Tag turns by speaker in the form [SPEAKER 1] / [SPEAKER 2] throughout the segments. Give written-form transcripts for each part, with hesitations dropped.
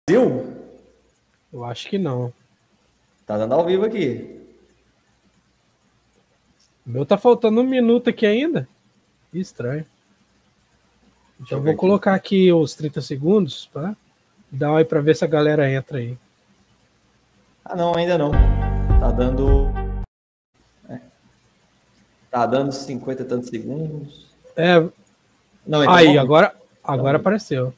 [SPEAKER 1] Brasil?
[SPEAKER 2] Eu acho que não.
[SPEAKER 1] Tá dando ao vivo aqui.
[SPEAKER 2] O meu tá faltando 1 minuto aqui ainda. Que estranho. Então eu vou colocar aqui os 30 segundos, tá? Dá aí pra ver se a galera entra aí.
[SPEAKER 1] Ah, não, ainda não. Tá dando... Tá dando 50 e tantos segundos.
[SPEAKER 2] Não, então aí, agora apareceu.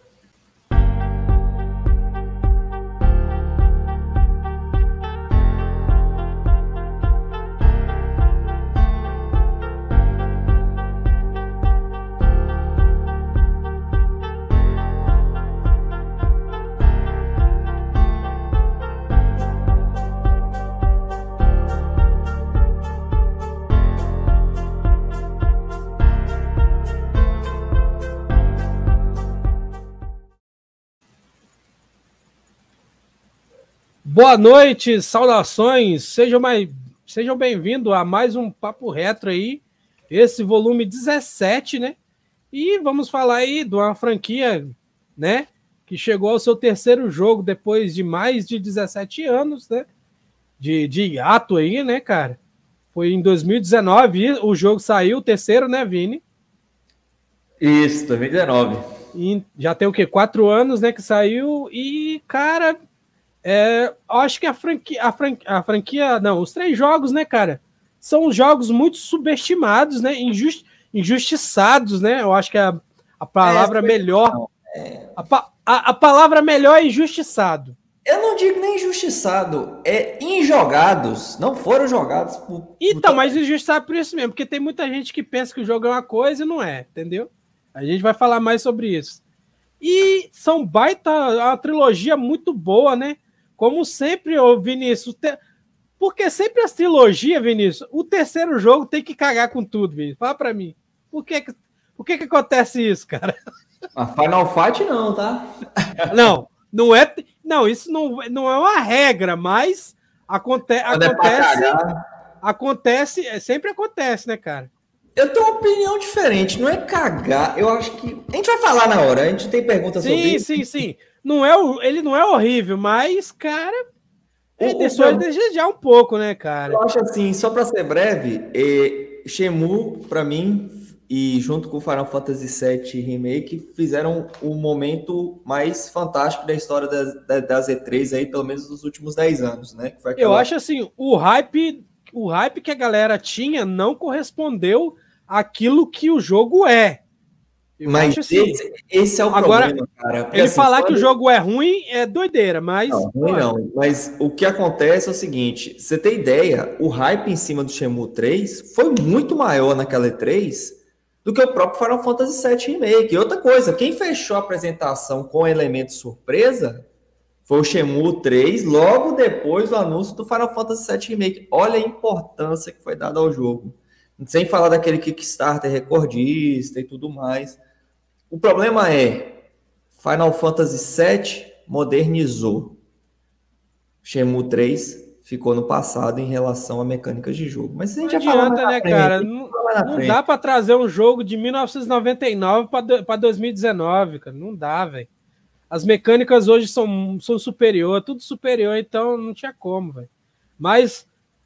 [SPEAKER 2] Boa noite, saudações, sejam bem-vindos a mais um Papo Retro aí, esse volume 17, né? E vamos falar aí de uma franquia, né? Que chegou ao seu terceiro jogo depois de mais de 17 anos, né? De hiato aí, né, cara? Foi em 2019, o jogo saiu, o terceiro, né, Vini?
[SPEAKER 1] Isso, 2019.
[SPEAKER 2] E já tem o quê? 4 anos, né, que saiu e, cara... acho que a franquia, não, os 3 jogos, né, cara, são jogos muito subestimados, né, injustiçados, né, eu acho que a palavra melhor, a palavra melhor é injustiçado.
[SPEAKER 1] Eu não digo nem injustiçado, é injogados, não foram jogados
[SPEAKER 2] Então, mas injustiçado por isso mesmo, porque tem muita gente que pensa que o jogo é uma coisa e não é, entendeu? A gente vai falar mais sobre isso. E são uma trilogia muito boa, né? Como sempre, Vinícius, porque sempre as trilogias, Vinícius, o terceiro jogo tem que cagar com tudo, Vinícius. Fala pra mim. Por que acontece isso, cara?
[SPEAKER 1] A Final Fight não, tá?
[SPEAKER 2] Não é. Não, isso não é uma regra, mas sempre acontece, né, cara?
[SPEAKER 1] Eu tenho uma opinião diferente, não é cagar, eu acho que... A gente vai falar na hora, a gente tem perguntas sobre isso.
[SPEAKER 2] Sim. Ele não é horrível, mas, cara, ele deixou a desejar um pouco, né, cara?
[SPEAKER 1] Eu acho assim, só para ser breve, Shenmue, para mim, e junto com o Final Fantasy VII Remake, fizeram o momento mais fantástico da história da Z3 aí, pelo menos nos últimos 10 anos, né?
[SPEAKER 2] Eu acho assim, o hype que a galera tinha não correspondeu àquilo que o jogo é.
[SPEAKER 1] Mas assim, esse é o problema, cara.
[SPEAKER 2] Porque, ele assim, falar que o jogo é ruim é doideira, mas...
[SPEAKER 1] Não, ruim não. Mas o que acontece é o seguinte, você tem ideia, o hype em cima do Shenmue 3 foi muito maior naquela E3 do que o próprio Final Fantasy VII Remake. E outra coisa, quem fechou a apresentação com elemento surpresa foi o Shenmue 3, logo depois do anúncio do Final Fantasy VII Remake. Olha a importância que foi dada ao jogo. Sem falar daquele Kickstarter recordista e tudo mais. O problema é, Final Fantasy VII modernizou. Shenmue 3 ficou no passado em relação a mecânicas de jogo. Mas a gente
[SPEAKER 2] não adianta, né, cara? Não dá para trazer um jogo de 1999 para 2019, cara. Não dá, velho. As mecânicas hoje são superior, tudo superior, então não tinha como, velho. Mas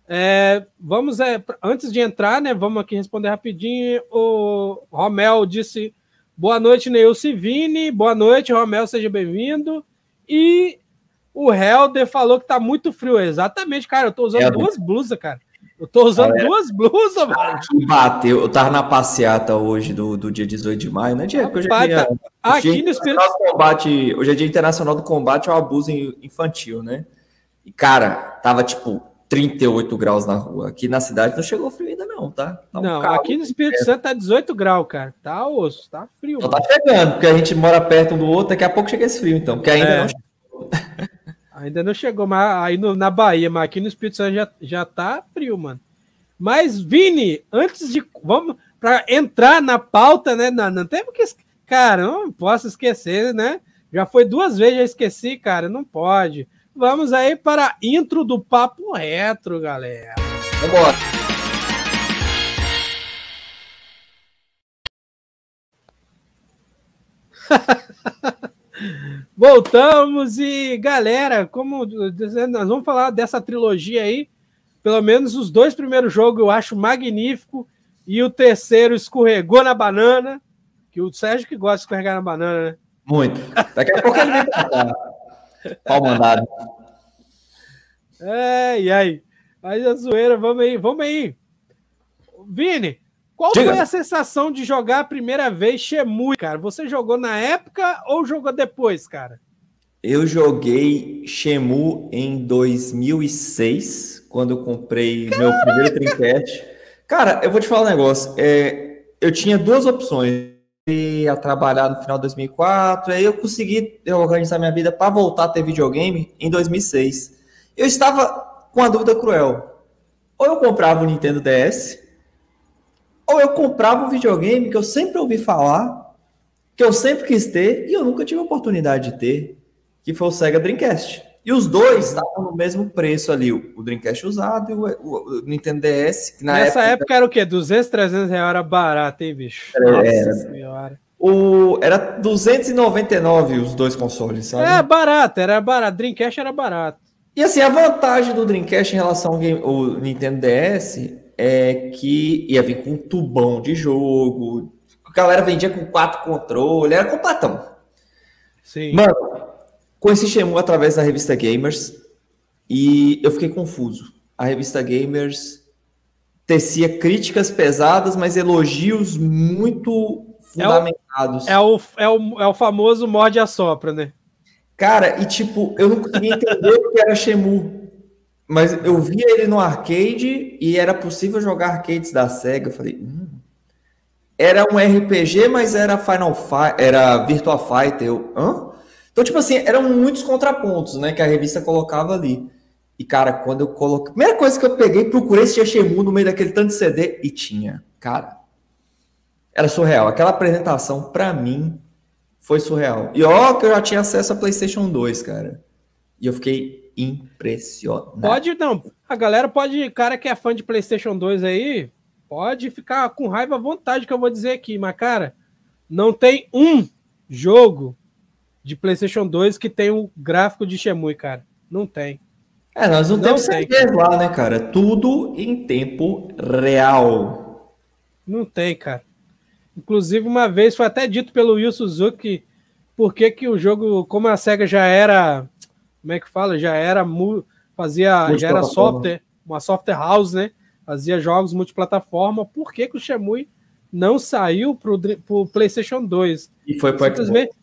[SPEAKER 2] vamos, antes de entrar, né, vamos aqui responder rapidinho. O Romel disse: boa noite, Neilson e Vini. Boa noite, Romel, seja bem-vindo. E o Helder falou que tá muito frio. Exatamente, cara, eu tô usando 2 blusas, cara. Eu tô usando 2 blusas, mano.
[SPEAKER 1] Bateu. Eu tava na passeata hoje do dia 18 de maio, né, Diego? Hoje
[SPEAKER 2] aqui no Espírito
[SPEAKER 1] Combate, hoje é Dia Internacional do Combate ao Abuso Infantil, né? E, cara, tava tipo 38 graus na rua. Aqui na cidade não chegou frio ainda não, tá?
[SPEAKER 2] Não, aqui no Espírito Santo tá 18 graus, cara. Tá osso, tá frio.
[SPEAKER 1] Então tá chegando, porque a gente mora perto um do outro, daqui a pouco chega esse frio, então, porque ainda não chegou.
[SPEAKER 2] Ainda não chegou, mas aí na Bahia, mas aqui no Espírito Santo já tá frio, mano. Mas, Vini, antes de... Vamos para entrar na pauta, né? Não temos que... Cara, não posso esquecer, né? Já foi 2 vezes, já esqueci, cara. Não pode. Vamos aí para a intro do Papo Retro, galera.
[SPEAKER 1] Vambora.
[SPEAKER 2] Voltamos e, galera, como nós vamos falar dessa trilogia aí, pelo menos os 2 primeiros jogos eu acho magnífico e o terceiro escorregou na banana, que o Sérgio que gosta de escorregar na banana, né?
[SPEAKER 1] Muito. Daqui a pouco ele vem pra cá. Pau mandado.
[SPEAKER 2] E aí? Mas a zoeira, vamos aí. Vini, qual foi a sensação de jogar a primeira vez Shenmue, cara? Você jogou na época ou jogou depois, cara?
[SPEAKER 1] Eu joguei Shenmue em 2006, quando eu comprei meu primeiro Dreamcast. Cara, eu vou te falar um negócio. Eu tinha 2 opções. Eu ia trabalhar no final de 2004, aí eu consegui organizar minha vida para voltar a ter videogame em 2006. Eu estava com a dúvida cruel. Ou eu comprava o Nintendo DS, ou eu comprava um videogame que eu sempre ouvi falar, que eu sempre quis ter, e eu nunca tive a oportunidade de ter, que foi o Sega Dreamcast. E os dois estavam no mesmo preço ali, o Dreamcast usado e o Nintendo DS. Que
[SPEAKER 2] nessa época era o quê? 200, 300 reais era barato, hein, bicho?
[SPEAKER 1] Nossa senhora. Era 299 os 2 consoles, sabe?
[SPEAKER 2] Era barato. Dreamcast era barato.
[SPEAKER 1] E assim, a vantagem do Dreamcast em relação ao Nintendo DS é que ia vir com um tubão de jogo, a galera vendia com 4 controles, era completão.
[SPEAKER 2] Sim.
[SPEAKER 1] Mano, conheci Shenmue através da revista Gamers e eu fiquei confuso. A revista Gamers tecia críticas pesadas, mas elogios muito fundamentados.
[SPEAKER 2] É o famoso morde a sopra, né?
[SPEAKER 1] Cara, e tipo, eu não conseguia entender o que era Shenmue. Mas eu via ele no arcade e era possível jogar arcades da Sega. Eu falei, era um RPG, mas era era Virtua Fighter. Então, tipo assim, eram muitos contrapontos, né, que a revista colocava ali. E, cara, quando eu coloquei... A primeira coisa que eu peguei, procurei se tinha Shenmue no meio daquele tanto de CD e tinha. Cara, era surreal. Aquela apresentação, pra mim, foi surreal. E ó, que eu já tinha acesso a PlayStation 2, cara. E eu fiquei impressionado.
[SPEAKER 2] A galera pode, cara que é fã de PlayStation 2 aí, pode ficar com raiva à vontade que eu vou dizer aqui, mas, cara, não tem um jogo de PlayStation 2 que tem o gráfico de Shenmue, cara. Não tem.
[SPEAKER 1] Nós não temos CGs lá, né, cara? Tudo em tempo real.
[SPEAKER 2] Não tem, cara. Inclusive, uma vez foi até dito pelo Yu Suzuki por que o jogo, como a SEGA já era, como é que fala? Já era software, uma software house, né? Fazia jogos multiplataforma. Por que o Shenmue não saiu pro PlayStation 2?
[SPEAKER 1] E foi para
[SPEAKER 2] simplesmente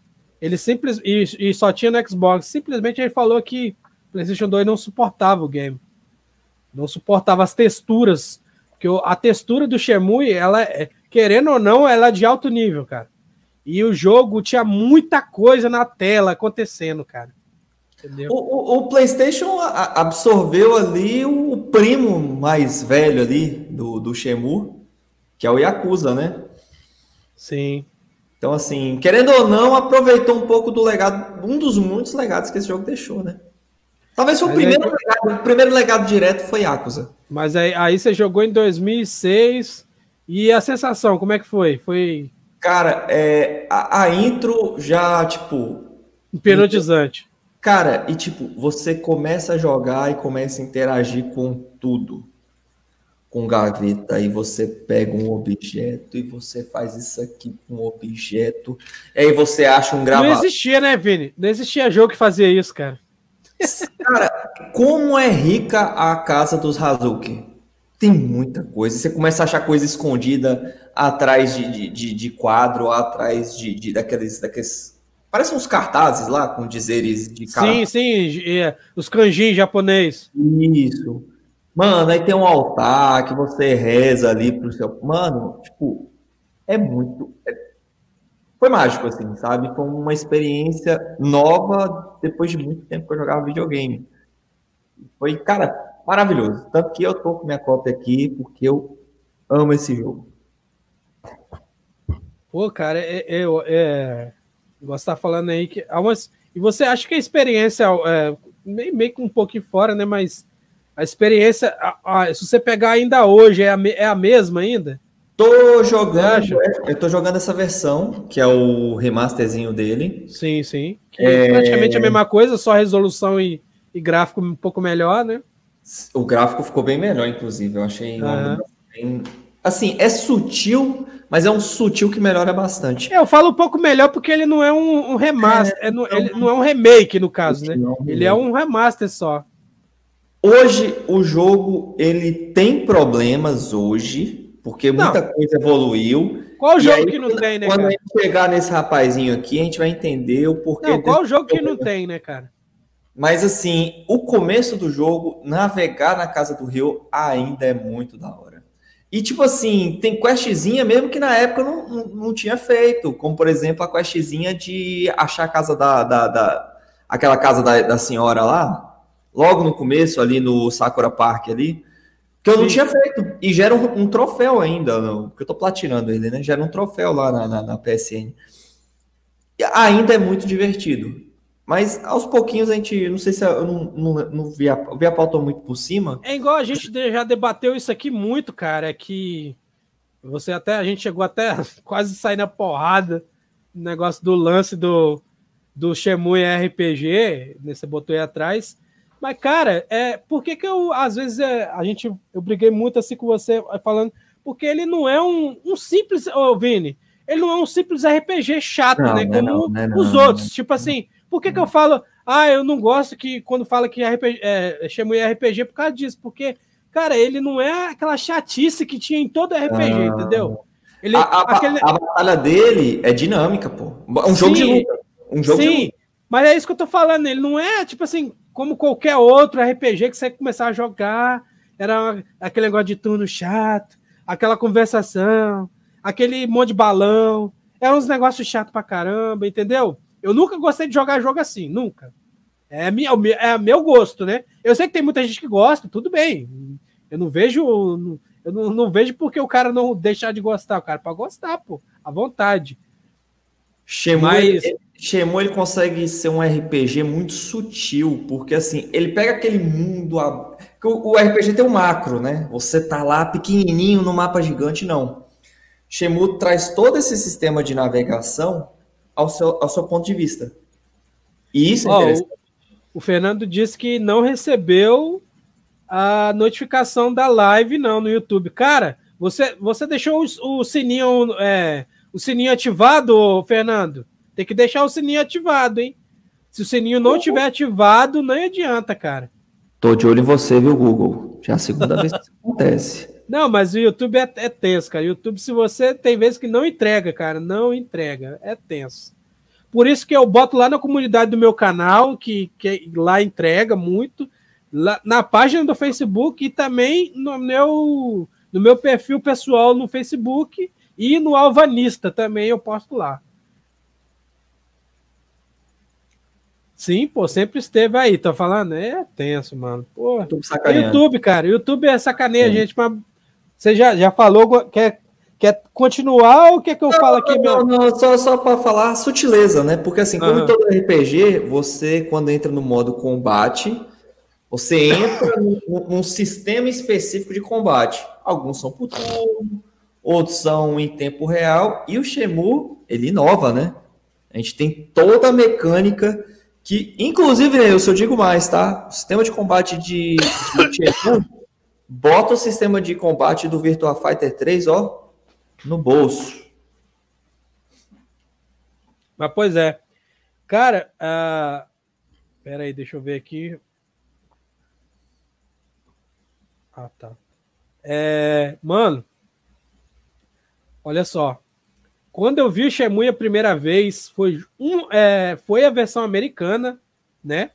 [SPEAKER 2] e só tinha no Xbox. Simplesmente ele falou que o PlayStation 2 não suportava o game. Não suportava as texturas. Porque a textura do Shenmue, ela, querendo ou não, ela é de alto nível, cara. E o jogo tinha muita coisa na tela acontecendo, cara. Entendeu?
[SPEAKER 1] O PlayStation absorveu ali o primo mais velho ali do Shenmue, que é o Yakuza, né?
[SPEAKER 2] Sim.
[SPEAKER 1] Então, assim, querendo ou não, aproveitou um pouco do legado, um dos muitos legados que esse jogo deixou, né? Talvez foi o primeiro legado direto foi Yakuza.
[SPEAKER 2] Mas aí você jogou em 2006 e a sensação, como é que foi?
[SPEAKER 1] Cara, a intro já, tipo...
[SPEAKER 2] hipnotizante.
[SPEAKER 1] Cara, e tipo, você começa a jogar e começa a interagir com tudo. Com gaveta, aí você pega um objeto e você faz isso aqui com um objeto. E aí você acha um gravador.
[SPEAKER 2] Não existia, né, Vini? Não existia jogo que fazia isso, cara.
[SPEAKER 1] Cara, como é rica a casa dos Hazuki? Tem muita coisa. Você começa a achar coisa escondida atrás de quadro, atrás daqueles... Parecem uns cartazes lá com dizeres de cara.
[SPEAKER 2] Sim, os kanji japonês.
[SPEAKER 1] Isso. Mano, aí tem um altar que você reza ali pro seu... Mano, tipo, foi mágico, assim, sabe? Foi uma experiência nova depois de muito tempo que eu jogava videogame. Foi, cara, maravilhoso. Tanto que eu tô com minha cópia aqui porque eu amo esse jogo.
[SPEAKER 2] Pô, cara, você tá falando aí que... E você acha que a experiência, meio que um pouquinho fora, né? Mas a experiência, se você pegar ainda hoje, é a mesma ainda?
[SPEAKER 1] Eu tô jogando essa versão, que é o remasterzinho dele.
[SPEAKER 2] Sim, sim. Que é praticamente a mesma coisa, só resolução e gráfico um pouco melhor, né?
[SPEAKER 1] O gráfico ficou bem melhor, inclusive. Eu achei uma bem... Assim, é sutil, mas é um sutil que melhora bastante.
[SPEAKER 2] Eu falo um pouco melhor porque ele não é um remaster, ele não é um remake, no caso, né? Ele é um remaster só.
[SPEAKER 1] Hoje, o jogo, ele tem problemas hoje, porque muita coisa evoluiu.
[SPEAKER 2] Qual jogo que não tem, né,
[SPEAKER 1] cara? Quando a gente chegar nesse rapazinho aqui, a gente vai entender o porquê.
[SPEAKER 2] Não, qual jogo que não tem, né, cara?
[SPEAKER 1] Mas, assim, o começo do jogo, navegar na Casa do Rio, ainda é muito da hora. E, tipo assim, tem questzinha mesmo que na época não tinha feito. Como, por exemplo, a questzinha de achar a casa aquela casa da senhora lá. Logo no começo, ali no Sakura Park ali, que eu não tinha feito. E gera um troféu ainda, porque eu tô platinando ele, né? Gera um troféu lá na PSN. E ainda é muito divertido. Mas aos pouquinhos a gente, não sei se eu não vi a pauta muito por cima.
[SPEAKER 2] É igual a gente já debateu isso aqui muito, cara, é que a gente chegou até quase sair na porrada no negócio do lance do Shenmue RPG, né, você botou aí atrás. Mas, cara, por que eu, às vezes, eu briguei muito assim com você, falando, porque ele não é um simples, Vini, ele não é um simples RPG chato, né, como os outros. Tipo assim, por que eu falo, eu não gosto que quando fala que Shenmue RPG por causa disso, porque, cara, ele não é aquela chatice que tinha em todo RPG, entendeu?
[SPEAKER 1] A batalha dele é dinâmica, pô. Um jogo de luta.
[SPEAKER 2] Sim, mas é isso que eu tô falando, ele não é, tipo assim, como qualquer outro RPG que você começar a jogar, era aquele negócio de turno chato, aquela conversação, aquele monte de balão, é uns negócios chatos pra caramba, entendeu? Eu nunca gostei de jogar jogo assim, nunca. É meu gosto, né? Eu sei que tem muita gente que gosta, tudo bem. Eu não vejo porque o cara não deixar de gostar, o cara pode gostar, pô, à vontade.
[SPEAKER 1] Shenmue ele consegue ser um RPG muito sutil, porque assim, ele pega aquele mundo. O RPG tem um macro, né? Você tá lá pequenininho no mapa gigante, não. Shenmue traz todo esse sistema de navegação ao seu ponto de vista. E isso é interessante.
[SPEAKER 2] O Fernando disse que não recebeu a notificação da live, não, no YouTube. Cara, você deixou o sininho ativado, Fernando? Tem que deixar o sininho ativado, hein? Se o sininho não estiver ativado, não adianta, cara.
[SPEAKER 1] Tô de olho em você, viu, Google? Já é a segunda vez que isso acontece.
[SPEAKER 2] Não, mas o YouTube é tenso, cara. O YouTube, se você tem vezes que não entrega, cara, não entrega. É tenso. Por isso que eu boto lá na comunidade do meu canal, que lá entrega muito, lá, na página do Facebook e também no meu perfil pessoal no Facebook e no Alvanista também eu posto lá. Sim, pô, sempre esteve aí, tô falando, é tenso, mano. Pô, YouTube, cara, YouTube é sacaneia, gente, mas você já falou, quer continuar ou quer que eu fale aqui mesmo?
[SPEAKER 1] Não, só para falar sutileza, né? Porque assim, como todo RPG, você, quando entra no modo combate, você entra num sistema específico de combate. Alguns são por turno, outros são em tempo real, e o Shenmue, ele inova, né? A gente tem toda a mecânica que, inclusive, né, eu digo mais, tá? O sistema de combate de Shenmue bota o sistema de combate do Virtua Fighter 3, ó, no bolso.
[SPEAKER 2] Mas, pois é. Cara, pera aí, deixa eu ver aqui. Ah, tá. Mano, olha só. Quando eu vi o Shenmue a primeira vez, foi a versão americana, né?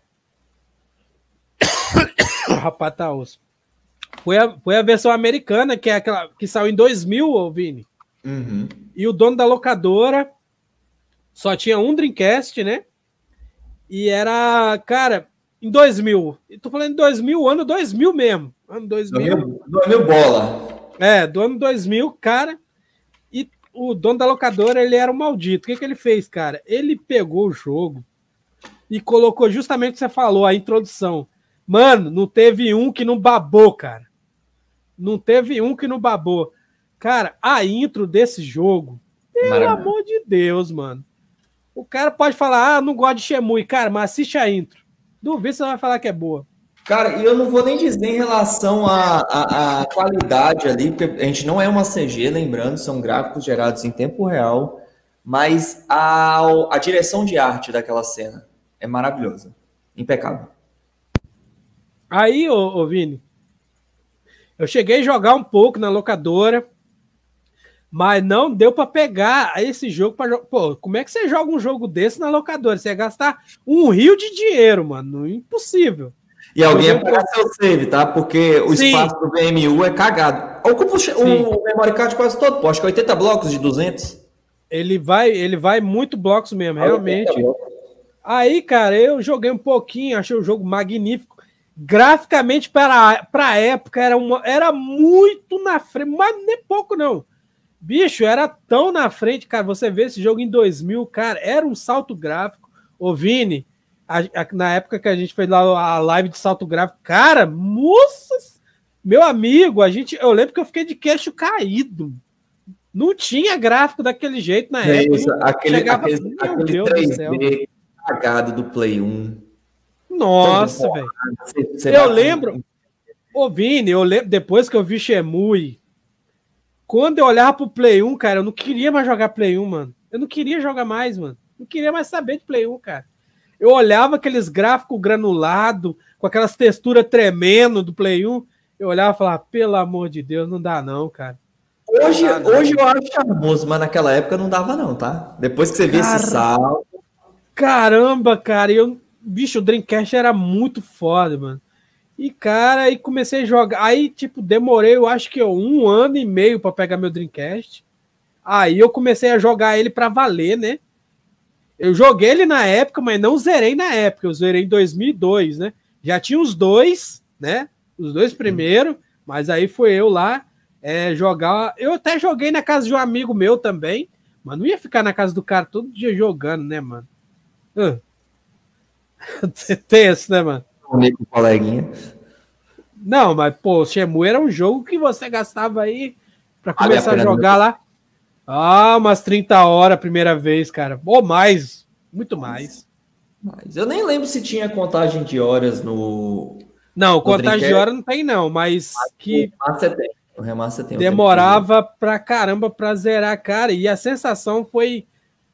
[SPEAKER 2] Rapaz, tá osso. Foi a versão americana, que é aquela que saiu em 2000, Vini.
[SPEAKER 1] Uhum.
[SPEAKER 2] E o dono da locadora só tinha um Dreamcast, né? E era, cara, em 2000. Eu tô falando em 2000, ano 2000 mesmo. Ano 2000.
[SPEAKER 1] 2000 bola.
[SPEAKER 2] Do ano 2000, cara. E o dono da locadora, ele era um maldito. O que ele fez, cara? Ele pegou o jogo e colocou justamente o que você falou, a introdução. Mano, não teve um que não babou, cara. Não teve um que não babou. Cara, a intro desse jogo, pelo amor de Deus, mano. O cara pode falar, não gosto de Shenmue, cara, mas assiste a intro. Duvido você vai falar que é boa.
[SPEAKER 1] Cara, e eu não vou nem dizer em relação à qualidade ali, porque a gente não é uma CG, lembrando, são gráficos gerados em tempo real, mas a direção de arte daquela cena é maravilhosa, impecável.
[SPEAKER 2] Aí, ô Vini, eu cheguei a jogar um pouco na locadora, mas não deu para pegar esse jogo para jogar. Pô, como é que você joga um jogo desse na locadora? Você ia gastar um rio de dinheiro, mano. Impossível.
[SPEAKER 1] E alguém ia pagar seu save, tá? Porque o espaço do VMU é cagado. Ocupa o memory card quase todo, pô. Acho que 80 blocos de 200.
[SPEAKER 2] Ele vai muito blocos mesmo, realmente. Aí, cara, eu joguei um pouquinho, achei o jogo magnífico. Graficamente, para a época, era muito na frente, mas nem pouco, não. Bicho, era tão na frente, cara. Você vê esse jogo em 2000, cara, era um salto gráfico. Ô, Vini, na época que a gente fez lá a live de salto gráfico, cara, moças, meu amigo, eu lembro que eu fiquei de queixo caído. Não tinha gráfico daquele jeito na época.
[SPEAKER 1] Isso, aquele 3D cagado do Play 1.
[SPEAKER 2] Nossa, velho. Eu lembro, ô Vini, depois que eu vi Shenmue, quando eu olhava pro Play 1, cara, eu não queria mais jogar Play 1, mano. Eu não queria jogar mais, mano. Não queria mais saber de Play 1, cara. Eu olhava aqueles gráficos granulados, com aquelas texturas tremendo do Play 1, eu olhava e falava, pelo amor de Deus, não dá não, cara.
[SPEAKER 1] Hoje eu acho charmoso, mas naquela época não dava não, tá? Depois que você vê esse salto...
[SPEAKER 2] Caramba, cara, bicho, o Dreamcast era muito foda, mano. E, cara, aí comecei a jogar. Aí, tipo, demorei, eu acho que 1 ano e meio pra pegar meu Dreamcast. Aí eu comecei a jogar ele pra valer, né? Eu joguei ele na época, mas não zerei na época. Eu zerei em 2002, né? Já tinha os dois, né? Os dois primeiros, mas aí foi eu lá jogar. Eu até joguei na casa de um amigo meu também, mas não ia ficar na casa do cara todo dia jogando, né, mano? Tenso, né, mano?
[SPEAKER 1] Comigo, coleguinha.
[SPEAKER 2] Não, mas, pô, Shenmue era um jogo que você gastava aí pra começar a jogar lá. Umas 30 horas a primeira vez, cara. Ou mais, muito mais.
[SPEAKER 1] Mas eu nem lembro se tinha contagem de horas no...
[SPEAKER 2] Não, contagem de horas não tem não, mas que...
[SPEAKER 1] O remaster tem.
[SPEAKER 2] Demorava pra caramba pra zerar, cara. E a sensação foi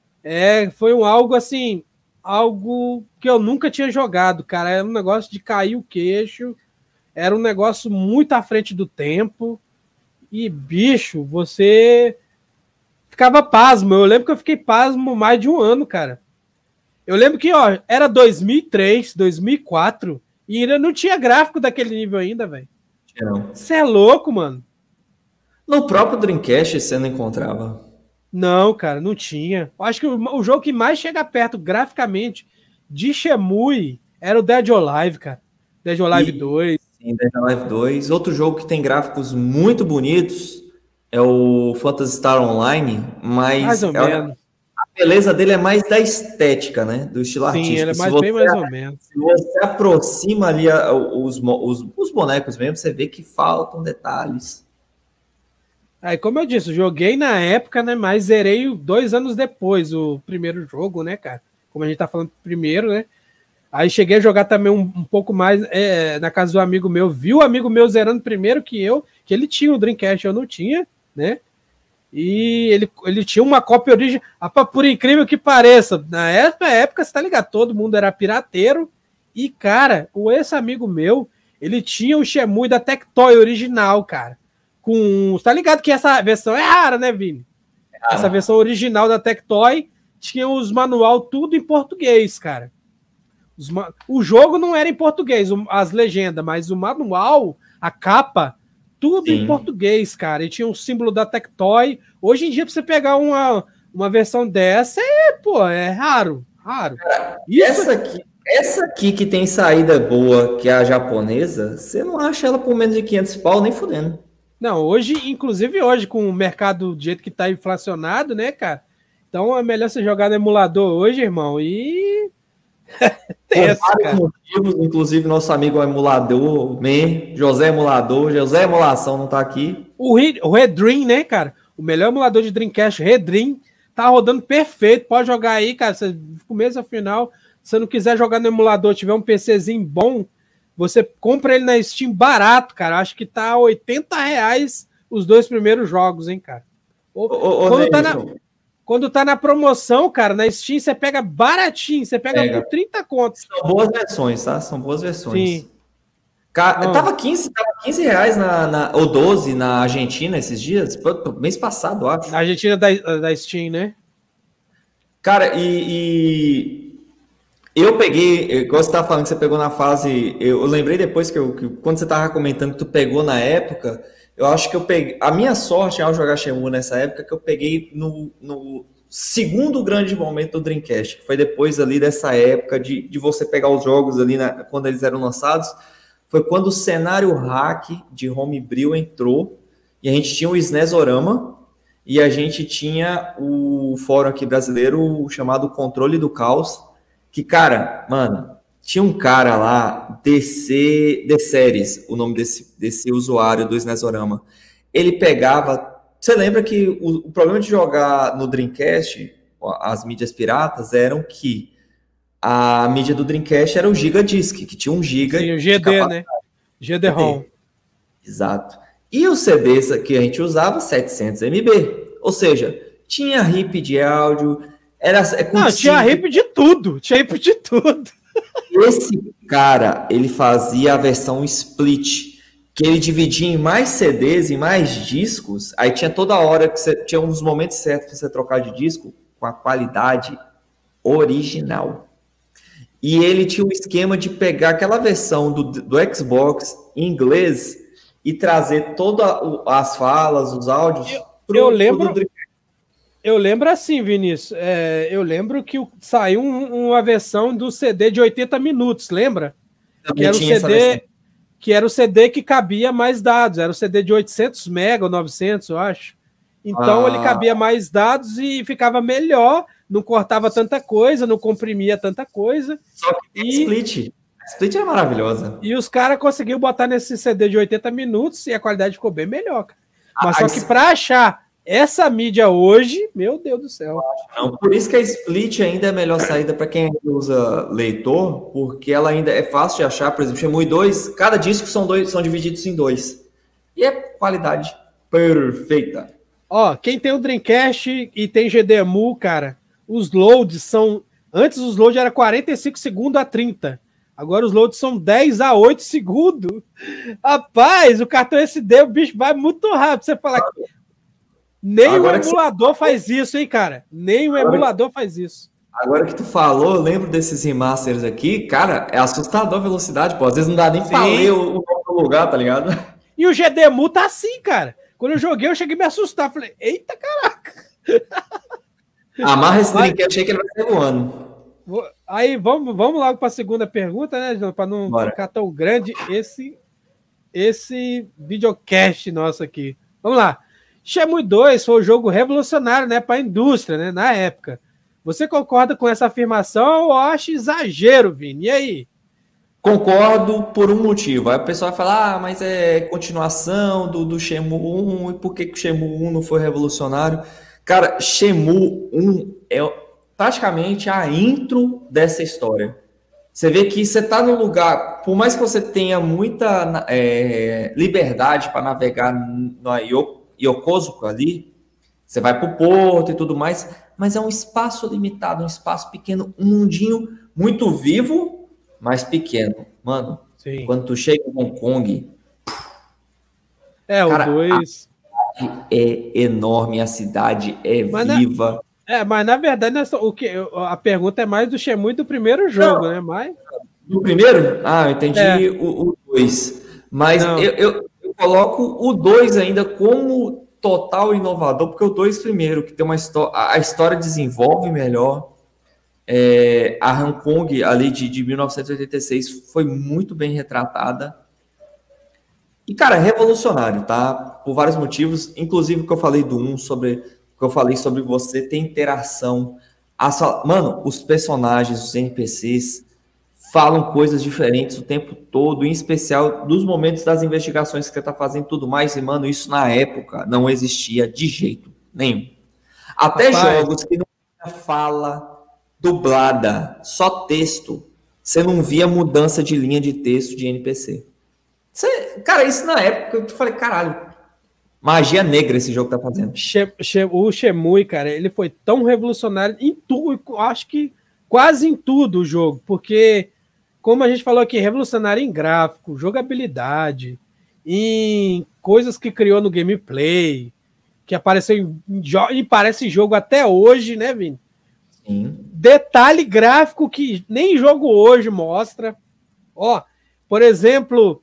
[SPEAKER 2] algo assim... Algo que eu nunca tinha jogado, cara. Era um negócio de cair o queixo. Era um negócio muito à frente do tempo. E, bicho, você ficava pasmo. Eu lembro que eu fiquei pasmo mais de 1 ano, cara. Eu lembro que, era 2003, 2004 e ainda não tinha gráfico daquele nível ainda, velho. Você é louco, mano.
[SPEAKER 1] No próprio Dreamcast você não encontrava.
[SPEAKER 2] Não, cara, não tinha. Eu acho que o jogo que mais chega perto graficamente de Shenmue era o Dead or Alive, cara. Dead or Alive 2.
[SPEAKER 1] Sim, Dead or Alive 2. Outro jogo que tem gráficos muito bonitos é o Phantasy Star Online, mas
[SPEAKER 2] mais ou menos.
[SPEAKER 1] A beleza dele é mais da estética, né? Do estilo artístico.
[SPEAKER 2] Sim, ele é bem mais ou menos.
[SPEAKER 1] Se você aproxima ali os bonecos mesmo, você vê que faltam detalhes.
[SPEAKER 2] Aí, como eu disse, joguei na época, né? Mas zerei 2 anos depois o primeiro jogo, né, cara? Como a gente tá falando primeiro, né? Aí cheguei a jogar também um pouco mais na casa do amigo meu. Vi o amigo meu zerando primeiro que ele tinha o Dreamcast, eu não tinha, né? E ele tinha uma cópia original. Por incrível que pareça, na época, você tá ligado? Todo mundo era pirateiro. E, cara, esse amigo meu, ele tinha o Shenmue da Tectoy original, cara. Tá ligado que essa versão é rara, né, Vini? Essa versão original da Tectoy tinha os manual tudo em português, cara. O jogo não era em português, as legendas, mas o manual, a capa, tudo em português, cara. E tinha um símbolo da Tectoy. Hoje em dia, pra você pegar uma versão dessa, é raro. Cara,
[SPEAKER 1] essa aqui que tem saída boa, que é a japonesa, você não acha ela por menos de 500 pau, nem fudendo.
[SPEAKER 2] Não, hoje, inclusive hoje, com o mercado do jeito que tá inflacionado, né, cara? Então é melhor você jogar no emulador hoje, irmão, e
[SPEAKER 1] vários motivos, inclusive nosso amigo emulador, José Emulador, José Emulação não tá aqui.
[SPEAKER 2] O Redream, né, cara? O melhor emulador de Dreamcast, Redream, tá rodando perfeito. Pode jogar aí, cara. Você, começo a final. Se você não quiser jogar no emulador, tiver um PCzinho bom, você compra ele na Steam barato, cara. Acho que tá R$80 os 2 primeiros jogos, hein, cara. Quando tá na promoção, cara, na Steam, você pega baratinho. Você pega por 30 contos.
[SPEAKER 1] São boas versões, tá? São boas versões. Sim. Tava 15 reais ou 12 na Argentina esses dias, mês passado, acho.
[SPEAKER 2] Na Argentina da Steam, né?
[SPEAKER 1] Cara, e eu peguei, igual você tava falando que você pegou na fase, eu lembrei depois que quando você tava comentando que tu pegou na época, eu acho que eu peguei, a minha sorte ao jogar Shenmue nessa época, que eu peguei no segundo grande momento do Dreamcast, que foi depois ali dessa época de você pegar os jogos ali quando eles eram lançados. Foi quando o cenário hack de Homebrew entrou e a gente tinha o SNESorama e a gente tinha o fórum aqui brasileiro chamado Controle do Caos, que, cara, mano, tinha um cara lá, DCeres, o nome desse usuário do SNESorama. Ele pegava... Você lembra que o problema de jogar no Dreamcast, as mídias piratas, eram que a mídia do Dreamcast era o Gigadisc, que tinha 1 GB.
[SPEAKER 2] Sim, o GD, né? GD-ROM.
[SPEAKER 1] Exato. E os CDs que a gente usava, 700 MB. Ou seja, tinha RIP de áudio.
[SPEAKER 2] Tinha RIP de tudo. Tinha RIP de tudo.
[SPEAKER 1] Esse cara, ele fazia a versão split, que ele dividia em mais CDs, em mais discos. Aí tinha toda hora que você tinha uns momentos certos para você trocar de disco com a qualidade original. E ele tinha o esquema de pegar aquela versão do Xbox em inglês e trazer todas as falas, os áudios.
[SPEAKER 2] Eu lembro assim, Vinícius. Eu lembro que saiu uma versão do CD de 80 minutos, lembra? Que era o CD que cabia mais dados. Era o CD de 800 mega ou 900, eu acho. Então ele cabia mais dados e ficava melhor. Não cortava tanta coisa, não comprimia tanta coisa.
[SPEAKER 1] Só que split. A split é maravilhosa.
[SPEAKER 2] E os caras conseguiram botar nesse CD de 80 minutos e a qualidade ficou bem melhor, cara. Mas só que para achar essa mídia hoje, meu Deus do céu.
[SPEAKER 1] Não, por isso que a split ainda é a melhor saída para quem usa leitor, porque ela ainda é fácil de achar. Por exemplo, Shenmue 2, cada disco são divididos em 2. E é qualidade perfeita.
[SPEAKER 2] Ó, quem tem o Dreamcast e tem GDEMU, cara, os loads são... Antes os loads era 45 segundos a 30. Agora os loads são 10 a 8 segundos. Rapaz, o cartão SD, o bicho vai muito rápido. Você fala... Nem agora o emulador faz isso, hein, cara? Nem o emulador faz isso.
[SPEAKER 1] Agora que tu falou, eu lembro desses remasters aqui. Cara, é assustador a velocidade, pô. Às vezes não dá nem pra ler o nome do lugar, tá ligado?
[SPEAKER 2] E o GDEMU tá assim, cara. Quando eu joguei, eu cheguei a me assustar. Falei, eita, caraca.
[SPEAKER 1] Amarra esse Dreamcast aí que ele vai ser voando.
[SPEAKER 2] Aí, vamos logo para a segunda pergunta, né, João? Para não ficar tão grande esse videocast nosso aqui. Vamos lá. Shenmue 2 foi um jogo revolucionário, né, para a indústria, né, na época. Você concorda com essa afirmação ou acha exagero, Vini? E aí?
[SPEAKER 1] Concordo por um motivo. Aí o pessoal vai falar, mas é continuação do Shenmue 1, e por que o Shenmue 1 não foi revolucionário? Cara, Shenmue 1 é praticamente a intro dessa história. Você vê que você está num lugar, por mais que você tenha muita liberdade para navegar no Yokosuka ali, você vai para o porto e tudo mais, mas é um espaço limitado, um espaço pequeno, um mundinho muito vivo, mas pequeno. Mano, sim. Quando tu chega em Hong Kong...
[SPEAKER 2] cara, o 2...
[SPEAKER 1] é enorme, a cidade é viva.
[SPEAKER 2] Mas na verdade, a pergunta é mais do Shenmue do primeiro jogo, né?
[SPEAKER 1] Do primeiro? Ah, eu entendi o 2. Mas eu coloco o 2 ainda como total inovador, porque o 2 primeiro, que tem uma história, a história desenvolve melhor. A Hong Kong ali de 1986 foi muito bem retratada. E, cara, é revolucionário, tá? Por vários motivos, inclusive o que eu falei do 1, que eu falei sobre você ter interação. Mano, os personagens, os NPCs, falam coisas diferentes o tempo todo, em especial dos momentos das investigações que você tá fazendo e tudo mais. E, mano, isso na época não existia de jeito nenhum. Até jogos que não tinha fala dublada, só texto, você não via mudança de linha de texto de NPC. Cara, isso na época eu falei, caralho, magia negra esse jogo tá fazendo.
[SPEAKER 2] O Shenmue, cara, ele foi tão revolucionário em tudo, acho que quase em tudo o jogo, porque, como a gente falou aqui, revolucionário em gráfico, jogabilidade, em coisas que criou no gameplay, que apareceu e parece jogo até hoje, né, Vini?
[SPEAKER 1] Sim.
[SPEAKER 2] Detalhe gráfico que nem jogo hoje mostra. Ó, por exemplo,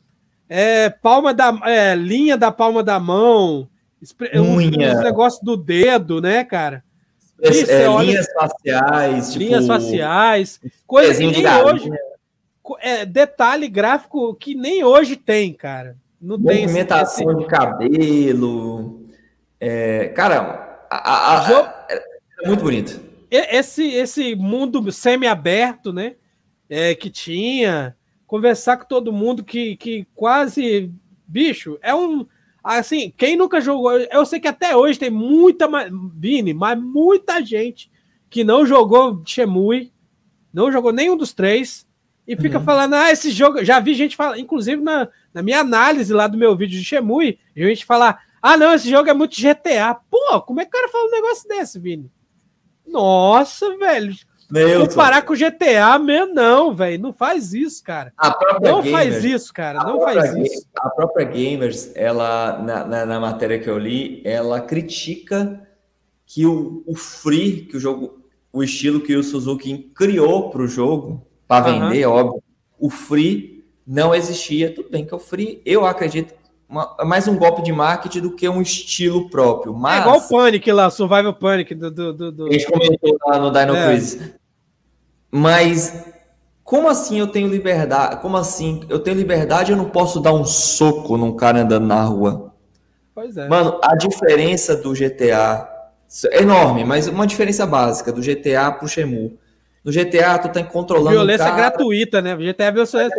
[SPEAKER 2] linha da palma da mão, os negócios do dedo, né, cara?
[SPEAKER 1] Linhas faciais.
[SPEAKER 2] Linhas faciais. Coisa que nem hoje... detalhe gráfico que nem hoje tem, cara. Não tem
[SPEAKER 1] movimentação de cabelo. Cara, é muito bonito.
[SPEAKER 2] Esse mundo semi-aberto, né? Que tinha, conversar com todo mundo que quase... Bicho, assim, quem nunca jogou... Eu sei que até hoje tem Vini, mas muita gente que não jogou Shenmue, não jogou nenhum dos três, e fica falando, esse jogo... Já vi gente falar, inclusive na minha análise lá do meu vídeo de Shenmue, a gente falar, não, esse jogo é muito GTA. Pô, como é que o cara fala um negócio desse, Vini? Nossa, velho. Comparar com o GTA mesmo, não, velho. Não faz isso, cara. Não faz isso, cara. Não faz isso.
[SPEAKER 1] A própria Gamers, ela, na matéria que eu li, ela critica que o free, que o jogo, o estilo que o Suzuki criou para o jogo, para vender, óbvio, o free não existia. Tudo bem que o free, eu acredito, é mais um golpe de marketing do que um estilo próprio. Mas...
[SPEAKER 2] igual o Panic lá, Survival Panic.
[SPEAKER 1] A gente comentou lá no Dino Quiz. Mas como assim eu tenho liberdade? Como assim eu tenho liberdade e eu não posso dar um soco num cara andando na rua?
[SPEAKER 2] Pois é.
[SPEAKER 1] Mano, a diferença do GTA é enorme, mas uma diferença básica do GTA pro Shenmue. No GTA, tu tá controlando
[SPEAKER 2] violência gratuita, né? GTA é violência.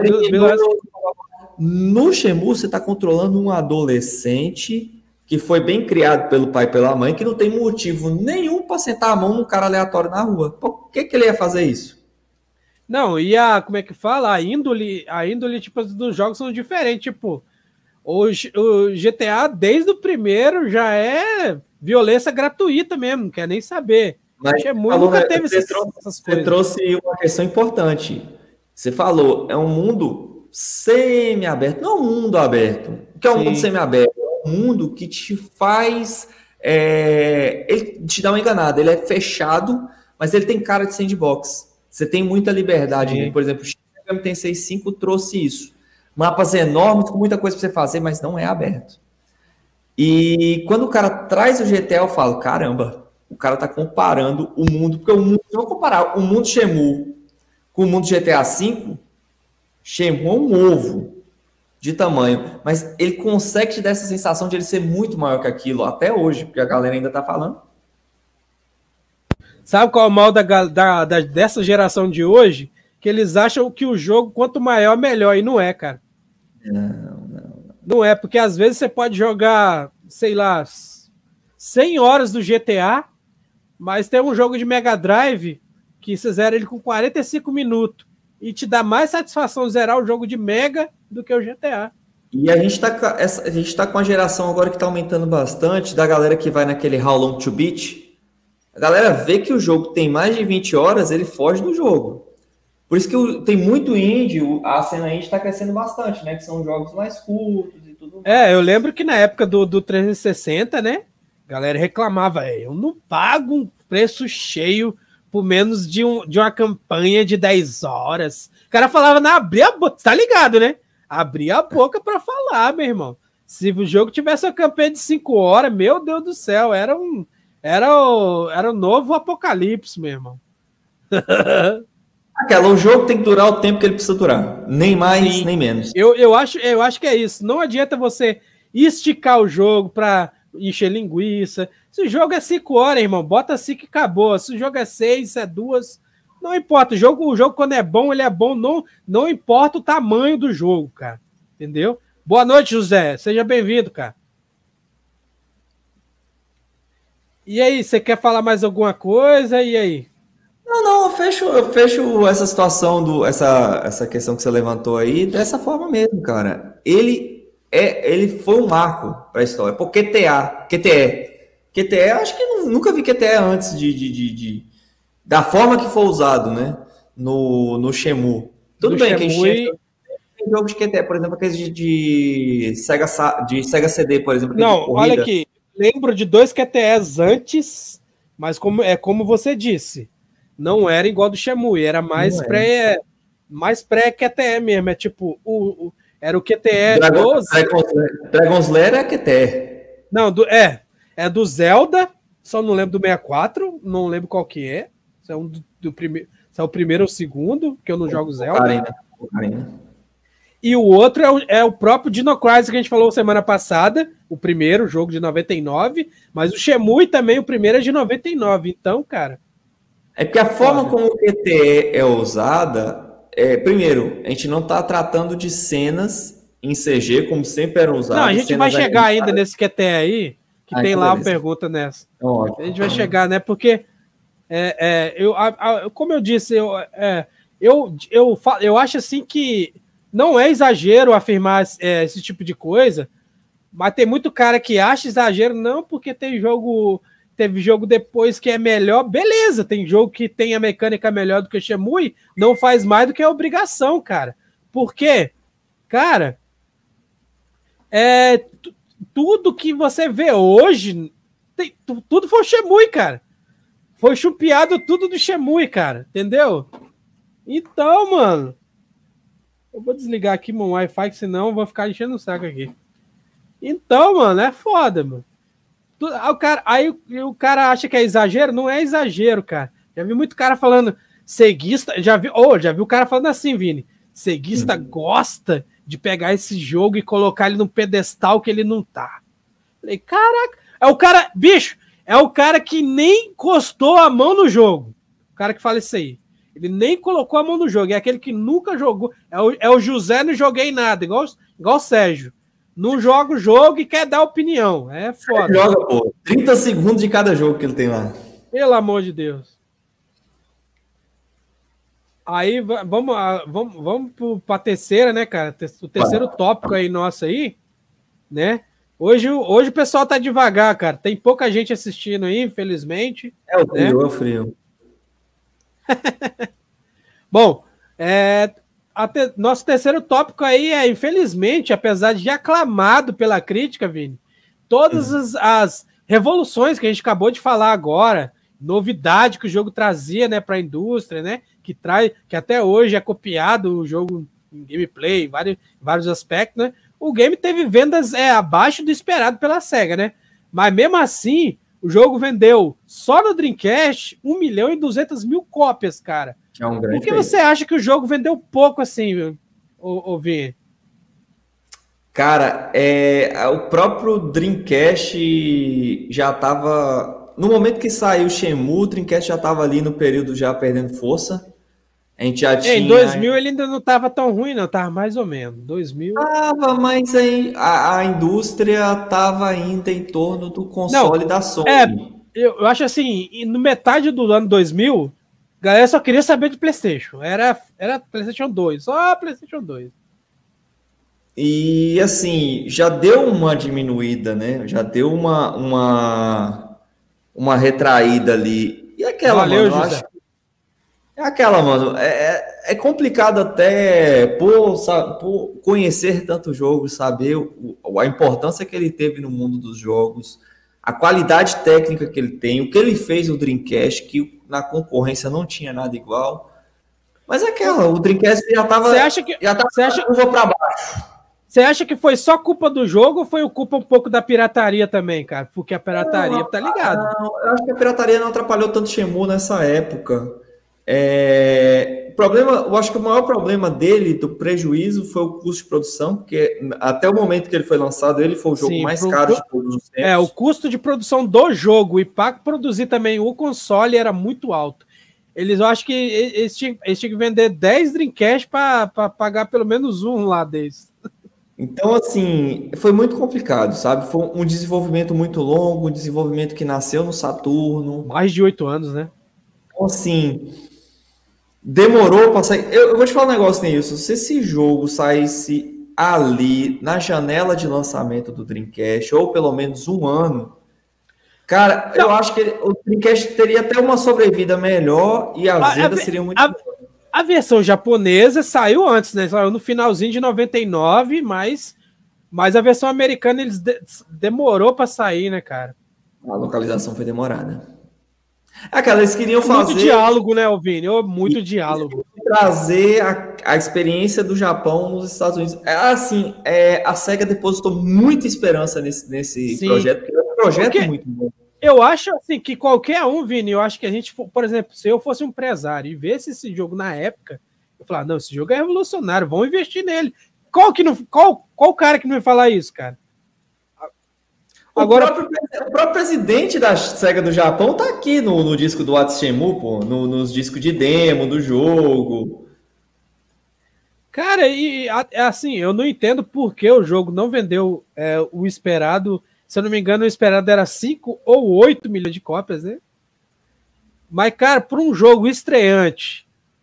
[SPEAKER 1] No Shenmue, você tá controlando um adolescente que foi bem criado pelo pai e pela mãe, que não tem motivo nenhum para sentar a mão num cara aleatório na rua. Por que ele ia fazer isso?
[SPEAKER 2] Não, e como é que fala? A índole tipo, dos jogos são diferentes. Tipo, o GTA, desde o primeiro, já é violência gratuita mesmo, não quer nem saber.
[SPEAKER 1] Mas nunca teve essas coisas. Você trouxe uma questão importante. Você falou, é um mundo semi-aberto, não é um mundo aberto. O que é um mundo semi-aberto? É um mundo que te faz... ele te dá uma enganada. Ele é fechado, mas ele tem cara de sandbox. Você tem muita liberdade. Por exemplo, o Shin Megami Tensei 5 trouxe isso. Mapas enormes, com muita coisa para você fazer, mas não é aberto. E quando o cara traz o GTA, eu falo, caramba, o cara tá comparando o mundo, porque o mundo, se eu comparar o mundo Shenmue com o mundo GTA V, Shenmue é um ovo de tamanho, mas ele consegue te dar essa sensação de ele ser muito maior que aquilo, até hoje, porque a galera ainda tá falando.
[SPEAKER 2] Sabe qual é o mal dessa geração de hoje? Que eles acham que o jogo, quanto maior, melhor, e não é, cara. Não é, porque às vezes você pode jogar, sei lá, 100 horas do GTA, mas tem um jogo de Mega Drive que você zera ele com 45 minutos e te dá mais satisfação zerar o jogo de Mega do que o GTA.
[SPEAKER 1] E a gente tá com a geração agora que tá aumentando bastante, da galera que vai naquele How Long to Beat. A galera vê que o jogo tem mais de 20 horas, ele foge do jogo. Por isso que tem muito indie, a cena indie tá crescendo bastante, né? Que são jogos mais curtos e tudo mais.
[SPEAKER 2] Eu lembro que na época do 360, né? A galera reclamava, eu não pago um preço cheio por menos de uma campanha de 10 horas. O cara falava, abrir a boca, tá ligado, né? Abrir a boca pra falar, meu irmão. Se o jogo tivesse uma campanha de 5 horas, meu Deus do céu, era o novo apocalipse, meu irmão.
[SPEAKER 1] O jogo tem que durar o tempo que ele precisa durar. Nem mais, nem menos.
[SPEAKER 2] Eu acho que é isso. Não adianta você esticar o jogo para encher linguiça. Se o jogo é 5 horas, irmão, bota 5 e acabou. Se o jogo é 6, é 2, não importa. O jogo quando é bom, ele é bom, não importa o tamanho do jogo, cara. Entendeu? Boa noite, José. Seja bem-vindo, cara. E aí, você quer falar mais alguma coisa? E aí?
[SPEAKER 1] Não, eu fecho essa situação, essa questão que você levantou aí dessa forma mesmo, cara. Ele foi um marco para a história. Por QTE, acho que nunca vi QTE antes da forma que foi usado, né? No Shenmue. Tudo bem que a gente tem jogos de QTE, por exemplo, aqueles de Sega CD, por exemplo.
[SPEAKER 2] Não, olha aqui. Lembro de 2 QTEs antes, mas como você disse, não era igual do Shenmue, era mais pré-QTE mesmo. É tipo, era o QTE 12.
[SPEAKER 1] Dragon's Lair é QTE.
[SPEAKER 2] Não, é do Zelda, só não lembro do 64, não lembro qual que é. Isso é é o primeiro ou o segundo, que eu não jogo Zelda. Ocarina. E o outro é o próprio Dino Crisis que a gente falou semana passada, o primeiro jogo de 99, mas o Shenmue também, o primeiro é de 99. Então, cara...
[SPEAKER 1] É porque a forma como o QTE é usada, primeiro, a gente não está tratando de cenas em CG, como sempre eram usadas.
[SPEAKER 2] Não, a gente vai chegar ainda nesse QTE aí, que tem lá uma pergunta nessa. A gente vai chegar, né? Porque, como eu disse, eu acho assim que não é exagero afirmar esse tipo de coisa, mas tem muito cara que acha exagero, não, porque teve jogo depois que é melhor, beleza, tem jogo que tem a mecânica melhor do que o Shenmue, não faz mais do que a obrigação, cara. Por quê? Cara, tudo que você vê hoje, tudo foi o Shenmue, cara. Foi chupiado tudo do Shenmue, cara, entendeu? Então, mano, eu vou desligar aqui meu Wi-Fi, senão eu vou ficar enchendo o saco aqui. Então, mano, é foda, mano. Aí o cara acha que é exagero? Não é exagero, cara. Já vi muito cara falando ceguista. Já vi o cara falando assim, Vini. Ceguista gosta de pegar esse jogo e colocar ele no pedestal que ele não tá. Falei, caraca. É o cara, bicho, é o cara que nem encostou a mão no jogo. O cara que fala isso aí. Ele nem colocou a mão no jogo. É aquele que nunca jogou. É o José, não joguei nada. Igual o Sérgio. Não joga o jogo e quer dar opinião. É foda.
[SPEAKER 1] Ele joga, pô. 30 segundos de cada jogo que ele tem lá.
[SPEAKER 2] Pelo amor de Deus. Aí, vamos para a terceira, né, cara? O terceiro tópico aí nosso aí, né? Hoje o pessoal tá devagar, cara. Tem pouca gente assistindo aí, infelizmente.
[SPEAKER 1] É o frio, né? É o frio.
[SPEAKER 2] Bom, nosso terceiro tópico aí é, infelizmente, apesar de aclamado pela crítica, Vini, todas as revoluções que a gente acabou de falar agora, novidade que o jogo trazia, né, para a indústria, né, que até hoje é copiado o jogo em gameplay, vários aspectos, né, o game teve vendas abaixo do esperado pela SEGA, né, mas mesmo assim, o jogo vendeu só no Dreamcast 1.200.000 cópias, cara.
[SPEAKER 1] É um grande
[SPEAKER 2] Por que você acha que o jogo vendeu pouco assim, Vini?
[SPEAKER 1] Cara, o próprio Dreamcast já estava... No momento que saiu o Shenmue, o Dreamcast já estava ali no período já perdendo força. A gente já tinha...
[SPEAKER 2] Em 2000 ele ainda não estava tão ruim, não. Estava mais ou menos. 2000...
[SPEAKER 1] Tava, mas aí a indústria estava ainda em torno do console da Sony.
[SPEAKER 2] Eu acho assim, no metade do ano 2000... A galera só queria saber de PlayStation. Era PlayStation 2. Só PlayStation 2.
[SPEAKER 1] E, assim, já deu uma diminuída, né? Já deu uma retraída ali. E aquela,
[SPEAKER 2] Valeu,
[SPEAKER 1] mano,
[SPEAKER 2] José.
[SPEAKER 1] É aquela, mano. É complicado até por conhecer tanto jogo, saber a importância que ele teve no mundo dos jogos, a qualidade técnica que ele tem, o que ele fez no Dreamcast, que na concorrência não tinha nada igual. Mas é aquela, o Dreamcast já tava curva para baixo.
[SPEAKER 2] Você acha que foi só culpa do jogo ou foi culpa um pouco da pirataria também, cara? Porque a pirataria tá ligado.
[SPEAKER 1] Não, eu acho que a pirataria não atrapalhou tanto Shenmue nessa época. problema, eu acho que o maior problema dele, do prejuízo, foi o custo de produção, porque até o momento que ele foi lançado, ele foi o jogo mais caro de todos os tempos.
[SPEAKER 2] O custo de produção do jogo e para produzir também o console era muito alto. Eu acho que eles tinham que vender 10 Dreamcast para pagar pelo menos um lá deles.
[SPEAKER 1] Então, assim, foi muito complicado, sabe? Foi um desenvolvimento muito longo, um desenvolvimento que nasceu no Saturno.
[SPEAKER 2] Mais de 8 anos, né?
[SPEAKER 1] Então, assim, demorou para sair. Eu vou te falar um negócio, Neilson. Se esse jogo saísse ali, na janela de lançamento do Dreamcast, ou pelo menos um ano, cara, eu acho que o Dreamcast teria até uma sobrevida melhor e a venda seria muito melhor.
[SPEAKER 2] A versão japonesa saiu antes, né? Saiu no finalzinho de 99, mas a versão americana eles demorou para sair, né, cara?
[SPEAKER 1] A localização foi demorada. Aquela, eles queriam fazer...
[SPEAKER 2] Muito diálogo, né, Vini? Muito diálogo.
[SPEAKER 1] Trazer a experiência do Japão nos Estados Unidos. Assim, a SEGA depositou muita esperança nesse projeto, porque é um projeto muito bom.
[SPEAKER 2] Eu acho assim que qualquer um, Vini, eu acho que a gente, por exemplo, se eu fosse um empresário e visse esse jogo na época, eu falar, não, esse jogo é revolucionário, vamos investir nele. Qual cara que não vai falar isso, cara?
[SPEAKER 1] Agora, o próprio presidente da SEGA do Japão tá aqui no disco do Shenmue, pô, nos discos de demo do jogo.
[SPEAKER 2] Cara, e assim, eu não entendo por que o jogo não vendeu o esperado. Se eu não me engano, o esperado era 5 ou 8 milhões de cópias, né? Mas, cara, para um jogo estreante,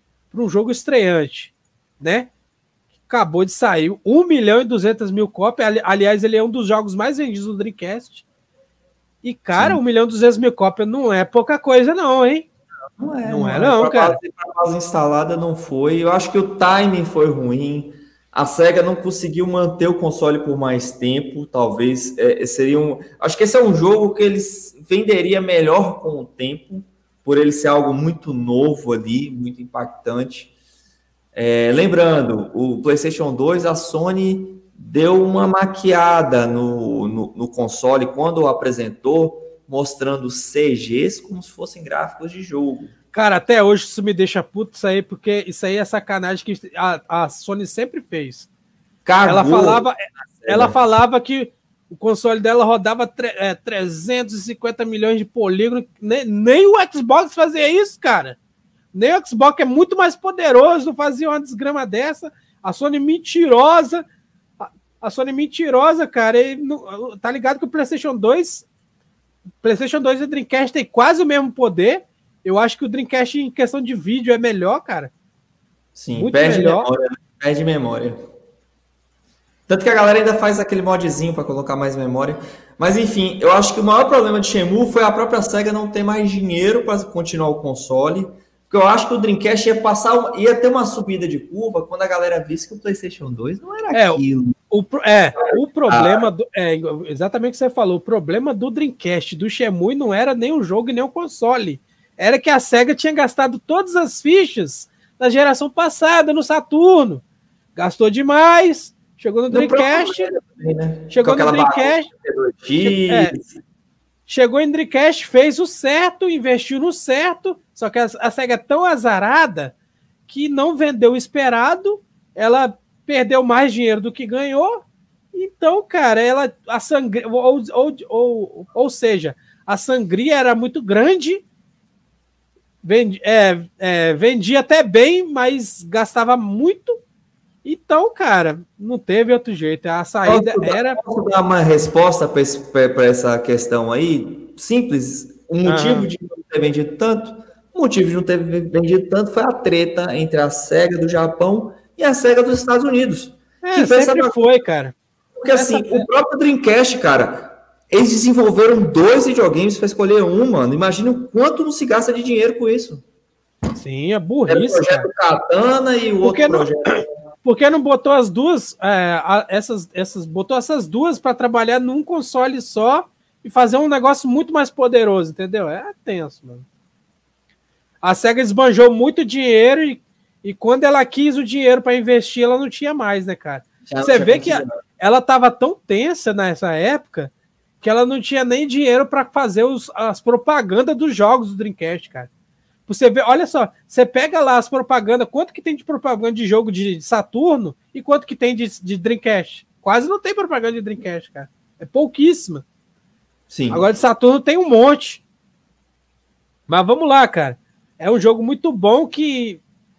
[SPEAKER 2] né? Acabou de sair 1.200.000 cópias. Aliás, ele é um dos jogos mais vendidos do Dreamcast. E, cara, 1.200.000 cópias não é pouca coisa, não, hein? Não é, cara.
[SPEAKER 1] A base instalada não foi. Eu acho que o timing foi ruim. A SEGA não conseguiu manter o console por mais tempo. Talvez seria um... Acho que esse é um jogo que eles venderia melhor com o tempo, por ele ser algo muito novo ali, muito impactante. Lembrando, o PlayStation 2, a Sony deu uma maquiada no console quando o apresentou, mostrando CGs como se fossem gráficos de jogo.
[SPEAKER 2] Cara, até hoje isso me deixa puto, porque isso aí é sacanagem que a Sony sempre fez. Ela falava que o console dela rodava 350 milhões de polígonos. Nem o Xbox fazia isso, cara. Nem o Xbox é muito mais poderoso, não fazia uma desgrama dessa. A Sony mentirosa. A Sony mentirosa, cara. Tá ligado que o PlayStation 2 e o Dreamcast tem quase o mesmo poder. Eu acho que o Dreamcast, em questão de vídeo, é melhor, cara.
[SPEAKER 1] Sim, muito melhor. Perde memória. Tanto que a galera ainda faz aquele modzinho para colocar mais memória. Mas, enfim, eu acho que o maior problema de Shenmue foi a própria SEGA não ter mais dinheiro para continuar o console. Porque eu acho que o Dreamcast ia ter uma subida de curva quando a galera visse que o PlayStation 2 não era aquilo. O
[SPEAKER 2] problema... exatamente o que você falou. O problema do Dreamcast, do Shenmue, não era nem o jogo e nem o console. Era que a SEGA tinha gastado todas as fichas da geração passada no Saturno. Gastou demais, chegou no Dreamcast. Chegou no Dreamcast. Chegou em Dreamcast, fez o certo, investiu no certo. Só que a SEGA é tão azarada que não vendeu o esperado. Ela perdeu mais dinheiro do que ganhou. Então, cara, a sangria, ou seja, a sangria era muito grande. Vendia até bem, mas gastava muito. Então, cara, não teve outro jeito. A saída era...
[SPEAKER 1] Posso dar uma resposta para essa questão aí? Simples. O motivo de não ter vendido tanto? O motivo de não ter vendido tanto foi a treta entre a SEGA do Japão e a SEGA dos Estados Unidos.
[SPEAKER 2] Sempre foi, cara.
[SPEAKER 1] Porque assim, o próprio Dreamcast, cara... Eles desenvolveram 2 videogames para escolher um, mano. Imagina o quanto não se gasta de dinheiro com isso.
[SPEAKER 2] Sim, é burrice,
[SPEAKER 1] o projeto Katana e o outro projeto...
[SPEAKER 2] Por que não botou as duas, botou essas duas para trabalhar num console só e fazer um negócio muito mais poderoso, entendeu? É tenso, mano. A SEGA esbanjou muito dinheiro e quando ela quis o dinheiro para investir, ela não tinha mais, né, cara? Você vê que ela tava tão tensa nessa época que ela não tinha nem dinheiro para fazer as propagandas dos jogos do Dreamcast, cara. Você vê, olha só, você pega lá as propagandas, quanto que tem de propaganda de jogo de Saturno e quanto que tem de Dreamcast? Quase não tem propaganda de Dreamcast, cara. É pouquíssima.
[SPEAKER 1] Sim.
[SPEAKER 2] Agora de Saturno tem um monte. Mas vamos lá, cara. É um jogo muito bom que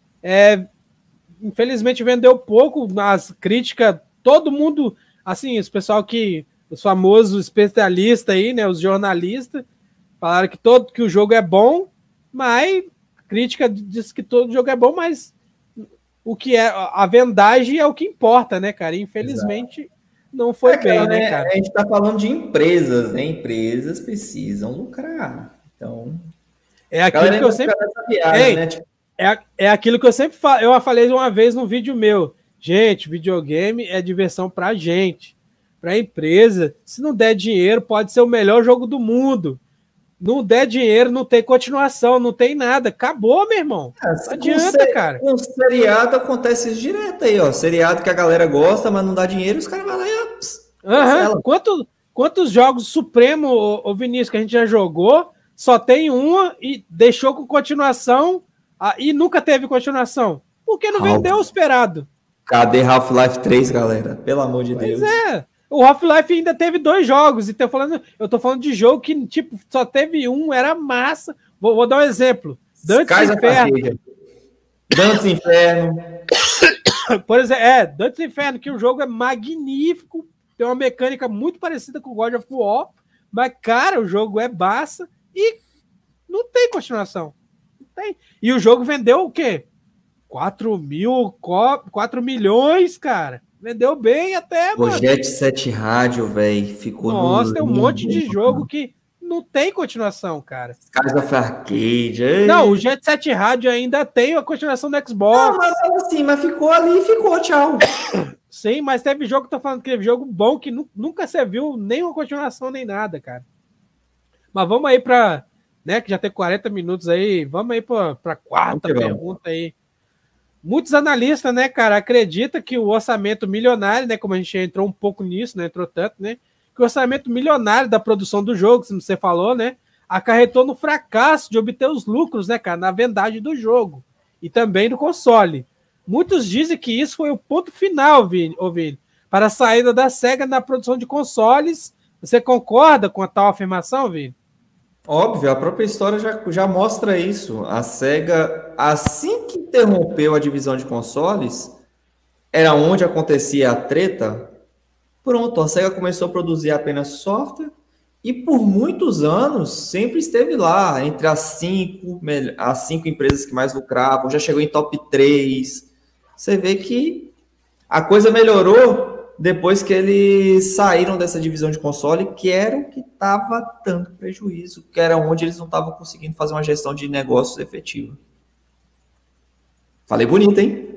[SPEAKER 2] infelizmente vendeu pouco nas críticas. Todo mundo, assim, os famosos especialistas aí, né, os jornalistas, falaram que o jogo é bom, mas a crítica diz que todo jogo é bom, mas o que é a vendagem é o que importa, né, cara? E, infelizmente, exato, não foi bem, né, cara?
[SPEAKER 1] A gente tá falando de empresas, né? Empresas precisam lucrar. Então,
[SPEAKER 2] é aquilo que eu sempre viagem, né? Tipo... é aquilo que eu sempre falo. Eu falei uma vez num vídeo meu. Gente, videogame é diversão pra gente, pra empresa. Se não der dinheiro, pode ser o melhor jogo do mundo. Não der dinheiro, não tem continuação, não tem nada. Acabou, meu irmão. Não adianta, cara.
[SPEAKER 1] Com seriado acontece isso direto aí, ó. Seriado que a galera gosta, mas não dá dinheiro, os caras vão lá e...
[SPEAKER 2] Quantos jogos Supremo, ô Vinícius, que a gente já jogou, só tem uma e deixou com continuação e nunca teve continuação? Porque não vendeu o esperado.
[SPEAKER 1] Cadê Half-Life 3, galera? Pelo amor de Deus.
[SPEAKER 2] Pois é. O Half-Life ainda teve 2 jogos. E eu tô falando de jogo que, tipo, só teve um, era massa. Vou dar um exemplo. Dantes Inferno.
[SPEAKER 1] Dantes Inferno.
[SPEAKER 2] Por exemplo, Dantes Inferno, que o jogo é magnífico. Tem uma mecânica muito parecida com o God of War. Mas, cara, o jogo é massa e não tem continuação. Não tem. E o jogo vendeu o quê? 4 milhões, cara. Vendeu bem até,
[SPEAKER 1] mano. O Jet Set Radio, velho, ficou
[SPEAKER 2] Nossa, tem um monte de jogo que não tem continuação, cara.
[SPEAKER 1] Skies of Arcade.
[SPEAKER 2] Não, o Jet Set Radio ainda tem a continuação do Xbox.
[SPEAKER 1] Não, mas ficou ali e ficou, tchau.
[SPEAKER 2] Sim, mas teve jogo, tô falando que teve jogo bom que nunca você viu nem uma continuação nem nada, cara. Mas vamos aí pra, né, que já tem 40 minutos aí, vamos aí pra quarta pergunta aí. Muitos analistas, né, cara, acreditam que o orçamento milionário, né, como a gente entrou um pouco nisso, não entrou tanto, né, que o orçamento milionário da produção do jogo, como você falou, né, acarretou no fracasso de obter os lucros, né, cara, na vendagem do jogo e também do console. Muitos dizem que isso foi o ponto final, Vini, para a saída da SEGA na produção de consoles. Você concorda com a tal afirmação, Vini?
[SPEAKER 1] Óbvio, a própria história já mostra isso. A SEGA, assim que interrompeu a divisão de consoles, era onde acontecia a treta. Pronto, a SEGA começou a produzir apenas software e por muitos anos sempre esteve lá, entre as cinco empresas que mais lucravam, já chegou em top 3. Você vê que a coisa melhorou depois que eles saíram dessa divisão de console, que era o que estava dando prejuízo, que era onde eles não estavam conseguindo fazer uma gestão de negócios efetiva. Falei bonito, hein?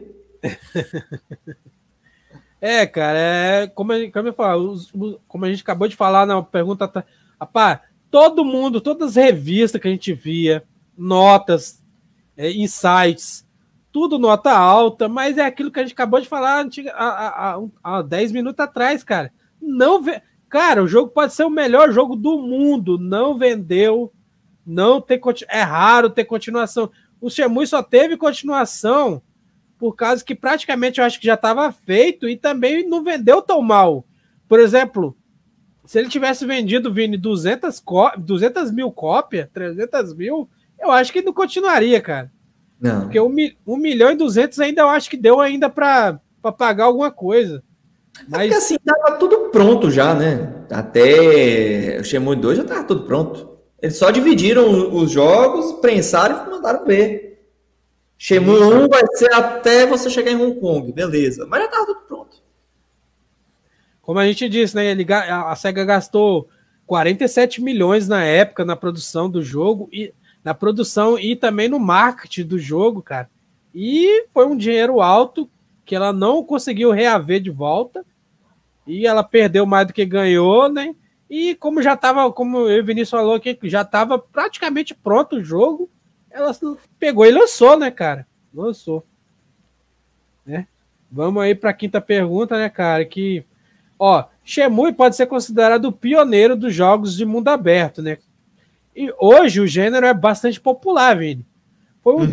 [SPEAKER 2] Cara, como eu falo, como a gente acabou de falar na pergunta, rapaz, todo mundo, todas as revistas que a gente via, notas, insights, tudo nota alta, mas é aquilo que a gente acabou de falar há 10 minutos atrás, cara. Cara, o jogo pode ser o melhor jogo do mundo, não vendeu, é raro ter continuação. O Shenmue só teve continuação por causa que praticamente eu acho que já estava feito e também não vendeu tão mal. Por exemplo, se ele tivesse vendido, Vini, 200 mil cópias, 300 mil, eu acho que não continuaria, cara.
[SPEAKER 1] Não.
[SPEAKER 2] Porque 1.200.000 ainda eu acho que deu ainda para pagar alguma coisa. Mas
[SPEAKER 1] porque assim, tava tudo pronto já, né? Até o Shenmue 2 já tava tudo pronto. Eles só dividiram os jogos, prensaram e mandaram ver. Shenmue 1 vai ser até você chegar em Hong Kong, beleza. Mas já tava tudo pronto.
[SPEAKER 2] Como a gente disse, né? A SEGA gastou 47 milhões na época na produção do jogo e também no marketing do jogo, cara. E foi um dinheiro alto que ela não conseguiu reaver de volta. E ela perdeu mais do que ganhou, né? E como eu e o Vinícius falou aqui, já estava praticamente pronto o jogo, ela pegou e lançou, né, cara? Lançou. Né? Vamos aí para a quinta pergunta, né, cara? Que, Shenmue pode ser considerado o pioneiro dos jogos de mundo aberto, né? E hoje o gênero é bastante popular, Vini. Foi um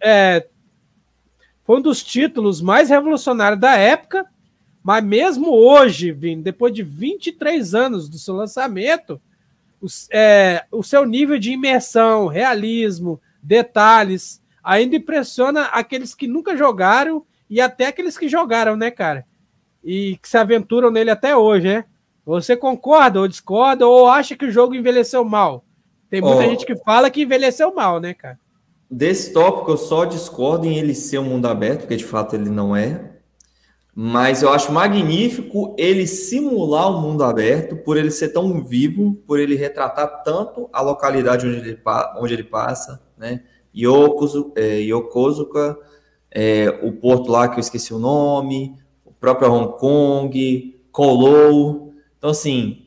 [SPEAKER 2] foi um dos títulos mais revolucionários da época, mas mesmo hoje, Vini, depois de 23 anos do seu lançamento, o seu nível de imersão, realismo, detalhes, ainda impressiona aqueles que nunca jogaram e até aqueles que jogaram, né, cara? E que se aventuram nele até hoje, né? Você concorda ou discorda ou acha que o jogo envelheceu mal? Tem muita gente que fala que envelheceu mal, né, cara?
[SPEAKER 1] Desse tópico eu só discordo em ele ser um mundo aberto, porque de fato ele não é. Mas eu acho magnífico ele simular o mundo aberto, por ele ser tão vivo, por ele retratar tanto a localidade onde ele passa, né? Yokosuka, o porto lá que eu esqueci o nome, o próprio Hong Kong, Kowloon. Então, assim,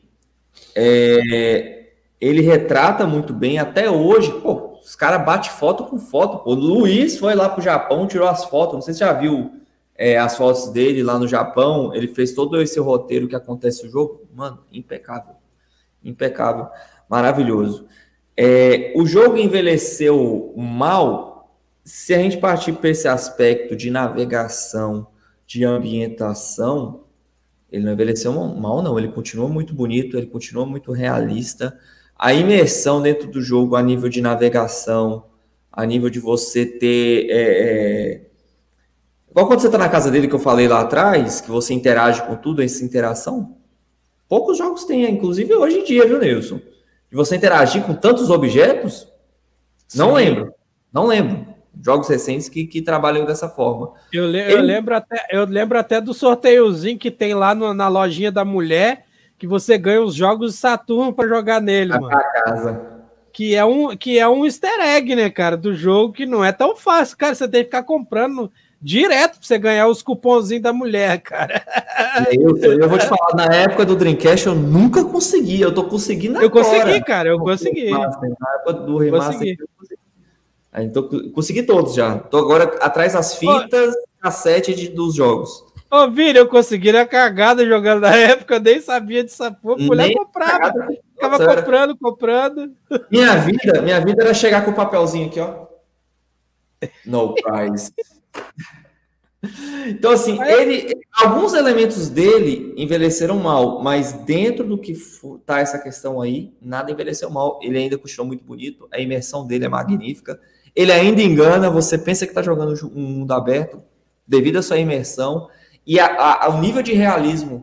[SPEAKER 1] ele retrata muito bem até hoje. Pô, os caras batem foto com foto. Pô. O Luiz foi lá pro Japão, tirou as fotos. Não sei se você já viu as fotos dele lá no Japão. Ele fez todo esse roteiro que acontece no jogo. Mano, impecável. Impecável. Maravilhoso. O jogo envelheceu mal se a gente partir para esse aspecto de navegação, de ambientação. Ele não envelheceu mal, não. Ele continua muito bonito, ele continua muito realista. A imersão dentro do jogo, a nível de navegação, a nível de você ter... Igual quando você está na casa dele, que eu falei lá atrás, que você interage com tudo, essa interação. Poucos jogos têm, inclusive hoje em dia, viu, Nilson? De você interagir com tantos objetos? Sim. Não lembro. Jogos recentes que trabalham dessa forma.
[SPEAKER 2] Eu lembro até do sorteiozinho que tem lá na lojinha da mulher, que você ganha os jogos de Saturno para jogar nele, mano.
[SPEAKER 1] Casa.
[SPEAKER 2] Que é um easter egg, né, cara, do jogo, que não é tão fácil, cara. Você tem que ficar comprando direto para você ganhar os cupomzinhos da mulher, cara.
[SPEAKER 1] Eu vou te falar, na época do Dreamcast eu nunca consegui. Eu tô conseguindo agora.
[SPEAKER 2] Eu consegui, cara, eu consegui.
[SPEAKER 1] Na época do remaster eu consegui. Então, consegui todos já. Tô agora atrás das fitas, cassete dos jogos.
[SPEAKER 2] Ô, Vini, eu consegui na cagada jogando na época, eu nem sabia dessa porra. Mulher comprava, ficava comprando.
[SPEAKER 1] Minha vida era chegar com o papelzinho aqui, ó. No prize. Então, assim, alguns elementos dele envelheceram mal, mas dentro do que tá essa questão aí, nada envelheceu mal. Ele ainda continuou muito bonito, a imersão dele é magnífica. Ele ainda engana, você pensa que está jogando um mundo aberto, devido à sua imersão, e ao nível de realismo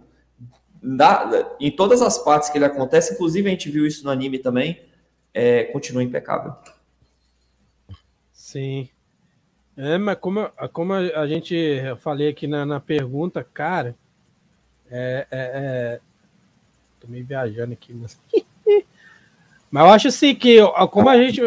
[SPEAKER 1] em todas as partes que ele acontece, inclusive a gente viu isso no anime também, continua impecável.
[SPEAKER 2] Sim. Mas como a gente falei aqui na pergunta, cara, tô meio viajando aqui, mas eu acho assim que, como a gente...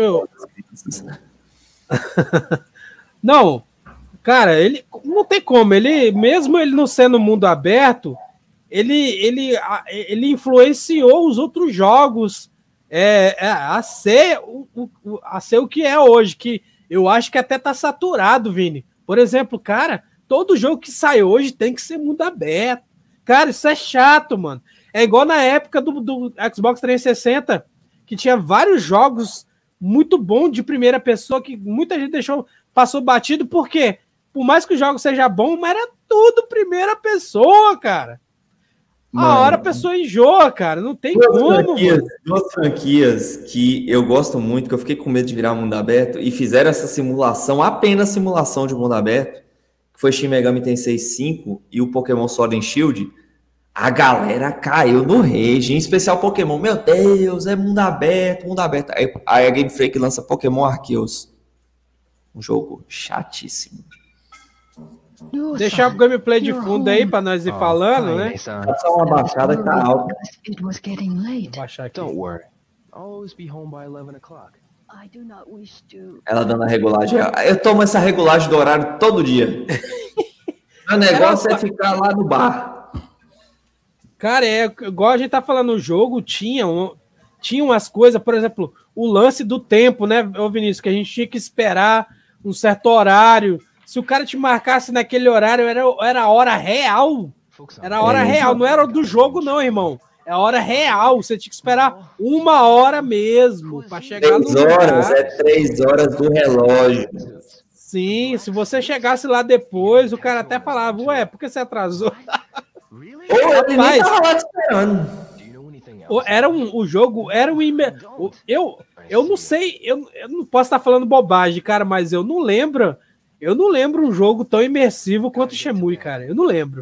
[SPEAKER 2] Não, cara, ele não tem como, mesmo ele não sendo mundo aberto, ele influenciou os outros jogos a ser o que é hoje, que eu acho que até tá saturado, Vini. Por exemplo, cara, todo jogo que sai hoje tem que ser mundo aberto. Cara, isso é chato, mano. É igual na época do Xbox 360, que tinha vários jogos muito bons de primeira pessoa, que muita gente passou batido, porque por mais que o jogo seja bom, mas era tudo primeira pessoa, cara. A hora a pessoa enjoa, cara. Não tem como.
[SPEAKER 1] Duas franquias que eu gosto muito, que eu fiquei com medo de virar mundo aberto, e fizeram essa simulação, apenas simulação de mundo aberto, que foi Shin Megami Tensei 5 e o Pokémon Sword and Shield. A galera caiu no rage, em especial Pokémon. Meu Deus, é mundo aberto, mundo aberto. Aí a Game Freak lança Pokémon Arceus. Um jogo chatíssimo.
[SPEAKER 2] Deixar o gameplay de fundo aí pra nós ir falando, né?
[SPEAKER 1] Só uma baixada que tá alta.
[SPEAKER 2] Vou baixar aqui.
[SPEAKER 1] Ela dando a regulagem. Eu tomo essa regulagem do horário todo dia. O negócio é ficar lá no bar.
[SPEAKER 2] Cara, igual a gente tá falando no jogo, tinha umas coisas, por exemplo, o lance do tempo, né, ô Vinícius, que a gente tinha que esperar um certo horário. Se o cara te marcasse naquele horário, era a hora real. Era a hora real, não era do jogo, não, irmão. É hora real. Você tinha que esperar 1 hora mesmo para chegar
[SPEAKER 1] 3 horas, é 3 horas do relógio.
[SPEAKER 2] Sim, se você chegasse lá depois, o cara até falava, ué, por que você atrasou?
[SPEAKER 1] Ou ele nem tava lá te esperando.
[SPEAKER 2] O jogo era um... Eu não sei, eu não posso estar falando bobagem, cara, mas eu não lembro um jogo tão imersivo quanto o Shenmue, cara. Eu não lembro.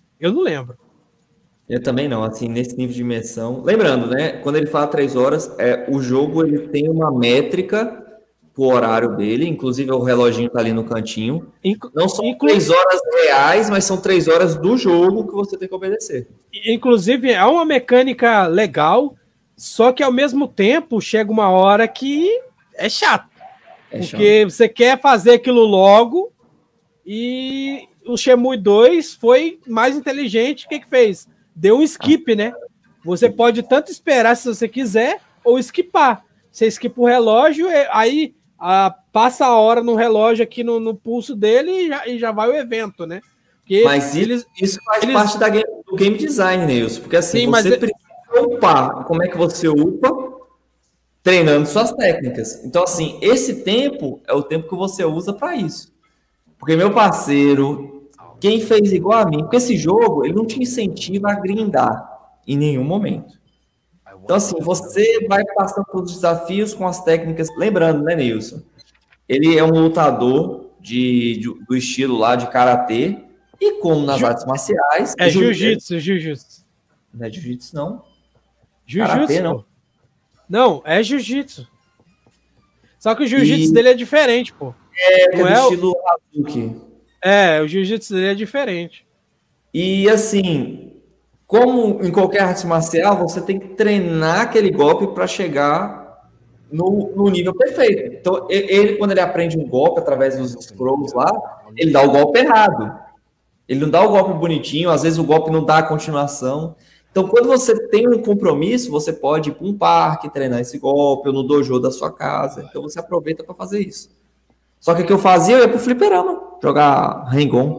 [SPEAKER 1] Eu também não, assim, nesse nível de imersão. Lembrando, né, quando ele fala 3 horas, o jogo ele tem uma métrica pro horário dele, inclusive o reloginho tá ali no cantinho. Não são 3 horas reais, mas são 3 horas do jogo que você tem que obedecer.
[SPEAKER 2] Inclusive, é uma mecânica legal, só que ao mesmo tempo chega uma hora que é chato. Porque você quer fazer aquilo logo e o Shenmue 2 foi mais inteligente. O que fez? Deu um skip, né? Você pode tanto esperar se você quiser ou skipar. Você skipa o relógio, aí passa a hora no relógio aqui no pulso dele e já vai o evento, né? Porque
[SPEAKER 1] mas isso faz parte do game design, Nilson. Porque assim, sim, você precisa upar. Como é que você upa? Treinando suas técnicas. Então, assim, esse tempo é o tempo que você usa para isso. Porque, meu parceiro, quem fez igual a mim, porque esse jogo, ele não te incentiva a grindar em nenhum momento. Então, assim, você vai passando pelos desafios com as técnicas. Lembrando, né, Nilson? Ele é um lutador do estilo lá de karatê. E como nas artes marciais...
[SPEAKER 2] É jiu-jitsu.
[SPEAKER 1] Não é jiu-jitsu, não.
[SPEAKER 2] Jiu-jitsu, não. Não, é jiu-jitsu. Só que o jiu-jitsu dele é diferente, pô.
[SPEAKER 1] Não é estilo Hadouken.
[SPEAKER 2] O jiu-jitsu dele é diferente.
[SPEAKER 1] E assim, como em qualquer arte marcial, você tem que treinar aquele golpe para chegar no nível perfeito. Então, ele, quando ele aprende um golpe através dos scrolls lá, ele dá o golpe errado. Ele não dá o golpe bonitinho, às vezes o golpe não dá a continuação. Então, quando você tem um compromisso, você pode ir para um parque, treinar esse golpe, ou no dojo da sua casa. Então, você aproveita para fazer isso. Só que o que eu fazia, eu ia pro fliperama, jogar Hang-On.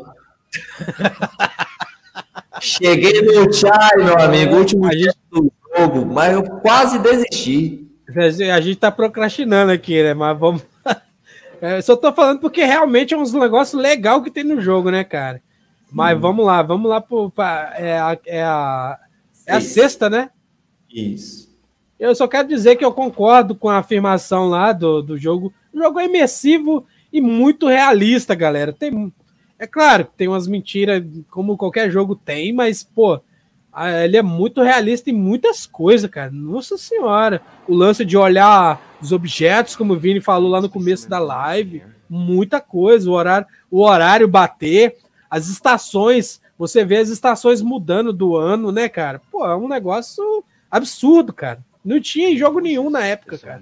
[SPEAKER 1] Cheguei no Chai, meu amigo, último dia do jogo, mas eu quase desisti.
[SPEAKER 2] A gente tá procrastinando aqui, né? Mas vamos... só tô falando porque realmente é uns negócios legais que tem no jogo, né, cara? Mas vamos lá é a sexta, né?
[SPEAKER 1] Isso.
[SPEAKER 2] Eu só quero dizer que eu concordo com a afirmação lá do jogo. O jogo é imersivo e muito realista, galera. É claro que tem umas mentiras, como qualquer jogo tem, mas, pô, ele é muito realista em muitas coisas, cara. Nossa senhora. O lance de olhar os objetos, como o Vini falou lá no começo da live, muita coisa. O horário bater, as estações, você vê as estações mudando do ano, né, cara? Pô, é um negócio absurdo, cara. Não tinha em jogo nenhum na época, cara.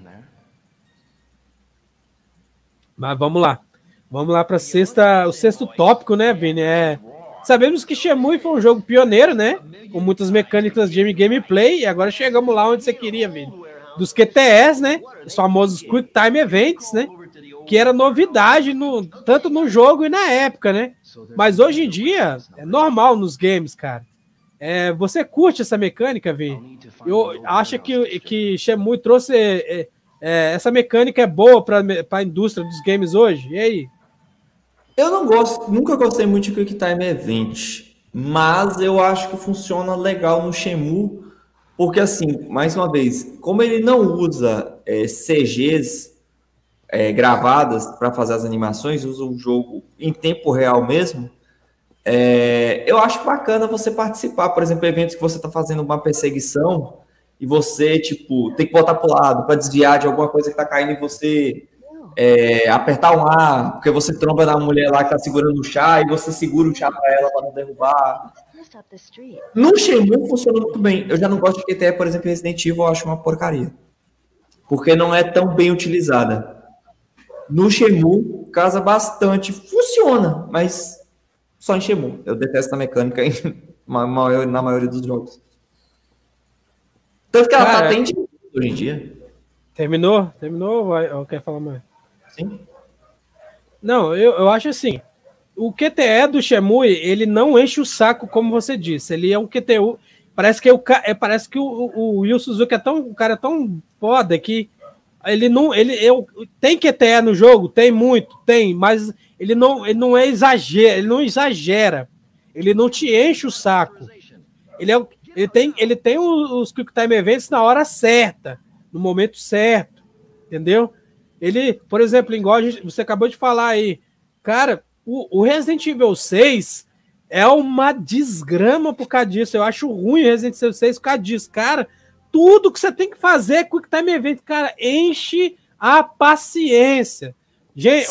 [SPEAKER 2] Mas vamos lá. Vamos lá para o sexto tópico, né, Vini? Sabemos que Shenmue foi um jogo pioneiro, né? Com muitas mecânicas de gameplay. E agora chegamos lá onde você queria, Vini. Dos QTEs, né? Os famosos Quick Time Events, né? Que era novidade tanto no jogo e na época, né? Mas hoje em dia é normal nos games, cara. Você curte essa mecânica, Vini? Eu acho que Shenmue trouxe... essa mecânica é boa para a indústria dos games hoje? E aí?
[SPEAKER 1] Eu nunca gostei muito de Quick Time Event, mas eu acho que funciona legal no Shenmue, porque assim, mais uma vez, como ele não usa CGs gravadas para fazer as animações, usa um jogo em tempo real mesmo, eu acho bacana você participar, por exemplo, eventos que você está fazendo uma perseguição e você, tipo, tem que botar para o lado para desviar de alguma coisa que está caindo em você, apertar um A, porque você tromba na mulher lá que tá segurando o chá e você segura o chá para ela para não derrubar. No Shenmue funciona muito bem. Eu já não gosto de QTE, por exemplo, Resident Evil, eu acho uma porcaria. Porque não é tão bem utilizada. No Shenmue, casa bastante. Funciona, mas só em Shenmue. Eu detesto a mecânica na maioria dos jogos. Tanto que ela tá até hoje em dia.
[SPEAKER 2] Terminou? Ou quer falar mais?
[SPEAKER 1] Sim.
[SPEAKER 2] Não, eu acho assim, o QTE do Shenmue, ele não enche o saco, como você disse. Ele é um Parece que o Yu Suzuki o cara é tão foda que ele tem QTE no jogo, tem muito, mas ele não exagera, ele não te enche o saco. Ele tem os Quick Time Events na hora certa, no momento certo, entendeu? Ele, por exemplo, igual você acabou de falar aí, cara, o Resident Evil 6 é uma desgrama por causa disso. Eu acho ruim o Resident Evil 6 por causa disso, cara. Tudo que você tem que fazer é Quick Time Event, cara, enche a paciência. Gente,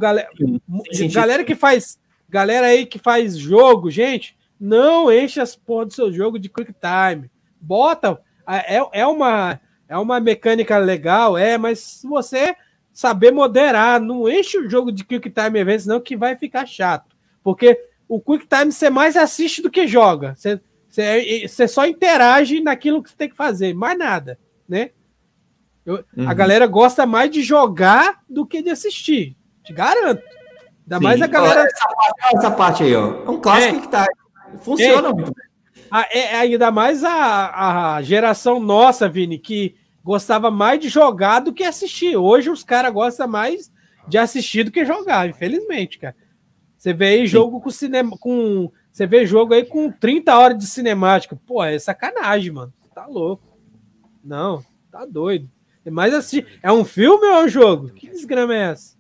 [SPEAKER 2] galera aí que faz jogo, gente, não enche as porra do seu jogo de Quick Time. Bota, é uma mecânica legal, mas se você saber moderar, não enche o jogo de Quick Time Events, não, que vai ficar chato. Porque o Quick Time você mais assiste do que joga. Você só interage naquilo que você tem que fazer, mais nada, né? A galera gosta mais de jogar do que de assistir, te garanto. Ainda mais a galera...
[SPEAKER 1] Essa parte aí, ó. É um clássico que tá... Funciona muito bem.
[SPEAKER 2] Ainda mais a geração nossa, Vini, que gostava mais de jogar do que assistir. Hoje os caras gostam mais de assistir do que jogar, infelizmente, cara. Você vê aí jogo com cinema, você vê jogo aí com 30 horas de cinemática. Pô, é sacanagem, mano. Tá louco. Não, tá doido. Mas assim, é um filme ou é um jogo? Que desgrama é essa?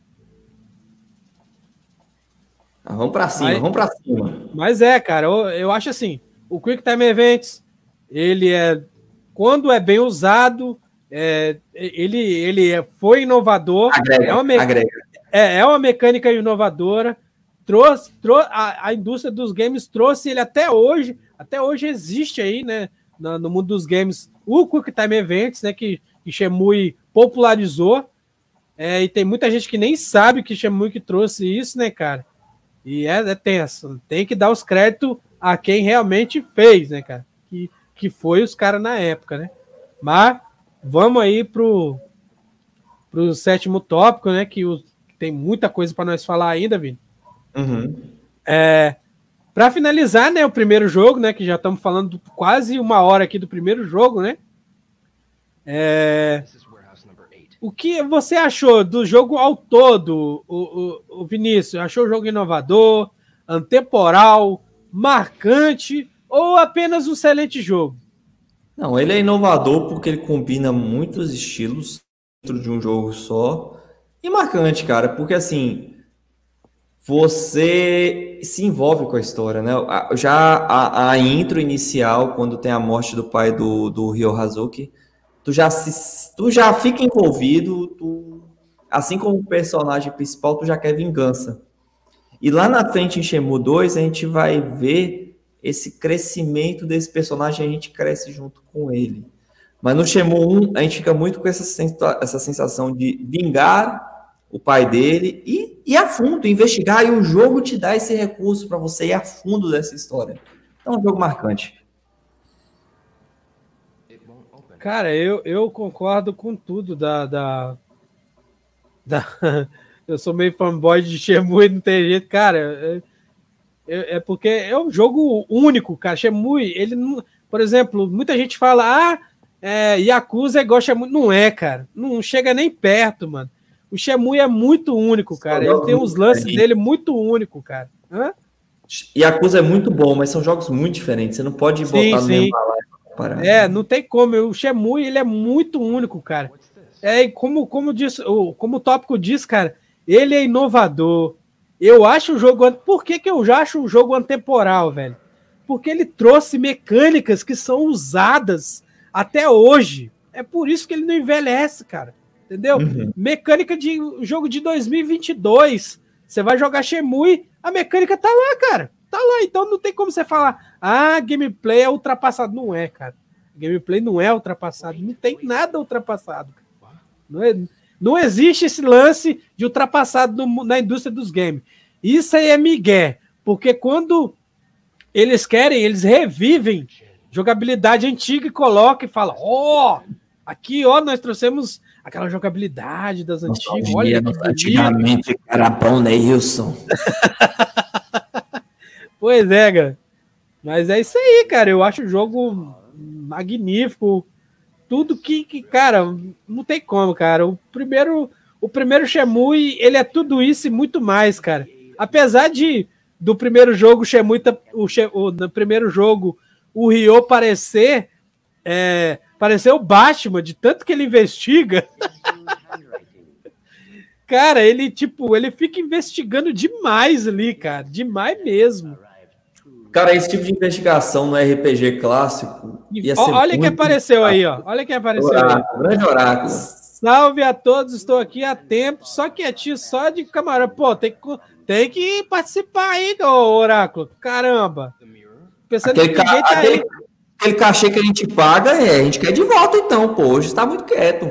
[SPEAKER 1] Vamos pra cima, vamos pra cima.
[SPEAKER 2] Mas cara, eu acho assim, o Quick Time Events, ele quando é bem usado, ele foi inovador.
[SPEAKER 1] Agrega.
[SPEAKER 2] É uma mecânica inovadora. A indústria dos games trouxe ele até hoje existe aí, né, no mundo dos games, o Quick Time Events, né, que Shenmue popularizou, e tem muita gente que nem sabe que Shenmue que trouxe isso, né, cara, e é tenso, tem que dar os créditos a quem realmente fez, né, cara, que foi os caras na época, né, mas vamos aí pro sétimo tópico, né, que tem muita coisa para nós falar ainda, Vini.
[SPEAKER 1] Uhum.
[SPEAKER 2] Para finalizar, né, o primeiro jogo, né, que já estamos falando quase uma hora aqui do primeiro jogo, né? O que você achou do jogo ao todo, o Vinícius? Achou o jogo inovador, antemporal, marcante ou apenas um excelente jogo?
[SPEAKER 1] Não, ele é inovador porque ele combina muitos estilos dentro de um jogo só e marcante, cara, porque assim você se envolve com a história, né? Já a intro inicial, quando tem a morte do pai do Ryo Hazuki, tu já fica envolvido, assim como o personagem principal, tu já quer vingança. E lá na frente, em Shenmue 2, a gente vai ver esse crescimento desse personagem, a gente cresce junto com ele. Mas no Shenmue 1, a gente fica muito com essa sensação de vingar o pai dele e ir a fundo, investigar, e o jogo te dá esse recurso para você ir a fundo dessa história. Então é um jogo marcante.
[SPEAKER 2] Cara, eu concordo com tudo eu sou meio fanboy de Shenmue, não tem jeito, cara. É porque é um jogo único, cara. Shenmue, ele não... Por exemplo, muita gente fala, Yakuza é igual Shenmue. Não é, cara. Não chega nem perto, mano. O Shenmue é muito único, cara. Ele tem uns lances dele muito único, cara.
[SPEAKER 1] Yakuza é muito bom, mas são jogos muito diferentes. Você não pode botar no mesmo balaio.
[SPEAKER 2] Não tem como. O Shenmue, ele é muito único, cara. Como o tópico diz, cara, ele é inovador. Eu acho o jogo... Por que eu já acho o jogo antemporal, velho? Porque ele trouxe mecânicas que são usadas até hoje. É por isso que ele não envelhece, cara. Entendeu?
[SPEAKER 1] Uhum.
[SPEAKER 2] Mecânica de jogo de 2022. Você vai jogar Shenmue, a mecânica tá lá, cara. Tá lá. Então não tem como você falar, gameplay é ultrapassado. Não é, cara. Gameplay não é ultrapassado. Não tem nada ultrapassado. Não existe esse lance de ultrapassado na indústria dos games. Isso aí é migué. Porque quando eles querem, eles revivem jogabilidade antiga e colocam e falam, aqui, nós trouxemos aquela jogabilidade das antigas. Olha,
[SPEAKER 1] antigamente era bom, né, Wilson?
[SPEAKER 2] Pois é, cara. Mas é isso aí, cara. Eu acho o jogo magnífico. Tudo que, cara, não tem como, cara. O primeiro Shenmue, ele é tudo isso e muito mais, cara. Apesar do primeiro jogo, do primeiro jogo, o Ryo parecer o Batman, de tanto que ele investiga. Cara, ele fica investigando demais ali, cara. Demais mesmo.
[SPEAKER 1] Cara, esse tipo de investigação no RPG clássico...
[SPEAKER 2] Olha quem apareceu aí, ó. Olha quem apareceu aí.
[SPEAKER 1] Grande Oráculo.
[SPEAKER 2] Salve a todos, estou aqui há tempo, só quietinho, só de camarão. Pô, tem que participar aí, Oráculo. Caramba.
[SPEAKER 1] Pensando aquele cachê que a gente paga, a gente quer de volta então, pô. Hoje está muito quieto.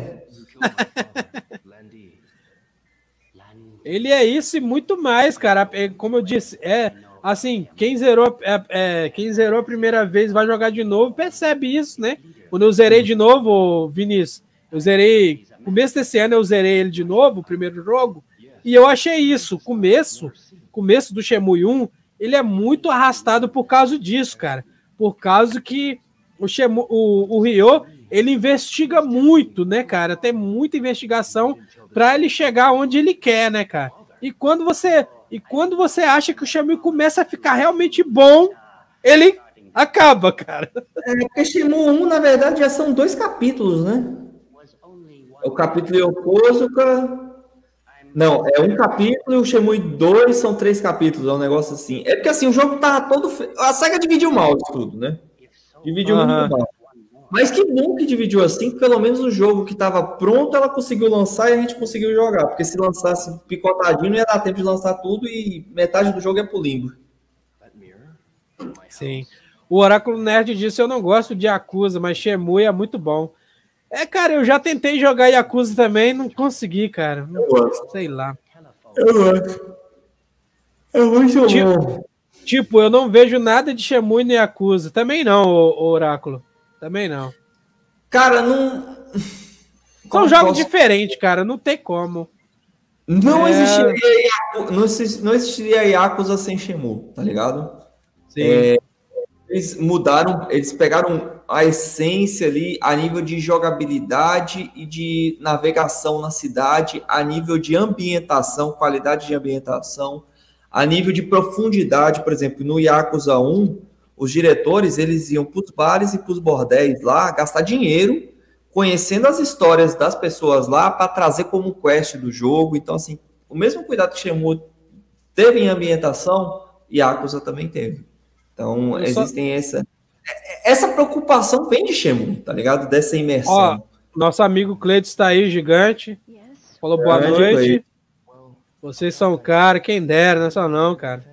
[SPEAKER 2] Ele é isso e muito mais, cara. Como eu disse, assim, quem zerou a primeira vez vai jogar de novo, percebe isso, né? Quando eu zerei de novo, Vinícius, no começo desse ano eu zerei ele de novo, o primeiro jogo, e eu achei isso, começo do Shenmue 1, ele é muito arrastado por causa disso, cara. Por causa que o Ryo, ele investiga muito, né, cara? Tem muita investigação para ele chegar onde ele quer, né, cara? E quando você acha que o Shenmue começa a ficar realmente bom, ele acaba, cara.
[SPEAKER 1] Porque Shenmue 1, na verdade, já são 2 capítulos, né? É o capítulo Yokosuka... Não, é um capítulo e o Shenmue 2 são 3 capítulos, é um negócio assim. É porque assim, o jogo tá todo... A SEGA dividiu mal isso tudo, né? Dividiu muito mal. Mas que bom que dividiu assim, que pelo menos o jogo que estava pronto, ela conseguiu lançar e a gente conseguiu jogar. Porque se lançasse picotadinho, não ia dar tempo de lançar tudo e metade do jogo é pro limbo.
[SPEAKER 2] Sim. O Oráculo Nerd disse, eu não gosto de Yakuza, mas Shenmue é muito bom. Cara, eu já tentei jogar Yakuza também, não consegui, cara. Eu gosto. Sei lá.
[SPEAKER 1] Eu gosto. É muito bom.
[SPEAKER 2] Tipo, eu não vejo nada de Shenmue nem Yakuza. Também não, o Oráculo. Também não.
[SPEAKER 1] Cara, não...
[SPEAKER 2] São jogos diferentes, cara. Não tem como.
[SPEAKER 1] Não existiria Yakuza sem Shenmue, tá ligado?
[SPEAKER 2] Sim.
[SPEAKER 1] Eles mudaram, eles pegaram a essência ali a nível de jogabilidade e de navegação na cidade, a nível de ambientação, qualidade de ambientação, a nível de profundidade. Por exemplo, no Yakuza 1, os diretores, eles iam para os bares e para os bordéis lá, gastar dinheiro, conhecendo as histórias das pessoas lá, para trazer como quest do jogo. Então, assim, o mesmo cuidado que Shenmue teve em ambientação, Yakuza também teve. Então, existem essa preocupação vem de Shenmue, tá ligado? Dessa imersão.
[SPEAKER 2] Ó, nosso amigo Cleiton está aí, gigante. Falou boa noite. Cleiton. Vocês são cara, quem dera, não é só não, cara.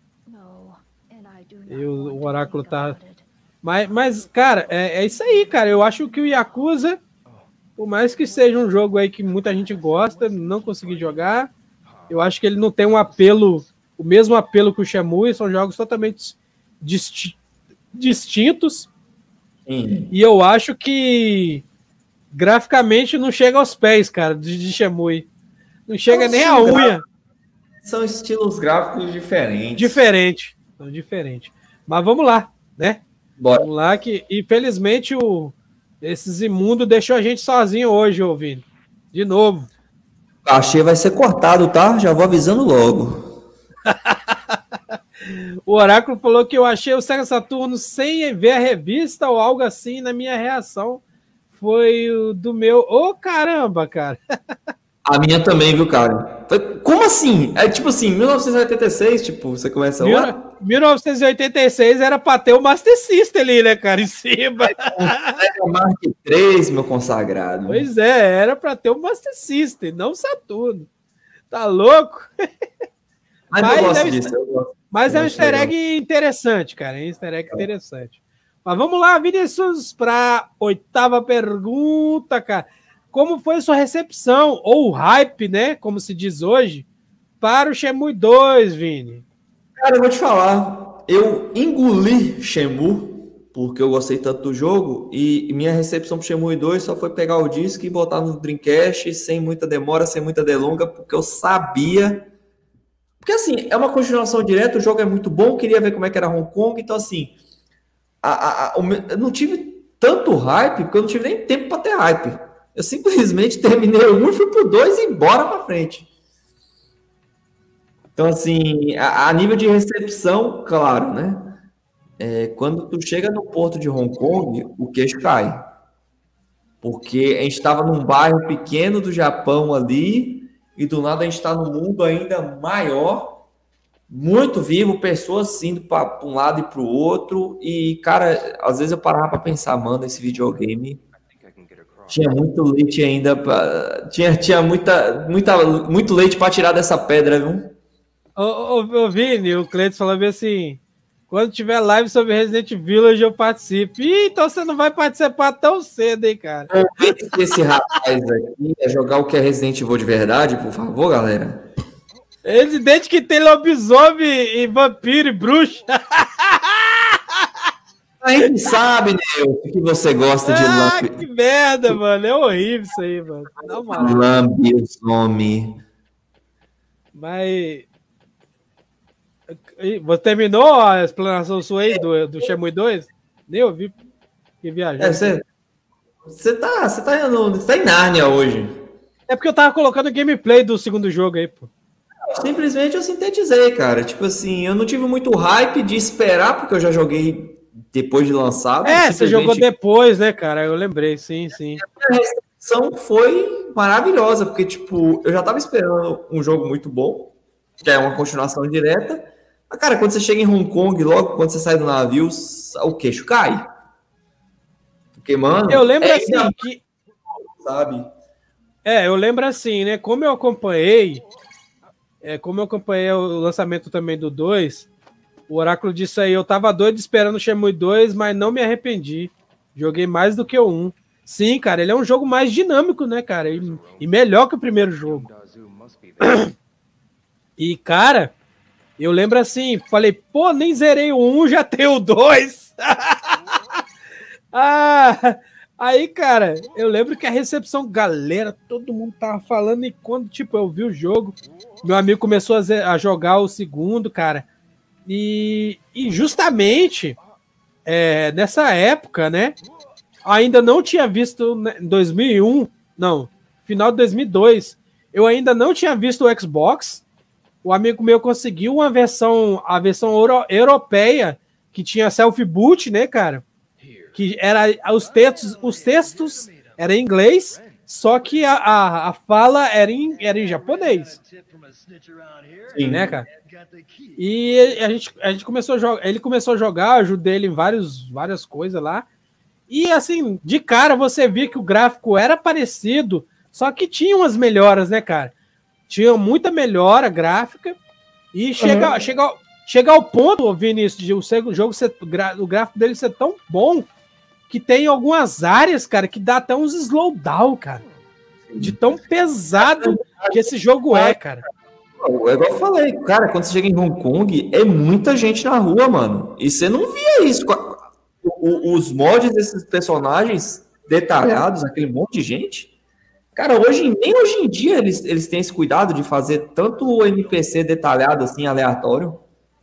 [SPEAKER 2] E o Oráculo tá... Mas cara, é isso aí, cara. Eu acho que o Yakuza, por mais que seja um jogo aí que muita gente gosta, não consegui jogar, eu acho que ele não tem um apelo, o mesmo apelo que o Shenmue, são jogos totalmente distintos. E eu acho que graficamente não chega aos pés, cara, de Shenmue. Não chega nem a unha.
[SPEAKER 1] São estilos gráficos diferentes.
[SPEAKER 2] Diferente. Mas vamos lá, né?
[SPEAKER 1] Bora.
[SPEAKER 2] Vamos lá, que infelizmente esses imundos deixou a gente sozinho hoje, ouvindo. De novo.
[SPEAKER 1] O cachê vai ser cortado, tá? Já vou avisando logo.
[SPEAKER 2] O Oráculo falou que eu achei o Sega Saturno sem ver a revista ou algo assim. Na minha reação foi o do meu... Ô, caramba, cara.
[SPEAKER 1] A minha também, viu, cara? Como assim? É tipo assim, 1986, tipo, você começa...
[SPEAKER 2] 1986 era pra ter o Master System ali, né, cara, em cima.
[SPEAKER 1] Era Mark III, meu consagrado.
[SPEAKER 2] Pois era pra ter o Master System, não o Saturno. Tá louco? Mas é um easter egg interessante, cara. É um easter egg interessante. Mas vamos lá, Vinícius, para a 8ª pergunta, cara. Como foi sua recepção, ou hype, né? Como se diz hoje, para o Shenmue 2, Vini?
[SPEAKER 1] Cara, eu vou te falar. Eu engoli Shenmue, porque eu gostei tanto do jogo, e minha recepção para o Shenmue 2 só foi pegar o disco e botar no Dreamcast, sem muita demora, sem muita delonga, porque eu sabia... Porque, assim, é uma continuação direta, o jogo é muito bom, queria ver como é que era Hong Kong, então, assim, eu não tive tanto hype, porque eu não tive nem tempo para ter hype. Eu simplesmente terminei o 1, fui pro 2 e bora para frente. Então, assim, a nível de recepção, claro, né? Quando tu chega no porto de Hong Kong, o queixo cai. Porque a gente estava num bairro pequeno do Japão ali, e do nada a gente está num mundo ainda maior, muito vivo, pessoas indo para um lado e para o outro. E, cara, às vezes eu parava para pensar, mano, esse videogame tinha muito leite ainda, tinha muito leite para tirar dessa pedra, viu?
[SPEAKER 2] Ô, Vini, o Cleiton falou bem assim: quando tiver live sobre Resident Village, eu participo. Ih, então você não vai participar tão cedo, hein, cara?
[SPEAKER 1] Esse rapaz aqui é jogar o que é Resident Evil de verdade, por favor, galera.
[SPEAKER 2] Evidente que tem lobisomem e vampiro e bruxa.
[SPEAKER 1] A gente sabe, né, o que você gosta de lambe.
[SPEAKER 2] Que merda, mano. É horrível isso aí, mano.
[SPEAKER 1] Lambisomem.
[SPEAKER 2] Mas... Você terminou a explanação sua aí do Shenmue 2? Nem ouvi. Que viajou.
[SPEAKER 1] Você tá em Nárnia hoje.
[SPEAKER 2] É porque eu tava colocando o gameplay do segundo jogo aí, pô.
[SPEAKER 1] Simplesmente eu sintetizei, cara. Tipo assim, eu não tive muito hype de esperar, porque eu já joguei depois de lançado.
[SPEAKER 2] Você jogou depois, né, cara? Eu lembrei, sim.
[SPEAKER 1] A recepção foi maravilhosa, porque, tipo, eu já tava esperando um jogo muito bom, que é uma continuação direta. Mas, cara, quando você chega em Hong Kong, logo quando você sai do navio, o queixo cai. Porque, mano...
[SPEAKER 2] Eu lembro assim que...
[SPEAKER 1] Sabe?
[SPEAKER 2] Eu lembro assim, né? Como eu acompanhei o lançamento também do 2, o Oráculo disse aí, eu tava doido esperando o Shenmue 2, mas não me arrependi. Joguei mais do que o 1. Sim, cara, ele é um jogo mais dinâmico, né, cara? E melhor que o primeiro jogo. E, cara, eu lembro assim, falei, pô, nem zerei o 1, já tem o 2. Aí, cara, eu lembro que a recepção, galera, todo mundo tava falando, e quando, tipo, eu vi o jogo, meu amigo começou a jogar o segundo, cara, e justamente nessa época, né, ainda não tinha visto, em 2001, não, final de 2002, eu ainda não tinha visto o Xbox. O amigo meu conseguiu a versão europeia, que tinha self-boot, né, cara? Que era os textos eram em inglês, só que a fala era em japonês. Sim, né, cara? E a gente começou a jogar, ele começou a jogar, eu ajudei ele em várias coisas lá. E assim, de cara você via que o gráfico era parecido, só que tinha umas melhoras, né, cara? Tinha muita melhora gráfica e chega ao ponto, Vinícius, de o jogo o gráfico dele ser tão bom que tem algumas áreas, cara, que dá até uns slowdown, cara. De tão pesado que esse jogo é, cara.
[SPEAKER 1] É igual eu falei, cara, quando você chega em Hong Kong, é muita gente na rua, mano. E você não via isso. Os mods desses personagens detalhados, aquele monte de gente. Cara, nem hoje em dia eles têm esse cuidado de fazer tanto o NPC detalhado assim, aleatório.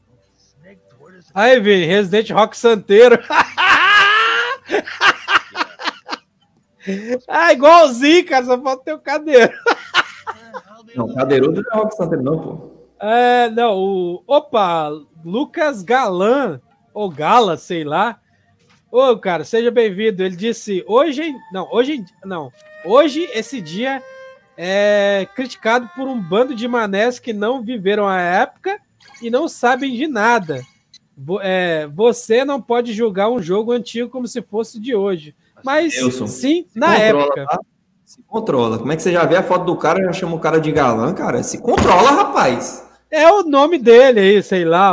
[SPEAKER 2] Aí, Vini, Resident Rock Santeiro. Igualzinho, cara, só falta ter o cadeiro.
[SPEAKER 1] Não, cadeirudo não é Rock Santeiro, não, pô.
[SPEAKER 2] Não, Lucas Galan, ou Gala, sei lá. Ô, cara, seja bem-vindo. Ele disse, hoje esse dia é criticado por um bando de manés que não viveram a época e não sabem de nada. Você não pode julgar um jogo antigo como se fosse de hoje. Mas sim, na época.
[SPEAKER 1] Tá? Se controla. Como é que você já vê a foto do cara e já chama o cara de galã, cara? Se controla, rapaz.
[SPEAKER 2] É o nome dele aí, sei lá.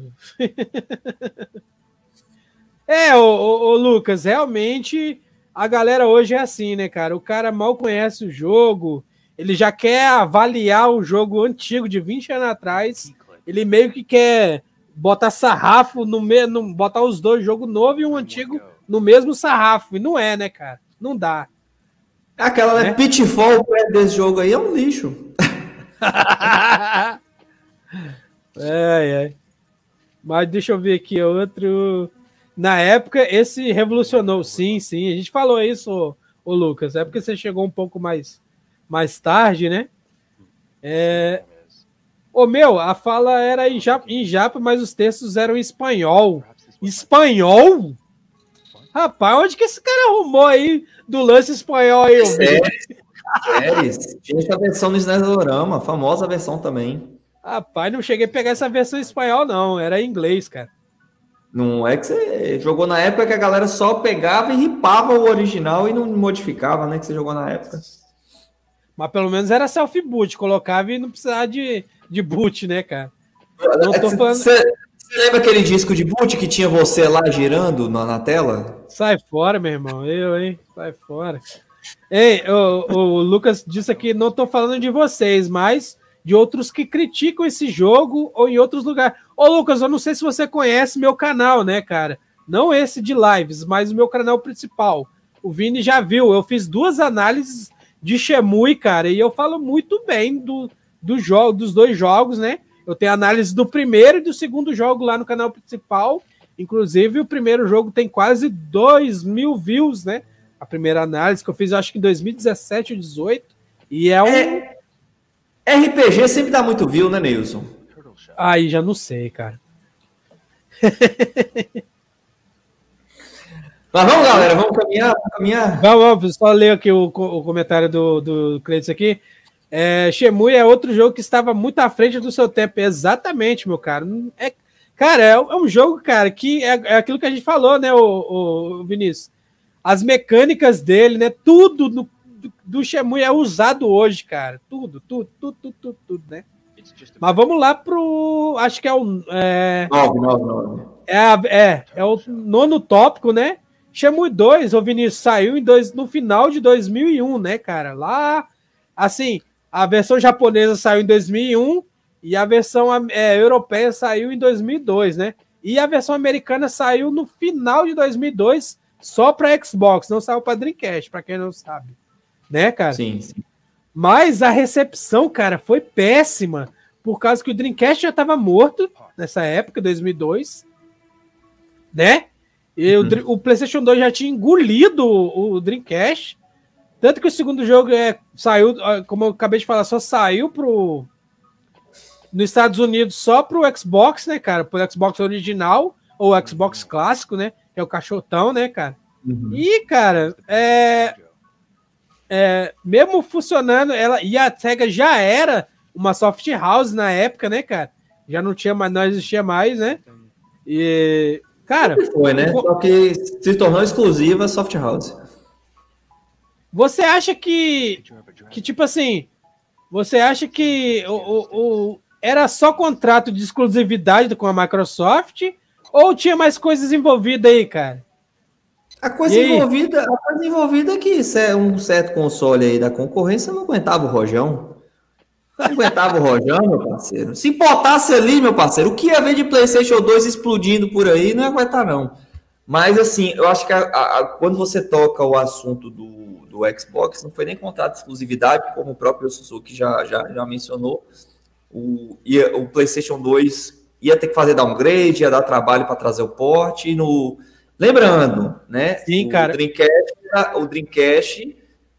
[SPEAKER 2] Ô Lucas, realmente a galera hoje é assim, né, cara? O cara mal conhece o jogo, ele já quer avaliar o jogo antigo de 20 anos atrás, ele meio que quer botar sarrafo botar os dois, jogo novo e um antigo, no mesmo sarrafo. E não é, né, cara? Não dá.
[SPEAKER 1] Aquela, né? Pitfall desse jogo aí é um lixo.
[SPEAKER 2] Mas deixa eu ver aqui outro. Na época, esse revolucionou. Sim, a gente falou isso, ô Lucas. É porque você chegou um pouco mais tarde, né? A fala era em japa, mas os textos eram em espanhol. Espanhol? Rapaz, onde que esse cara arrumou aí do lance espanhol aí?
[SPEAKER 1] Séries. Tinha essa versão no Snesorama, a famosa versão também.
[SPEAKER 2] Rapaz, não cheguei a pegar essa versão em espanhol, não. Era em inglês, cara.
[SPEAKER 1] Não é que você jogou na época que a galera só pegava e ripava o original e não modificava, né? Que você jogou na época.
[SPEAKER 2] Mas pelo menos era self-boot, colocava e não precisava de boot, né, cara? Não tô falando...
[SPEAKER 1] Você lembra aquele disco de boot que tinha você lá girando na tela?
[SPEAKER 2] Sai fora, meu irmão. Hein? Sai fora. Ei, o Lucas disse aqui, não tô falando de vocês, mas de outros que criticam esse jogo ou em outros lugares. Ô, Lucas, eu não sei se você conhece meu canal, né, cara? Não esse de lives, mas o meu canal principal. O Vini já viu, eu fiz 2 análises de Shenmue, cara, e eu falo muito bem dos 2 jogos, né? Eu tenho análise do primeiro e do segundo jogo lá no canal principal. Inclusive, o primeiro jogo tem quase 2.000 views, né? A primeira análise que eu fiz, acho que em 2017 ou 2018. E
[SPEAKER 1] RPG sempre dá muito view, né, Neilson?
[SPEAKER 2] Aí já não sei, cara.
[SPEAKER 1] Mas vamos, galera, vamos caminhar.
[SPEAKER 2] Vamos, só ler aqui o comentário do Cleiton aqui. Shenmue é outro jogo que estava muito à frente do seu tempo. Exatamente, meu cara. Cara, é um jogo, cara, que é aquilo que a gente falou, né, o Vinícius? As mecânicas dele, né? Tudo do Shenmue é usado hoje, cara. Tudo, né? Mas vamos lá pro... Acho que é o...
[SPEAKER 1] 9.
[SPEAKER 2] É o 9º tópico, né? Shenmue 2, o Vinícius, saiu no final de 2001, né, cara? Lá, assim, a versão japonesa saiu em 2001 e a versão europeia saiu em 2002, né? E a versão americana saiu no final de 2002 só para Xbox, não saiu para Dreamcast, para quem não sabe, né, cara?
[SPEAKER 1] Sim.
[SPEAKER 2] Mas a recepção, cara, foi péssima, por causa que o Dreamcast já estava morto nessa época, 2002, né? E o PlayStation 2 já tinha engolido o Dreamcast, tanto que o segundo jogo saiu, como eu acabei de falar, só saiu nos Estados Unidos só pro Xbox, né, cara? Pro Xbox original, ou Xbox clássico, né? Que é o cachotão, né, cara? E, cara, mesmo funcionando, e a SEGA já era uma soft house na época, né, cara? Já não existia mais, né? E, cara...
[SPEAKER 1] Foi, né? Só que se tornou exclusiva a soft house.
[SPEAKER 2] Você acha que tipo assim, você acha que era só contrato de exclusividade com a Microsoft ou tinha mais coisas envolvidas aí, cara?
[SPEAKER 1] A coisa envolvida é que um certo console aí da concorrência não aguentava o rojão. Não aguentava o rojão, meu parceiro. Se botasse ali, meu parceiro, o que ia ver de PlayStation 2 explodindo por aí, não ia aguentar, não. Mas, assim, eu acho que quando você toca o assunto do Xbox, não foi nem contrato de exclusividade, como o próprio Suzuki já mencionou. O PlayStation 2 ia ter que fazer downgrade, ia dar trabalho para trazer o port. Lembrando, né?
[SPEAKER 2] Sim, cara.
[SPEAKER 1] O Dreamcast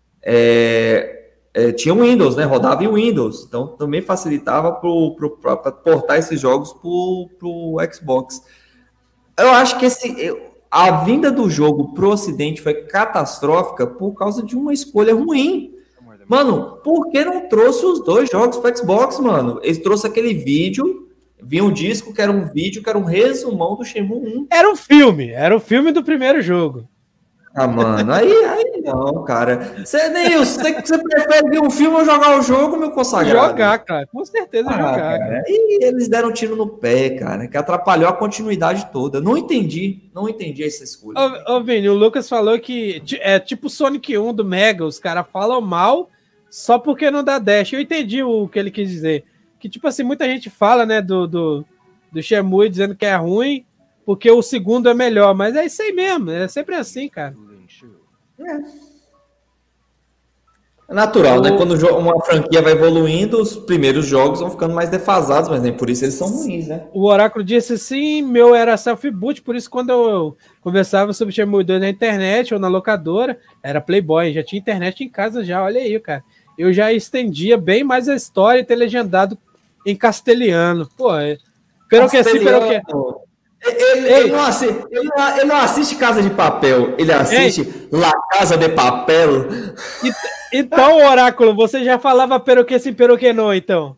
[SPEAKER 1] tinha o Windows, né? Rodava em Windows. Então, também facilitava para portar esses jogos para o Xbox. Eu acho que a vinda do jogo pro Ocidente foi catastrófica por causa de uma escolha ruim. Mano, por que não trouxe os 2 jogos para Xbox, mano? Eles trouxeram aquele vídeo, vinha um disco que era um vídeo, que era um resumão do Shenmue 1.
[SPEAKER 2] Era o filme do primeiro jogo.
[SPEAKER 1] Ah, mano, aí não, cara. Você prefere ver um filme ou jogar o jogo, meu consagrado?
[SPEAKER 2] Jogar, cara. Com certeza jogar, cara.
[SPEAKER 1] E eles deram um tiro no pé, cara, que atrapalhou a continuidade toda. Não entendi essa escolha.
[SPEAKER 2] Ô, Vini, o Lucas falou que é tipo Sonic 1 do Mega, os caras falam mal só porque não dá dash. Eu entendi o que ele quis dizer. Que, tipo assim, muita gente fala, né, do Shenmue dizendo que é ruim porque o segundo é melhor, mas é isso aí mesmo, é sempre assim, cara.
[SPEAKER 1] É natural, né? Quando uma franquia vai evoluindo, os primeiros jogos vão ficando mais defasados, mas nem por isso eles são ruins, né?
[SPEAKER 2] O Oráculo disse sim, meu era self-boot, por isso quando eu conversava sobre Shenmue 2 na internet ou na locadora, era Playboy, já tinha internet em casa já, olha aí, cara. Eu já estendia bem mais a história e ter legendado em castelhano. Pô, pero que sim, pero que...
[SPEAKER 1] Ele não assiste Casa de Papel, ele assiste La Casa de Papel.
[SPEAKER 2] Então, Oráculo, você já falava pero que sim, pero que não, então.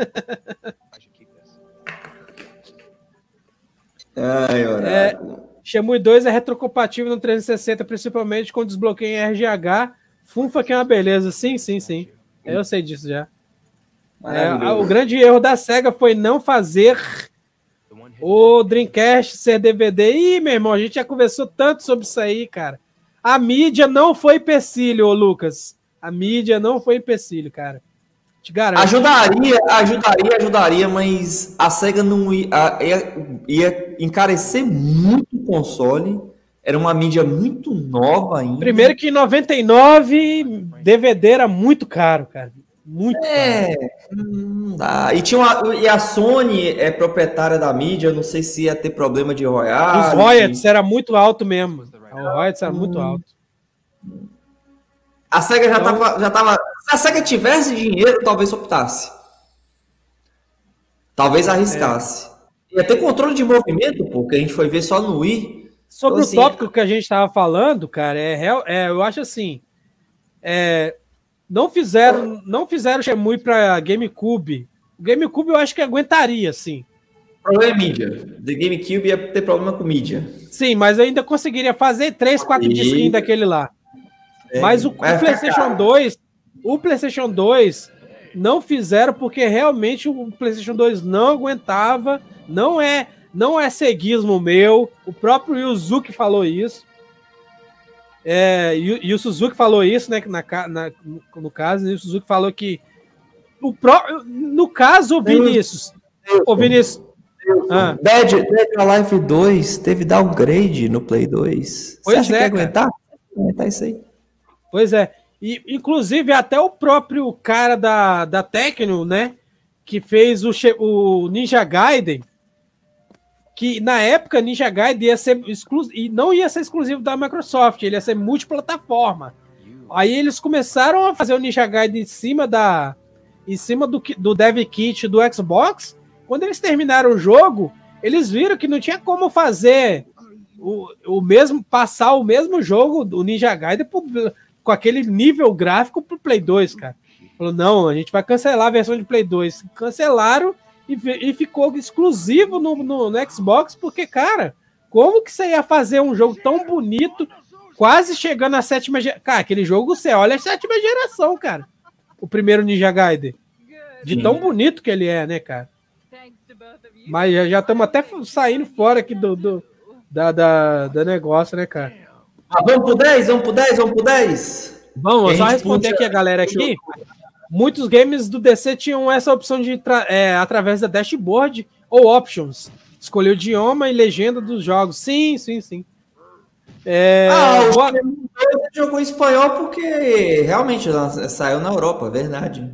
[SPEAKER 1] Ai, Oráculo.
[SPEAKER 2] Shenmue 2 é retrocompatível no 360, principalmente com desbloqueio em RGH. Funfa que é uma beleza. Sim. Eu sei disso já. O grande erro da SEGA foi não fazer o Dreamcast ser DVD. Ih, meu irmão, a gente já conversou tanto sobre isso aí, cara. A mídia não foi empecilho, ô Lucas. A mídia não foi empecilho, cara. Te garanto.
[SPEAKER 1] Ajudaria, mas a SEGA não ia encarecer muito o console. Era uma mídia muito nova ainda.
[SPEAKER 2] Primeiro que em 99, DVD era muito caro, cara. Muito
[SPEAKER 1] caro. E a Sony é proprietária da mídia, eu não sei se ia ter problema de royalties.
[SPEAKER 2] Os royalties era muito alto mesmo. O royalties era muito alto.
[SPEAKER 1] A SEGA já tava. Se a SEGA tivesse dinheiro, talvez optasse. Talvez arriscasse. Ia ter controle de movimento, porque a gente foi ver só no Wii.
[SPEAKER 2] Sobre então, o tópico que a gente estava falando, cara, eu acho assim. Não fizeram Shenmue para GameCube. O GameCube eu acho que aguentaria, sim.
[SPEAKER 1] O problema é mídia. The GameCube ia ter problema com mídia.
[SPEAKER 2] Sim, mas ainda conseguiria fazer 3, 4 disquinhos daquele lá. Mas o PlayStation 2 não fizeram porque realmente o PlayStation 2 não aguentava. Não é ceguismo meu. O próprio Yuzuki falou isso. E o Suzuki falou isso, né? No caso, o Suzuki falou que no caso, Vinícius.
[SPEAKER 1] Dead or Alive 2 teve downgrade no Play 2.
[SPEAKER 2] Pois
[SPEAKER 1] Você acha que ia aguentar? Aguentar isso aí.
[SPEAKER 2] Pois é. E, inclusive, até o próprio cara da Tecno, né? Que fez o Ninja Gaiden. Que na época Ninja Gaiden ia ser e não ia ser exclusivo da Microsoft, ele ia ser multiplataforma. Aí eles começaram a fazer o Ninja Gaiden em cima do Dev Kit do Xbox. Quando eles terminaram o jogo, eles viram que não tinha como fazer passar o mesmo jogo do Ninja Gaiden com aquele nível gráfico pro Play 2, cara. Falou, não, a gente vai cancelar a versão de Play 2. Cancelaram e ficou exclusivo no Xbox, porque, cara, como que você ia fazer um jogo tão bonito, quase chegando à 7ª geração? Cara, aquele jogo, você olha a 7ª geração, cara. O primeiro Ninja Gaiden. De tão bonito que ele é, né, cara? Mas já estamos até saindo fora aqui do negócio, né, cara?
[SPEAKER 1] Vamos pro 10?
[SPEAKER 2] Vamos, só responder aqui a galera aqui. Muitos games do DC tinham essa opção de através da dashboard ou options. Escolher o idioma e legenda dos jogos. Sim.
[SPEAKER 1] O jogou em espanhol porque realmente saiu na Europa, verdade.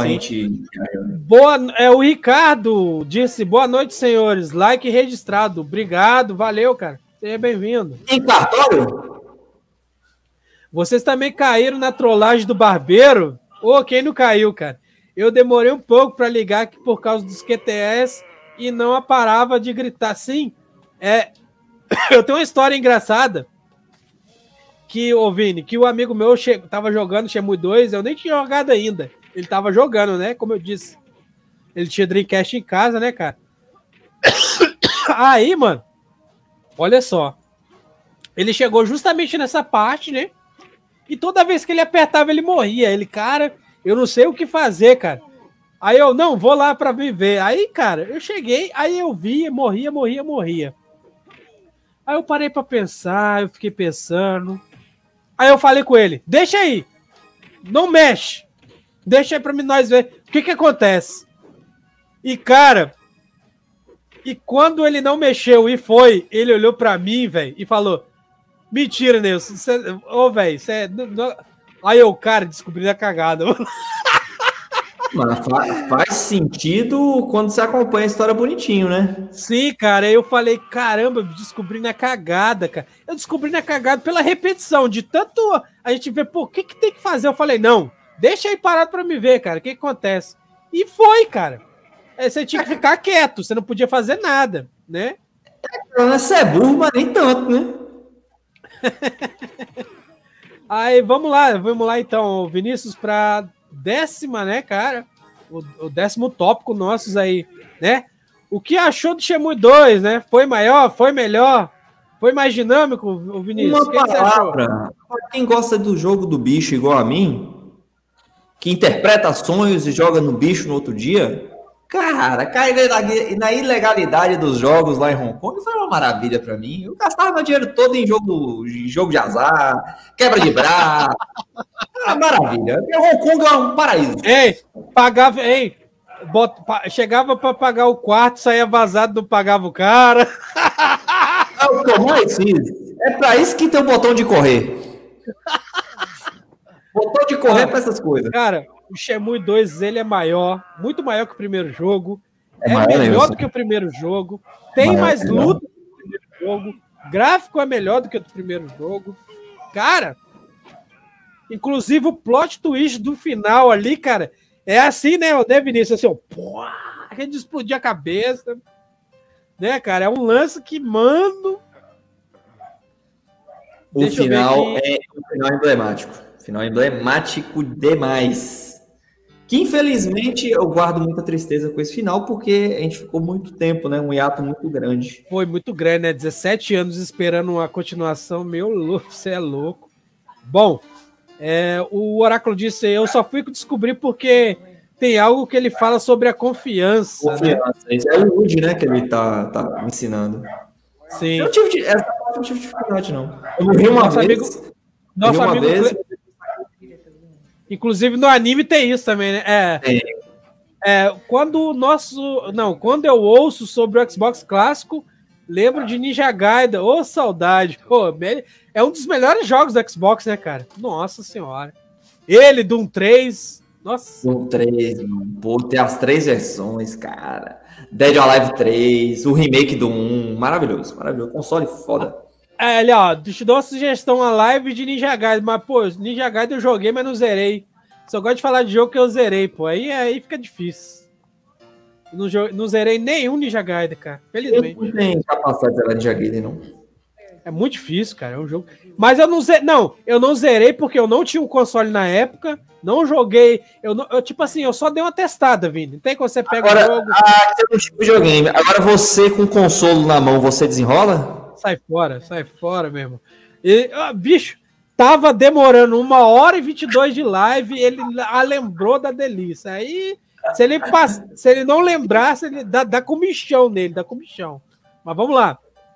[SPEAKER 2] O Ricardo disse, boa noite, senhores. Like registrado. Obrigado, valeu, cara. Seja bem-vindo.
[SPEAKER 1] Em cartório?
[SPEAKER 2] Vocês também caíram na trollagem do barbeiro? Quem não caiu, cara? Eu demorei um pouco para ligar aqui por causa dos QTS e não parava de gritar. Sim, eu tenho uma história engraçada que, Vini, que o amigo meu tava jogando Shenmue 2, eu nem tinha jogado ainda. Ele tava jogando, né? Como eu disse. Ele tinha Dreamcast em casa, né, cara? Aí, mano, olha só. Ele chegou justamente nessa parte, né? E toda vez que ele apertava, ele morria. Ele, cara, eu não sei o que fazer, cara. Aí eu, não, vou lá pra viver. Aí, cara, eu cheguei, aí eu vi, morria. Aí eu parei pra pensar, eu fiquei pensando. Aí eu falei com ele, deixa aí, não mexe. Deixa aí pra nós ver o que acontece. E, cara, quando ele não mexeu e foi, ele olhou pra mim, velho, e falou... Mentira, Nilson. Velho, Aí eu, cara, descobri a cagada, mano.
[SPEAKER 1] Mas faz sentido quando você acompanha a história bonitinho, né?
[SPEAKER 2] Sim, cara, aí eu falei, caramba, descobri na cagada, cara. Eu descobri na cagada pela repetição, de tanto a gente ver, pô, o que tem que fazer? Eu falei, não, deixa aí parado pra me ver, cara, o que acontece? E foi, cara. Você tinha que ficar quieto, você não podia fazer nada, né?
[SPEAKER 1] Você é burro, mas nem tanto, né?
[SPEAKER 2] Aí, vamos lá então, Vinícius, pra 10ª, né, cara? O 10º tópico nossos aí, né? O que achou do Shenmue 2, né? Foi maior? Foi melhor? Foi mais dinâmico, o Vinícius?
[SPEAKER 1] Uma palavra. Para quem gosta do jogo do bicho igual a mim, que interpreta sonhos e joga no bicho no outro dia, cara, cair na ilegalidade dos jogos lá em Hong Kong foi uma maravilha para mim. Eu gastava meu dinheiro todo em jogo de azar, quebra de braço. Maravilha. Hong Kong é um paraíso.
[SPEAKER 2] Chegava para pagar o quarto, saía vazado, não pagava o cara.
[SPEAKER 1] É o que eu mais fiz. É para isso que tem o botão de correr. Botão de correr para essas coisas.
[SPEAKER 2] Cara, o Shenmue 2, ele é maior, muito maior que o primeiro jogo. É
[SPEAKER 1] maior
[SPEAKER 2] melhor
[SPEAKER 1] mesmo.
[SPEAKER 2] do que o primeiro jogo. Tem mais luta do que o primeiro jogo. Gráfico é melhor do que o do primeiro jogo. Cara, inclusive o plot twist do final ali, cara, é assim, né, Vinícius? Assim, ó, pô, a gente explodir a cabeça. Né, cara? É um lance que, mano...
[SPEAKER 1] O final é emblemático. Final emblemático demais. Que infelizmente eu guardo muita tristeza com esse final, porque a gente ficou muito tempo, né? Um hiato muito grande.
[SPEAKER 2] Foi muito grande, né? 17 anos esperando uma continuação. Meu louco, você é louco. Bom, o Oráculo disse, eu só fui descobrir porque tem algo que ele fala sobre a confiança.
[SPEAKER 1] Confiança. Né? É o Woody, né? Que ele tá ensinando.
[SPEAKER 2] Sim.
[SPEAKER 1] Eu não tive dificuldade, não. Eu morri uma vez.
[SPEAKER 2] Nosso amigo... Inclusive no anime tem isso também, né? Quando eu ouço sobre o Xbox clássico, lembro de Ninja Gaiden. Ô, saudade. Pô, é um dos melhores jogos do Xbox, né, cara? Nossa senhora. Ele, Doom 3. Nossa.
[SPEAKER 1] Doom 3, mano. Pô, tem as 3 versões, cara. Dead or Alive 3, o remake do 1. Maravilhoso, maravilhoso. Console foda.
[SPEAKER 2] Ali, ó, te dou uma sugestão, a live de Ninja Gaiden, mas, pô, Ninja Gaiden eu joguei, mas não zerei. Só gosto de falar de jogo que eu zerei, pô, aí fica difícil. Não zerei nenhum Ninja Gaiden, cara, felizmente.
[SPEAKER 1] Eu não tenho capacidade de zerar Ninja Gaiden, não.
[SPEAKER 2] É muito difícil, cara, é um jogo... Mas eu não zerei porque eu não tinha um console na época, não joguei, tipo assim, eu só dei uma testada, Vini. Tem que você pega o jogo...
[SPEAKER 1] Você não tinha videogame. Agora você com o console na mão, você desenrola?
[SPEAKER 2] Sai fora mesmo. Bicho, tava demorando 1h22 de live, ele lembrou da delícia. Aí, se ele não lembrasse, ele dá comichão nele, dá comichão. Mas vamos lá.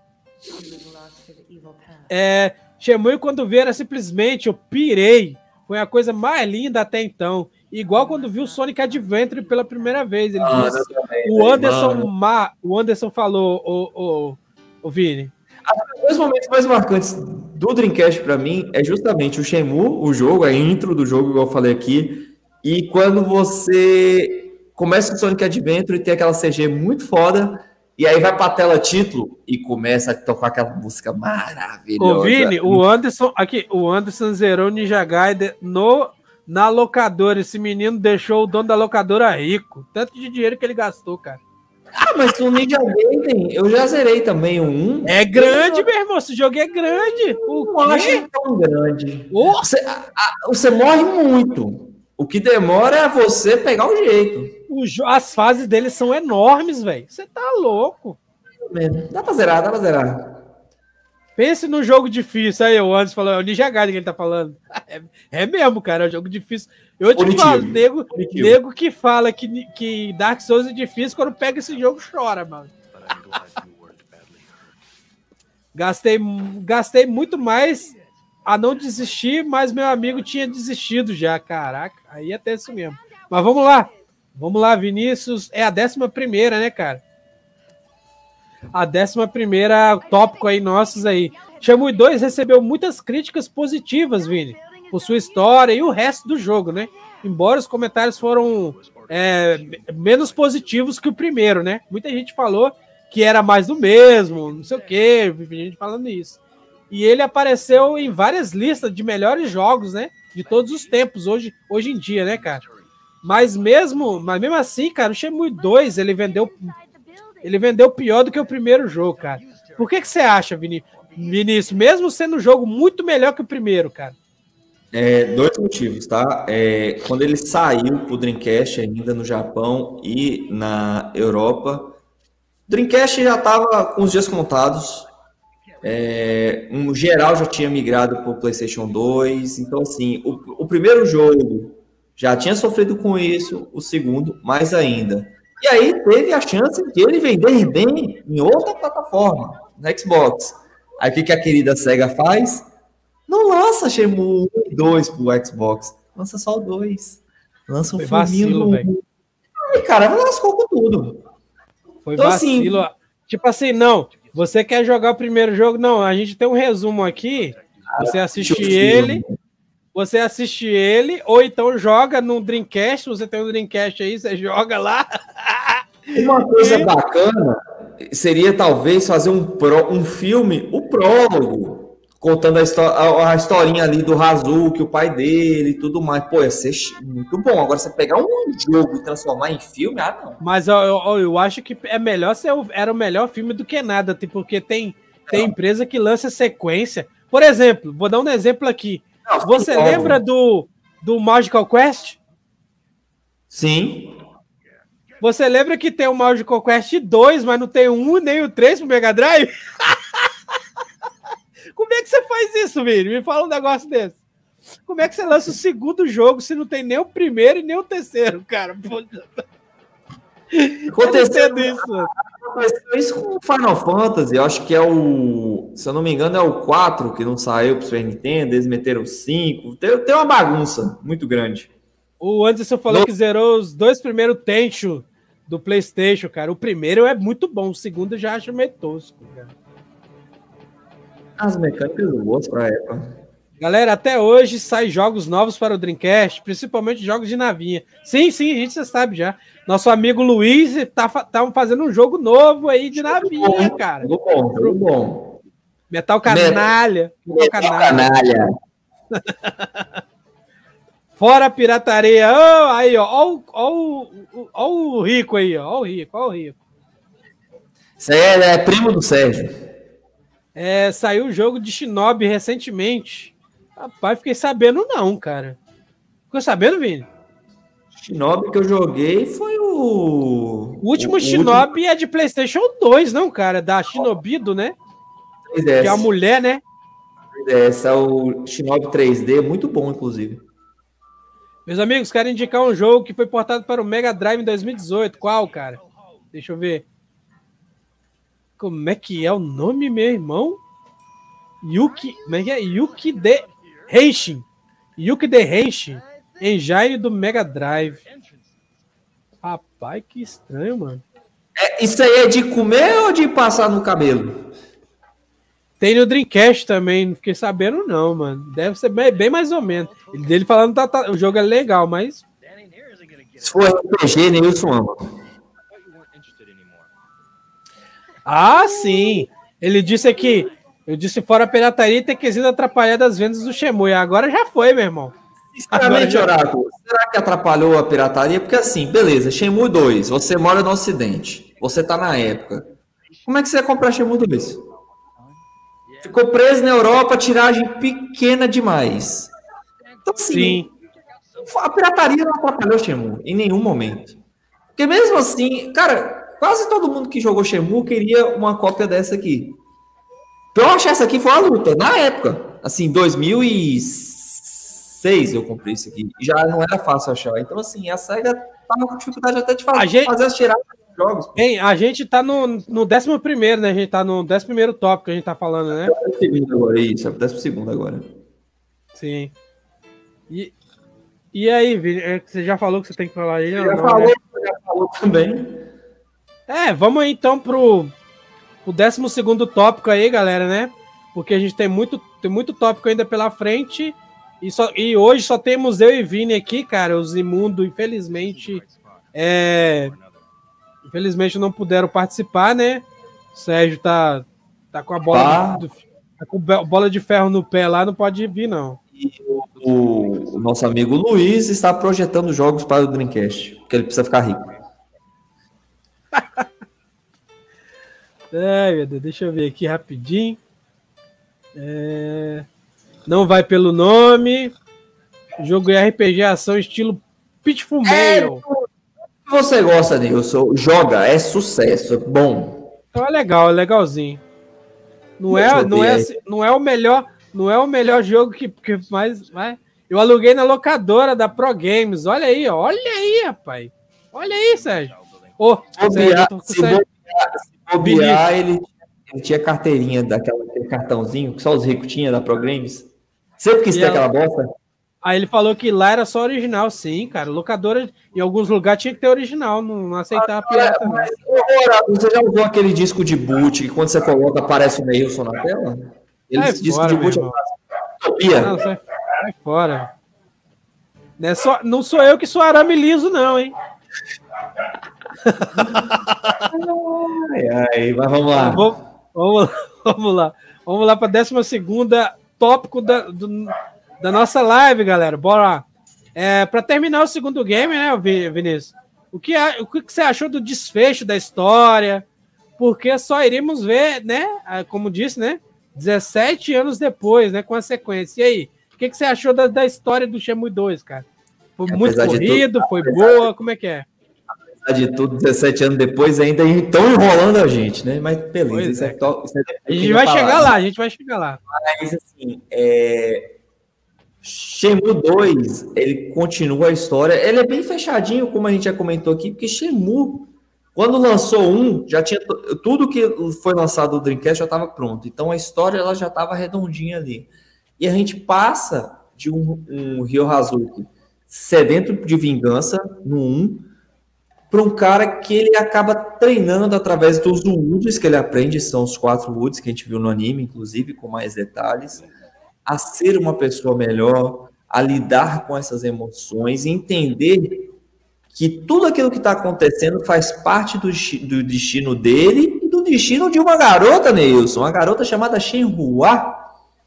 [SPEAKER 2] Shenmue, quando vi, era simplesmente, eu pirei. Foi a coisa mais linda até então. Igual quando viu o Sonic Adventure pela primeira vez. Ele disse, o Anderson falou, o Vini.
[SPEAKER 1] Os dois momentos mais marcantes do Dreamcast pra mim é justamente o Shenmue, o jogo, a intro do jogo, igual eu falei aqui, e quando você começa o Sonic Adventure e tem aquela CG muito foda, e aí vai pra tela título e começa a tocar aquela música maravilhosa.
[SPEAKER 2] Ô Vini, o Anderson zerou Ninja Gaiden na locadora. Esse menino deixou o dono da locadora rico. Tanto de dinheiro que ele gastou, cara.
[SPEAKER 1] Mas o Ninja Gaiden, eu já zerei também o 1.
[SPEAKER 2] É grande, meu irmão. Esse jogo é grande.
[SPEAKER 1] Não acho tão grande. Você morre muito. O que demora é você pegar o jeito.
[SPEAKER 2] As fases dele são enormes, velho. Você tá louco.
[SPEAKER 1] Dá pra zerar.
[SPEAKER 2] Pense no jogo difícil. Aí o Anderson falou, é o Ninja Gaiden que ele tá falando. É mesmo, cara. É um jogo difícil. Eu te falo, nego que fala que Dark Souls é difícil, quando pega esse jogo, chora, mano. Gastei muito mais a não desistir, mas meu amigo tinha desistido já. Caraca, aí até isso mesmo. Mas vamos lá. Vamos lá, Vinícius. É a 11ª, né, cara? A 11ª tópico aí, nossos aí. Shenmue 2 recebeu muitas críticas positivas, Vini. por sua história e o resto do jogo, né? Embora os comentários foram menos positivos que o primeiro, né? Muita gente falou que era mais do mesmo, não sei o quê, gente falando isso. E ele apareceu em várias listas de melhores jogos, né? De todos os tempos, hoje em dia, né, cara? Mas mesmo assim, cara, o Shenmue 2, ele vendeu pior do que o primeiro jogo, cara. Por que você acha, Vinícius? Mesmo sendo um jogo muito melhor que o primeiro, cara.
[SPEAKER 1] Dois motivos, tá? Quando ele saiu pro Dreamcast ainda no Japão e na Europa, o Dreamcast já estava com os dias contados. No geral já tinha migrado para o PlayStation 2. Então, assim, o primeiro jogo já tinha sofrido com isso, o segundo mais ainda. E aí teve a chance de ele vender bem em outra plataforma, no Xbox. Aí o que a querida SEGA faz? Não lança Shenmue 1 e 2 pro Xbox. Lança só o 2. Lança um
[SPEAKER 2] vacilo, velho.
[SPEAKER 1] Aí, cara, lascou com tudo.
[SPEAKER 2] Foi então, vacilo. Assim, tipo assim, não. Você quer jogar o primeiro jogo? Não, a gente tem um resumo aqui. Você assiste ele. Você assiste ele, ou então joga no Dreamcast. Você tem um Dreamcast aí, você joga lá.
[SPEAKER 1] Uma coisa bacana seria talvez fazer um filme, o prólogo, contando a historinha ali do Hazuki, o pai dele e tudo mais. Pô, ia ser muito bom. Agora, você pegar um jogo e transformar em filme, não.
[SPEAKER 2] Mas eu acho que era o melhor filme do que nada, porque tem empresa que lança sequência. Por exemplo, vou dar um exemplo aqui. Você lembra do Magical Quest?
[SPEAKER 1] Sim.
[SPEAKER 2] Você lembra que tem o Magical Quest 2, mas não tem o 1 nem o 3 pro Mega Drive? Como é que você faz isso, Vini? Me fala um negócio desse. Como é que você lança o segundo jogo se não tem nem o primeiro e nem o terceiro, cara?
[SPEAKER 1] Aconteceu isso com o Final Fantasy. Eu acho que se eu não me engano, é o 4 que não saiu pro Super Nintendo. Eles meteram o 5. Tem uma bagunça muito grande.
[SPEAKER 2] O Anderson falou que zerou os 2 primeiros Tenchu do PlayStation, cara. O primeiro é muito bom, o segundo eu já acho meio tosco, cara.
[SPEAKER 1] As mecânicas boas pra época.
[SPEAKER 2] Galera, até hoje sai jogos novos para o Dreamcast, principalmente jogos de navinha. Sim, a gente já sabe já. Nosso amigo Luiz tá fazendo um jogo novo aí de navinha, cara.
[SPEAKER 1] Jogo bom.
[SPEAKER 2] Metal Canalha.
[SPEAKER 1] Metal Canalha.
[SPEAKER 2] Fora a pirataria. Oh, aí, ó o Rico aí, ó. Ó o Rico.
[SPEAKER 1] Isso aí é primo do Sérgio.
[SPEAKER 2] Saiu o jogo de Shinobi recentemente. Rapaz, fiquei sabendo não, cara. Ficou sabendo, Vini?
[SPEAKER 1] Shinobi que eu joguei foi
[SPEAKER 2] o último Shinobi é de PlayStation 2, não, cara? Da Shinobido, né?
[SPEAKER 1] 3DS.
[SPEAKER 2] Que é a mulher, né?
[SPEAKER 1] 3DS, é o Shinobi 3D, muito bom, inclusive.
[SPEAKER 2] Meus amigos, quero indicar um jogo que foi portado para o Mega Drive em 2018. Qual, cara? Deixa eu ver. Como é que é o nome, meu irmão? Como é que é? Yuki de Henshin. Yuki de Henshin. Engine do Mega Drive. Rapaz, que estranho, mano.
[SPEAKER 1] Isso aí é de comer ou de passar no cabelo?
[SPEAKER 2] Tem no Dreamcast também, não fiquei sabendo não, mano. Deve ser bem mais ou menos. Ele falando que o jogo é legal, mas...
[SPEAKER 1] Se for RPG, Nilson ama.
[SPEAKER 2] Ah, sim. Ele disse aqui, eu disse fora a pirataria ter que sido atrapalhada as vendas do Shenmue. Agora já foi, meu irmão.
[SPEAKER 1] Sinceramente, Oráculo, será que atrapalhou a pirataria? Porque assim, beleza, Shenmue 2, você mora no Ocidente, você tá na época. Como é que você ia comprar Shenmue 2? Ficou preso na Europa, tiragem pequena demais. Então, assim, a pirataria não atrapalhou Shenmue em nenhum momento. Porque mesmo assim, cara, quase todo mundo que jogou Shenmue queria uma cópia dessa aqui. Pra eu achar essa aqui foi uma luta, na época. Assim, 2006 eu comprei isso aqui. Já não era fácil achar. Então, assim, a SEGA tava com dificuldade até de fazer as tiragens dos jogos.
[SPEAKER 2] Bem, a gente tá no 11º, né? A gente tá no 11º tópico que a gente tá falando, né?
[SPEAKER 1] É o 12º agora, isso. É o 12º agora.
[SPEAKER 2] Sim. E aí, Vini, você já falou que você tem que falar aí?
[SPEAKER 1] Já falou também.
[SPEAKER 2] Vamos aí então pro 12º tópico aí, galera, né? Porque a gente tem muito tópico ainda pela frente E hoje só temos eu e Vini aqui, cara. Os imundos, infelizmente, não puderam participar, né? O Sérgio tá com a bola, tá com bola de ferro no pé lá, não pode vir, não.
[SPEAKER 1] E o nosso amigo Luiz está projetando jogos para o Dreamcast, porque ele precisa ficar rico.
[SPEAKER 2] Meu Deus, deixa eu ver aqui rapidinho. Não vai pelo nome. Jogo RPG ação estilo Pitfall Mail.
[SPEAKER 1] Você gosta, Nilson? Joga, é sucesso, é bom.
[SPEAKER 2] Então é legal, é legalzinho. Não é o melhor jogo que mais. Eu aluguei na locadora da Pro Games. Olha aí, rapaz. Olha aí, Sérgio.
[SPEAKER 1] Se bobear, ele tinha carteirinha daquele cartãozinho que só os ricos tinham da Pro Games. Sempre quis ter aquela bosta.
[SPEAKER 2] Aí ele falou que lá era só original, sim, cara. Locadora, em alguns lugares tinha que ter original, não aceitava pirata, não.
[SPEAKER 1] Você já usou aquele disco de boot que quando você coloca aparece o Neilson na tela?
[SPEAKER 2] Esse disco de boot não, sai fora. Não sou eu que sou arame liso, não, hein?
[SPEAKER 1] Mas vamos lá.
[SPEAKER 2] Vamos lá para a 12ª tópico da nossa live, galera. Bora lá. Para terminar o segundo game, né, Vinícius? O que você achou do desfecho da história? Porque só iremos ver, né? Como disse, né? 17 anos depois, né? Com a sequência. E aí? O que você achou da história do Shenmue 2, cara? Foi muito corrido? Foi boa? Como é que é?
[SPEAKER 1] De tudo, 17 anos depois ainda estão enrolando a gente, né? Mas beleza,
[SPEAKER 2] a gente vai chegar lá,
[SPEAKER 1] Mas assim, Shenmue 2, ele continua a história, ele é bem fechadinho, como a gente já comentou aqui, porque Shenmue, quando lançou já tinha tudo que foi lançado do Dreamcast já estava pronto, então a história ela já estava redondinha ali. E a gente passa de um Ryo Hazuki sedento de vingança no 1, para um cara que ele acaba treinando através dos Woods que ele aprende, são os 4 Woods que a gente viu no anime, inclusive, com mais detalhes, a ser uma pessoa melhor, a lidar com essas emoções e entender que tudo aquilo que está acontecendo faz parte do destino dele e do destino de uma garota, Neilson, uma garota chamada Shenhua.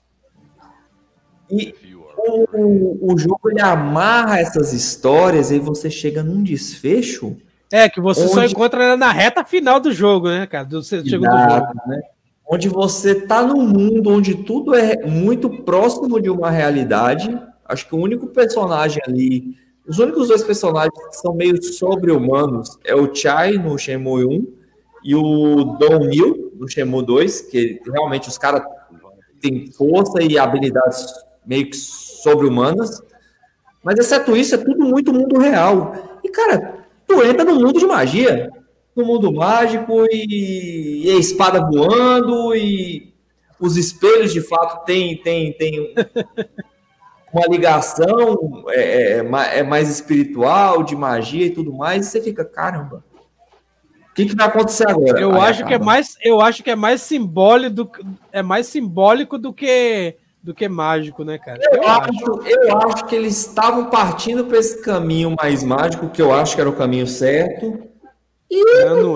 [SPEAKER 1] E o jogo ele amarra essas histórias e você chega num desfecho
[SPEAKER 2] que você só encontra na reta final do jogo, né, cara? Do segundo jogo.
[SPEAKER 1] Né? Onde você tá num mundo onde tudo é muito próximo de uma realidade. Acho que o único personagem ali, os únicos 2 personagens que são meio sobre-humanos é o Chai no Shenmue 1 e o Dong-Mil no Shenmue 2, que realmente os caras têm força e habilidades meio que sobre-humanas. Mas exceto isso, é tudo muito mundo real. E, cara, tu entra no mundo de magia, no mundo mágico, e a espada voando, e os espelhos, de fato, tem uma ligação mais espiritual, de magia e tudo mais, e você fica, caramba, o que vai acontecer agora?
[SPEAKER 2] Eu acho que é mais simbólico do que mágico, né, cara?
[SPEAKER 1] Eu acho que eles estavam partindo para esse caminho mais mágico, que eu acho que era o caminho certo. E
[SPEAKER 2] não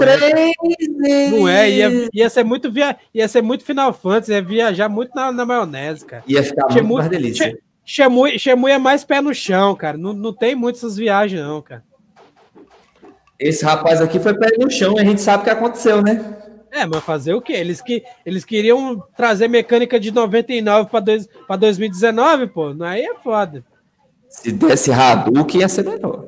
[SPEAKER 2] ia ser muito Final Fantasy, ia viajar muito na maionese, cara.
[SPEAKER 1] Ia ficar muito mais delícia.
[SPEAKER 2] Shenmue é mais pé no chão, cara. Não tem muitas viagens, não, cara.
[SPEAKER 1] Esse rapaz aqui foi pé no chão e a gente sabe o que aconteceu, né?
[SPEAKER 2] Mas fazer o quê? Eles queriam trazer mecânica de 99 para 2019, pô. Aí é foda.
[SPEAKER 1] Se desse Hadouken, ia ser melhor.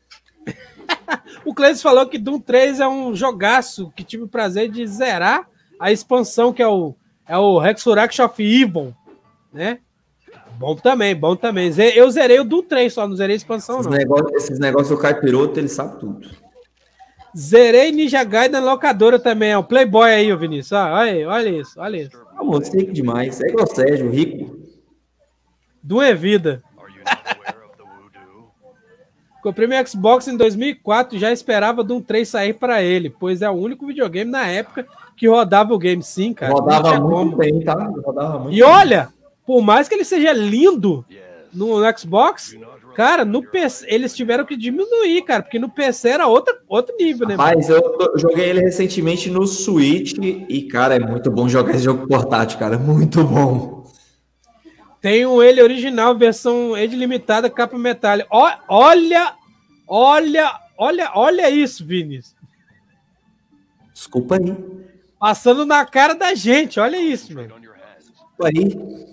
[SPEAKER 2] O Cleiton falou que Doom 3 é um jogaço que tive o prazer de zerar a expansão, que é o Resurrection of Evil, né? Bom também. Eu zerei o Doom 3 só, não zerei a expansão,
[SPEAKER 1] Esses negócios do Caipiroto, ele sabe tudo.
[SPEAKER 2] Zerei Ninja Gaiden na locadora também, é o Playboy aí, o Vinícius. Olha isso.
[SPEAKER 1] Amor, rico demais. É igual o Sérgio, rico.
[SPEAKER 2] Doom é vida. Comprei meu Xbox em 2004 e já esperava Doom 3 sair para ele, pois é o único videogame na época que rodava o game, sim, cara.
[SPEAKER 1] Rodava muito bem, tá? Rodava muito
[SPEAKER 2] e olha, por mais que ele seja lindo, no Xbox, cara, no PC, eles tiveram que diminuir, cara, porque no PC era outro nível, né?
[SPEAKER 1] Mas eu joguei ele recentemente no Switch e, cara, é muito bom jogar esse jogo portátil, cara, muito bom.
[SPEAKER 2] Tenho ele original, versão Age limitada, capa metálica. Olha isso, Vinícius.
[SPEAKER 1] Desculpa aí.
[SPEAKER 2] Passando na cara da gente, olha isso, mano.
[SPEAKER 1] Desculpa aí.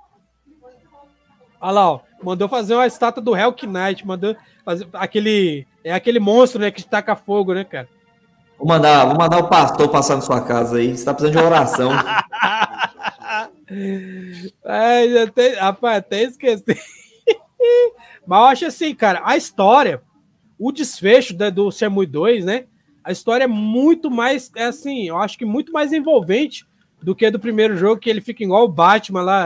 [SPEAKER 2] Olha lá, ó. Mandou fazer uma estátua do Hell Knight, mandou fazer aquele monstro, né, que taca fogo, né, cara?
[SPEAKER 1] Vou mandar o pastor passar na sua casa aí. Você tá precisando de uma oração.
[SPEAKER 2] Rapaz, até esqueci. Mas eu acho assim, cara, a história, o desfecho do Shenmue 2, né? A história é muito mais, assim, eu acho que muito mais envolvente do que do primeiro jogo, que ele fica igual o Batman lá.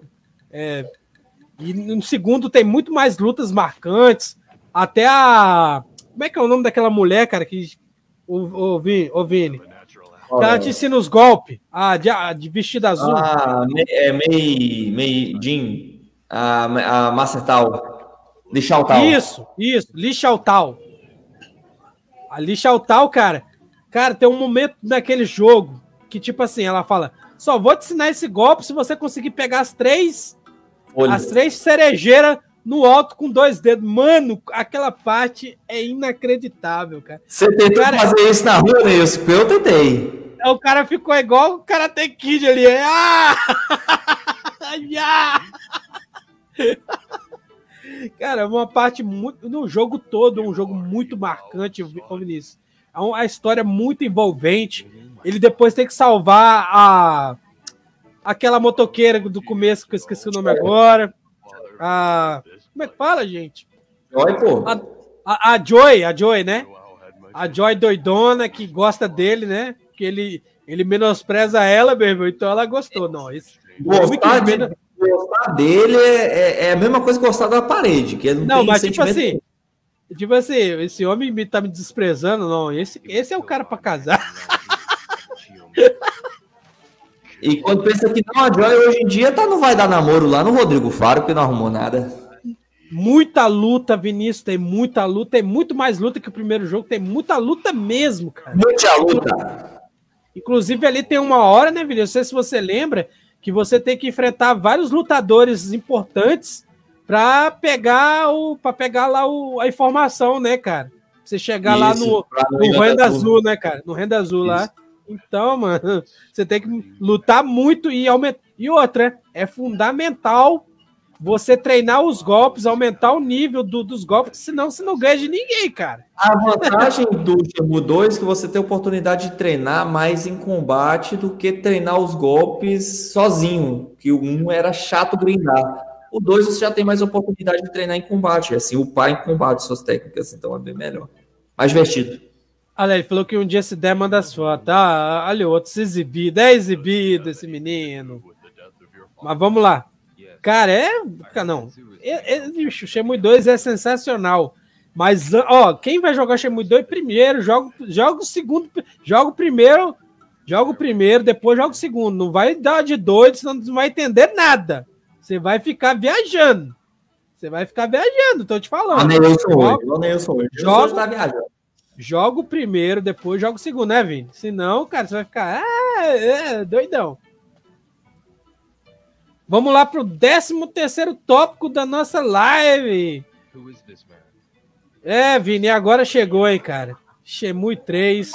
[SPEAKER 2] E no segundo tem muito mais lutas marcantes. Até a... Como é que é o nome daquela mulher, cara, que... Ô Vini. Que ela te ensina os golpes. De vestido azul.
[SPEAKER 1] Mei Jin. A Master Tal. Li Shao Tal.
[SPEAKER 2] Isso. Li Shao Tal. A Li Shao Tal, cara. Cara, tem um momento naquele jogo que, tipo assim, ela fala: só vou te ensinar esse golpe se você conseguir pegar as três cerejeiras no alto com 2 dedos. Mano, aquela parte é inacreditável, cara.
[SPEAKER 1] Você tentou fazer isso na rua, Nilson? Eu tentei.
[SPEAKER 2] O cara ficou igual o Karate Kid ali. Cara, uma parte muito... No jogo todo, um jogo muito marcante, Vinícius. A história é muito envolvente. Ele depois tem que salvar aquela motoqueira do começo, que eu esqueci o nome agora. Como é que fala, gente?
[SPEAKER 1] Joy, pô.
[SPEAKER 2] A Joy, né? A Joy doidona, que gosta dele, né? Que ele menospreza ela, meu irmão, então ela gostou. Não,
[SPEAKER 1] gostar dele é a mesma coisa que gostar da parede, que ele não tem
[SPEAKER 2] mas
[SPEAKER 1] sentimento.
[SPEAKER 2] Tipo assim, esse homem tá me desprezando, não. Esse é o cara pra casar.
[SPEAKER 1] E quando pensa que não, a Joy hoje em dia não vai dar namoro lá no Rodrigo Faro, porque não arrumou nada.
[SPEAKER 2] Muita luta, Vinícius, tem muita luta, tem muito mais luta que o primeiro jogo, tem muita luta mesmo, cara.
[SPEAKER 1] Muita luta.
[SPEAKER 2] Inclusive ali tem uma hora, né, Vinícius? Não sei se você lembra, que você tem que enfrentar vários lutadores importantes para pegar lá a informação, né, cara? Você chegar lá no Renda Azul, né, cara? No Renda Azul lá. Então, mano, você tem que lutar muito e aumentar. E outra, é fundamental você treinar os golpes, aumentar o nível dos golpes, senão você não ganha de ninguém, cara.
[SPEAKER 1] A vantagem do Shenmue 2 é que você tem a oportunidade de treinar mais em combate do que treinar os golpes sozinho, que o 1 era chato grindar. O 2 você já tem mais oportunidade de treinar em combate, assim, upar em combate suas técnicas, então é bem melhor. Mais divertido.
[SPEAKER 2] Olha, ele falou que um dia se der, manda as fotos. Olha, outro se exibido, é exibido esse menino. Mas vamos lá. Cara, o Shenmue 2 é sensacional. Mas, ó, quem vai jogar Shenmue 2 primeiro, joga o segundo, joga o primeiro, depois joga o segundo. Não vai dar de doido, senão não vai entender nada. Você vai ficar viajando. Tô te falando. Joga o primeiro, depois joga o segundo, né, Vini? Senão, cara, você vai ficar doidão. Vamos lá pro 13º tópico da nossa live. Vini, agora chegou, hein, cara. Shenmue 3.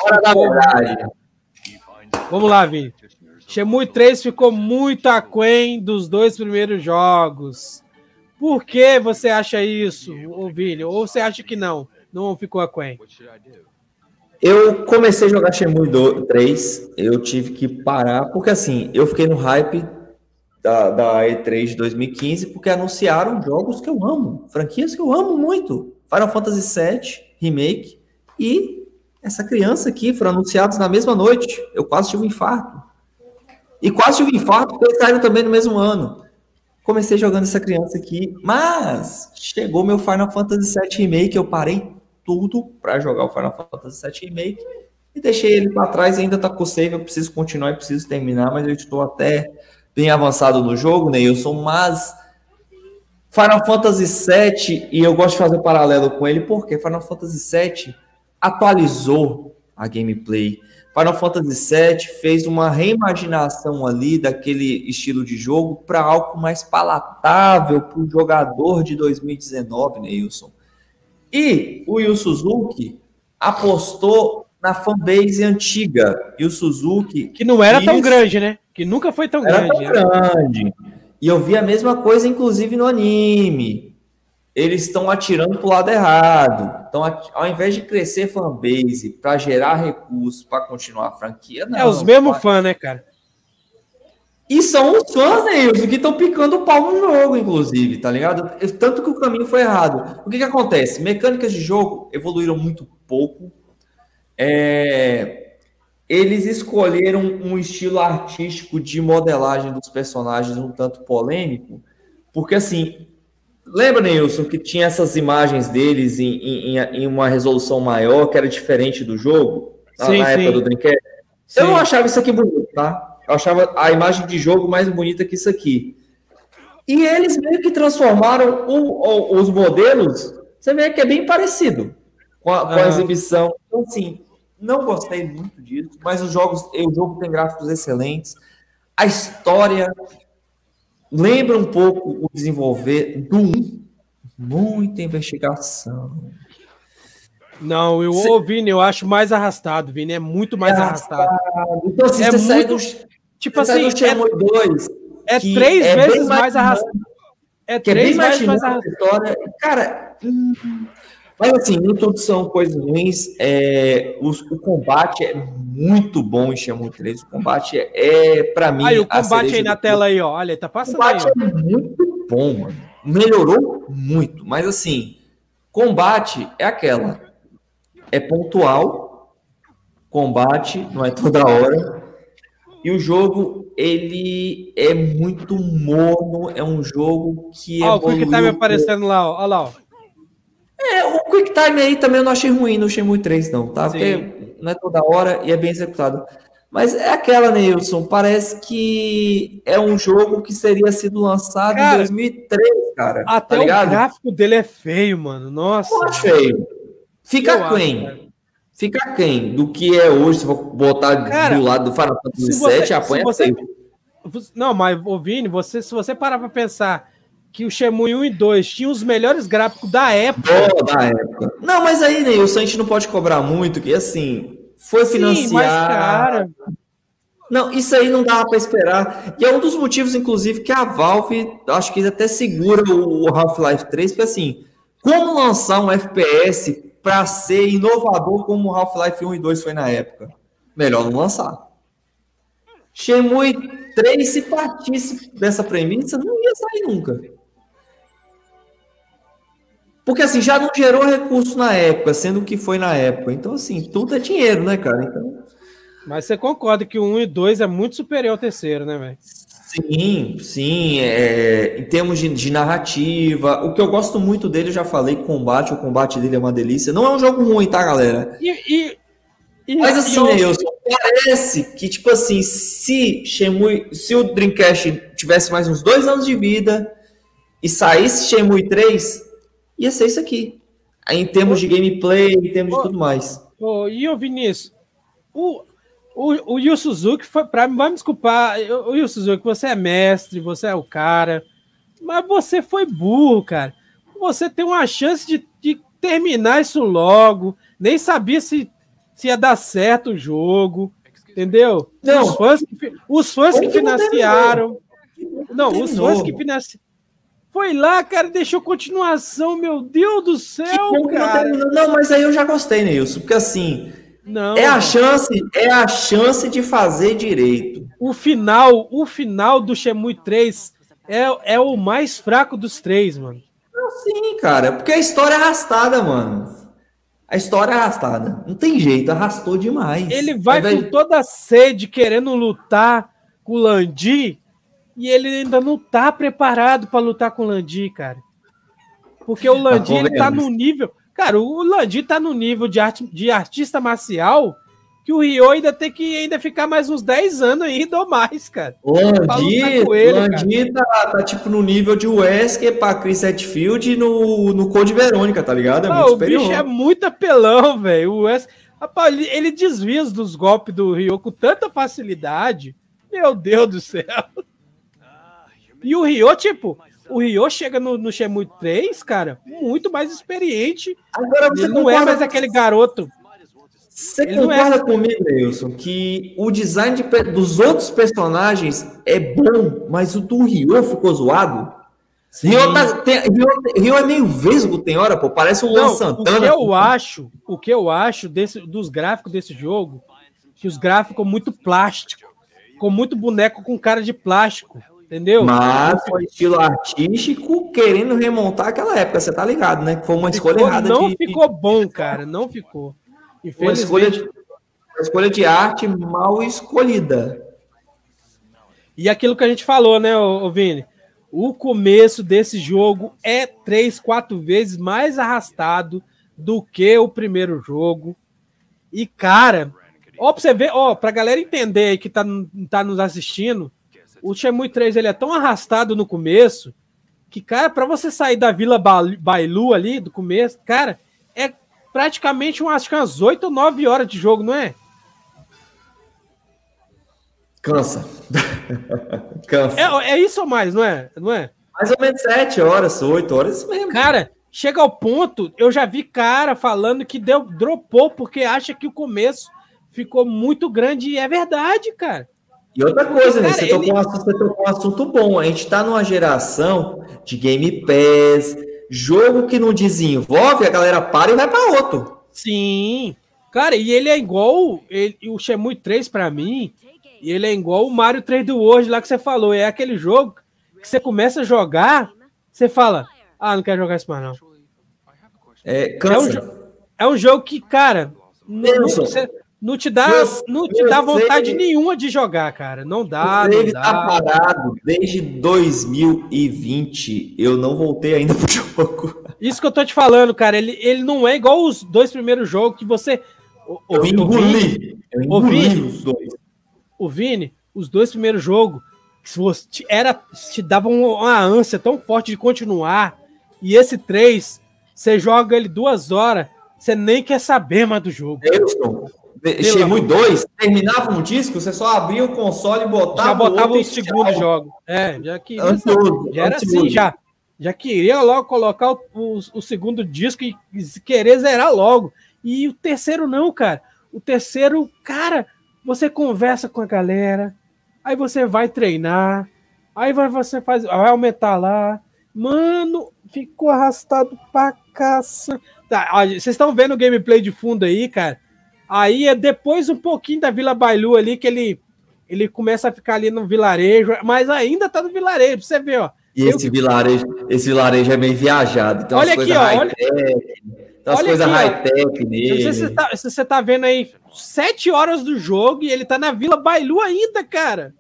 [SPEAKER 2] Vamos lá, Vini. Shenmue 3 ficou muito aquém dos 2 primeiros jogos. Por que você acha isso, Vini? Ou você acha que não ficou aquém?
[SPEAKER 1] Eu comecei a jogar Shenmue 3, eu tive que parar, porque assim, eu fiquei no hype da E3 de 2015, porque anunciaram jogos que eu amo, franquias que eu amo muito. Final Fantasy VII Remake e essa criança aqui foram anunciados na mesma noite. Eu quase tive um infarto. E quase tive um infarto porque eles saíram também no mesmo ano. Comecei jogando essa criança aqui, mas chegou meu Final Fantasy VII Remake, eu parei tudo para jogar o Final Fantasy VII Remake e deixei ele para trás, ainda tá com save, eu preciso continuar e preciso terminar, mas eu estou até bem avançado no jogo, Neilson, mas Final Fantasy VII, e eu gosto de fazer um paralelo com ele, porque Final Fantasy VII atualizou a gameplay. Final Fantasy VII fez uma reimaginação ali daquele estilo de jogo para algo mais palatável para o jogador de 2019, Neilson. E o Yu Suzuki apostou na fanbase antiga. E o Suzuki...
[SPEAKER 2] Que não era tão grande, né? Que nunca foi tão grande.
[SPEAKER 1] Grande. E eu vi a mesma coisa, inclusive, no anime. Eles estão atirando para o lado errado. Então, ao invés de crescer fanbase para gerar recursos para continuar a franquia, não.
[SPEAKER 2] É os mesmos fãs, né, cara?
[SPEAKER 1] E são os fãs, né, que estão picando o pau no jogo, inclusive, tá ligado? Tanto que o caminho foi errado. O que acontece? Mecânicas de jogo evoluíram muito pouco. Eles escolheram um estilo artístico de modelagem dos personagens um tanto polêmico, porque, assim, lembra, Neilson, que tinha essas imagens deles em uma resolução maior, que era diferente do jogo, na época do Dreamcast? Eu não achava isso aqui bonito, tá? Eu achava a imagem de jogo mais bonita que isso aqui. E eles meio que transformaram os modelos, você vê que é bem parecido com a exibição. Então, assim, não gostei muito disso, mas o jogo tem gráficos excelentes. A história lembra um pouco o desenvolver do 1. Muita investigação.
[SPEAKER 2] Não, Vini, eu acho mais arrastado, Vini, é muito mais arrastado.
[SPEAKER 1] Então, assim, você sai do... Tipo assim,
[SPEAKER 2] Shenmue 2, é 3 vezes mais arrastado. É 3 vezes mais arrastado.
[SPEAKER 1] Cara, mas assim, nem todos são coisas ruins. O combate é muito bom em Shenmue 3. O combate pra mim...
[SPEAKER 2] Aí, o combate aí na tela aí, ó. Olha, tá passando aí. O combate
[SPEAKER 1] é muito bom, mano. Melhorou muito. Mas assim, combate é aquela. É pontual. Combate, não é toda hora. E o jogo, ele é muito morno. É um jogo que
[SPEAKER 2] o Quick Time aparecendo lá, ó. Olha lá, ó.
[SPEAKER 1] O Quick Time aí também eu não achei ruim no Shenmue 3, não, tá? Sim. Porque não é toda hora e é bem executado. Mas é aquela, Neilson, parece que é um jogo que seria sido lançado em 2003, cara.
[SPEAKER 2] Até tá ligado? O gráfico dele é feio, mano. Nossa.
[SPEAKER 1] Não é feio. Fica quem? Fica quem? Do que é hoje, se for botar do lado do Final Fantasy VII, apanha feio.
[SPEAKER 2] Não, mas, Vini, se você parar pra pensar que o Shenmue 1 e 2 tinham os melhores gráficos da época.
[SPEAKER 1] Não, mas aí, Neilson, a gente não pode cobrar muito, que assim, foi financiado.
[SPEAKER 2] Mas, cara...
[SPEAKER 1] Não, isso aí não dava para esperar. E é um dos motivos, inclusive, que a Valve, acho que até segura o Half-Life 3, porque assim, como lançar um FPS para ser inovador como o Half-Life 1 e 2 foi na época? Melhor não lançar. Shenmue 3, se partisse dessa premissa, não ia sair nunca. Porque assim, já não gerou recurso na época, sendo que foi na época. Então, assim, tudo é dinheiro, né, cara? Então...
[SPEAKER 2] Mas você concorda que o 1 e 2 é muito superior ao terceiro, né, velho?
[SPEAKER 1] Sim. Em termos de narrativa, o que eu gosto muito dele, eu já falei, o combate dele é uma delícia. Não é um jogo ruim, tá, galera? Mas assim, Neilson, parece que, tipo assim, se o Dreamcast tivesse mais uns 2 anos de vida e saísse Shenmue 3, ia ser isso aqui. Em termos de gameplay, em termos de tudo mais.
[SPEAKER 2] E o Vinícius, o Yu Suzuki, vai me desculpar, o Yu Suzuki, você é mestre, você é o cara, mas você foi burro, cara. Você tem uma chance de terminar isso logo, nem sabia se ia dar certo o jogo, entendeu?
[SPEAKER 1] Não,
[SPEAKER 2] os fãs que financiaram... Não, os fãs que financiaram... Foi lá, cara, deixou continuação, meu Deus do céu, cara.
[SPEAKER 1] Não, mas aí eu já gostei, Neilson, porque assim... Não, é a chance de fazer direito.
[SPEAKER 2] O final do Shenmue 3 é o mais fraco dos 3, mano.
[SPEAKER 1] Sim, cara, porque a história é arrastada, mano. A história é arrastada. Não tem jeito, arrastou demais.
[SPEAKER 2] Ele vai com toda a sede querendo lutar com o Landi e ele ainda não tá preparado para lutar com o Landi, cara. Porque o Landi ele tá no nível... Cara, o Landi tá no nível de artista marcial que que o Ryo ainda tem que ficar mais uns 10 anos ainda ou mais, cara.
[SPEAKER 1] Landy tá tipo no nível de Wesker pra Chris Hadfield no Code Verônica, tá ligado? É muito superior.
[SPEAKER 2] O bicho é muito apelão, velho. O Wesker, rapaz, ele desvia dos golpes do Ryo com tanta facilidade. Meu Deus do céu. E o Ryo, tipo, o Ryo chega no Shenmue 3, cara, muito mais experiente.
[SPEAKER 1] Agora você
[SPEAKER 2] não é mais aquele garoto.
[SPEAKER 1] Você concorda comigo, Wilson, que o design dos outros personagens é bom, mas o do Ryo ficou zoado? Ryo é meio vesgo, tem hora, pô, parece um Luan Santana.
[SPEAKER 2] O que eu acho dos gráficos desse jogo, que os gráficos ficam muito plásticos, ficou muito boneco com cara de plástico. Entendeu?
[SPEAKER 1] Mas foi estilo artístico querendo remontar aquela época, você tá ligado, né? Foi uma escolha errada.
[SPEAKER 2] Não ficou bom, cara, não ficou.
[SPEAKER 1] Uma escolha de arte mal escolhida.
[SPEAKER 2] E aquilo que a gente falou, né, Vini? O começo desse jogo é 3, 4 vezes mais arrastado do que o primeiro jogo. E, cara, ó, pra você ver, ó, pra galera entender aí que tá nos assistindo, o Shenmue 3 ele é tão arrastado no começo que, cara, pra você sair da Vila Bailu ali, do começo, cara, é praticamente acho que umas 8 ou 9 horas de jogo, não é?
[SPEAKER 1] Cansa. Cansa.
[SPEAKER 2] É isso ou mais, não é? Não é?
[SPEAKER 1] Mais ou menos 7 horas, 8 horas, isso mesmo.
[SPEAKER 2] Cara, chega ao ponto, eu já vi cara falando que dropou porque acha que o começo ficou muito grande e é verdade, cara.
[SPEAKER 1] E outra coisa, né? Você tocou um assunto bom. A gente tá numa geração de Game Pass, jogo que não desenvolve, a galera para e vai para outro.
[SPEAKER 2] Sim. Cara, e ele é igual o Shenmue 3 para mim, e ele é igual o Mario 3D World lá que você falou. É aquele jogo que você começa a jogar, você fala, não quero jogar isso mais não. É um jogo que, cara, não te dá vontade nenhuma de jogar, cara. Não dá.
[SPEAKER 1] Ele tá parado desde 2020. Eu não voltei ainda pro jogo.
[SPEAKER 2] Isso que eu tô te falando, cara. Ele não é igual os 2 primeiros jogos que você...
[SPEAKER 1] Eu engoli os dois.
[SPEAKER 2] O Vini, os 2 primeiros jogos te davam uma ânsia tão forte de continuar. E esse 3, você joga ele 2 horas, você nem quer saber mais do jogo.
[SPEAKER 1] Shenmue 2, terminava um disco, você só abria o console e botava
[SPEAKER 2] o segundo jogo. Já queria já era assim, já queria logo colocar o segundo disco e querer zerar logo. E o terceiro não, cara. O terceiro, cara, você conversa com a galera, aí você vai treinar, aí você vai aumentar lá. Mano, ficou arrastado pra caça. Tá, vocês estão vendo o gameplay de fundo aí, cara? Aí é depois um pouquinho da Vila Bailu ali que ele começa a ficar ali no vilarejo, mas ainda tá no vilarejo, pra você ver, ó.
[SPEAKER 1] E esse vilarejo é meio viajado. Então
[SPEAKER 2] olha aqui, ó.
[SPEAKER 1] As coisas high-tech nele.
[SPEAKER 2] Não sei se você tá vendo aí 7 horas do jogo e ele tá na Vila Bailu ainda, cara.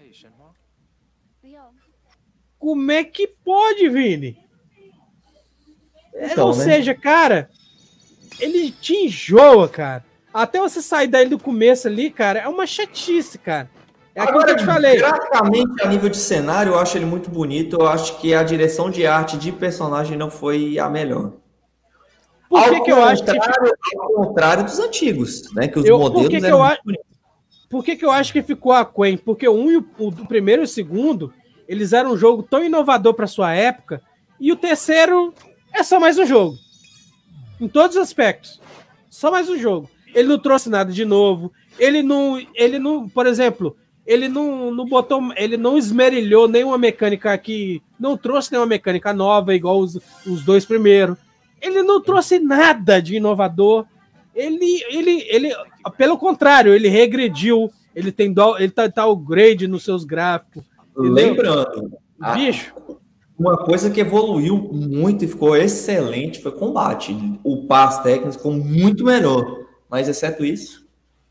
[SPEAKER 2] Como é que pode, Vini? Então, ou seja, cara, ele te enjoa, cara. Até você sair daí do começo ali, cara, é uma chatice, cara. É aquilo que eu te falei.
[SPEAKER 1] Graficamente, a nível de cenário, eu acho ele muito bonito. Eu acho que a direção de arte de personagem não foi a melhor. Ao contrário dos antigos, né? Que os modelos eram
[SPEAKER 2] Por que eu acho que ficou aquém? Porque o primeiro e o segundo, eles eram um jogo tão inovador para sua época, e o terceiro é só mais um jogo. Em todos os aspectos. Só mais um jogo. Ele não trouxe nada de novo. Ele não, por exemplo, ele não botou, ele não esmerilhou nenhuma mecânica aqui, não trouxe nenhuma mecânica nova, igual os 2 primeiros. Ele não trouxe nada de inovador. Ele pelo contrário, ele regrediu. Ele tá o grade nos seus gráficos.
[SPEAKER 1] Lembrando,
[SPEAKER 2] bicho,
[SPEAKER 1] uma coisa que evoluiu muito e ficou excelente foi o combate. O pass técnico ficou muito melhor. Mas, exceto isso,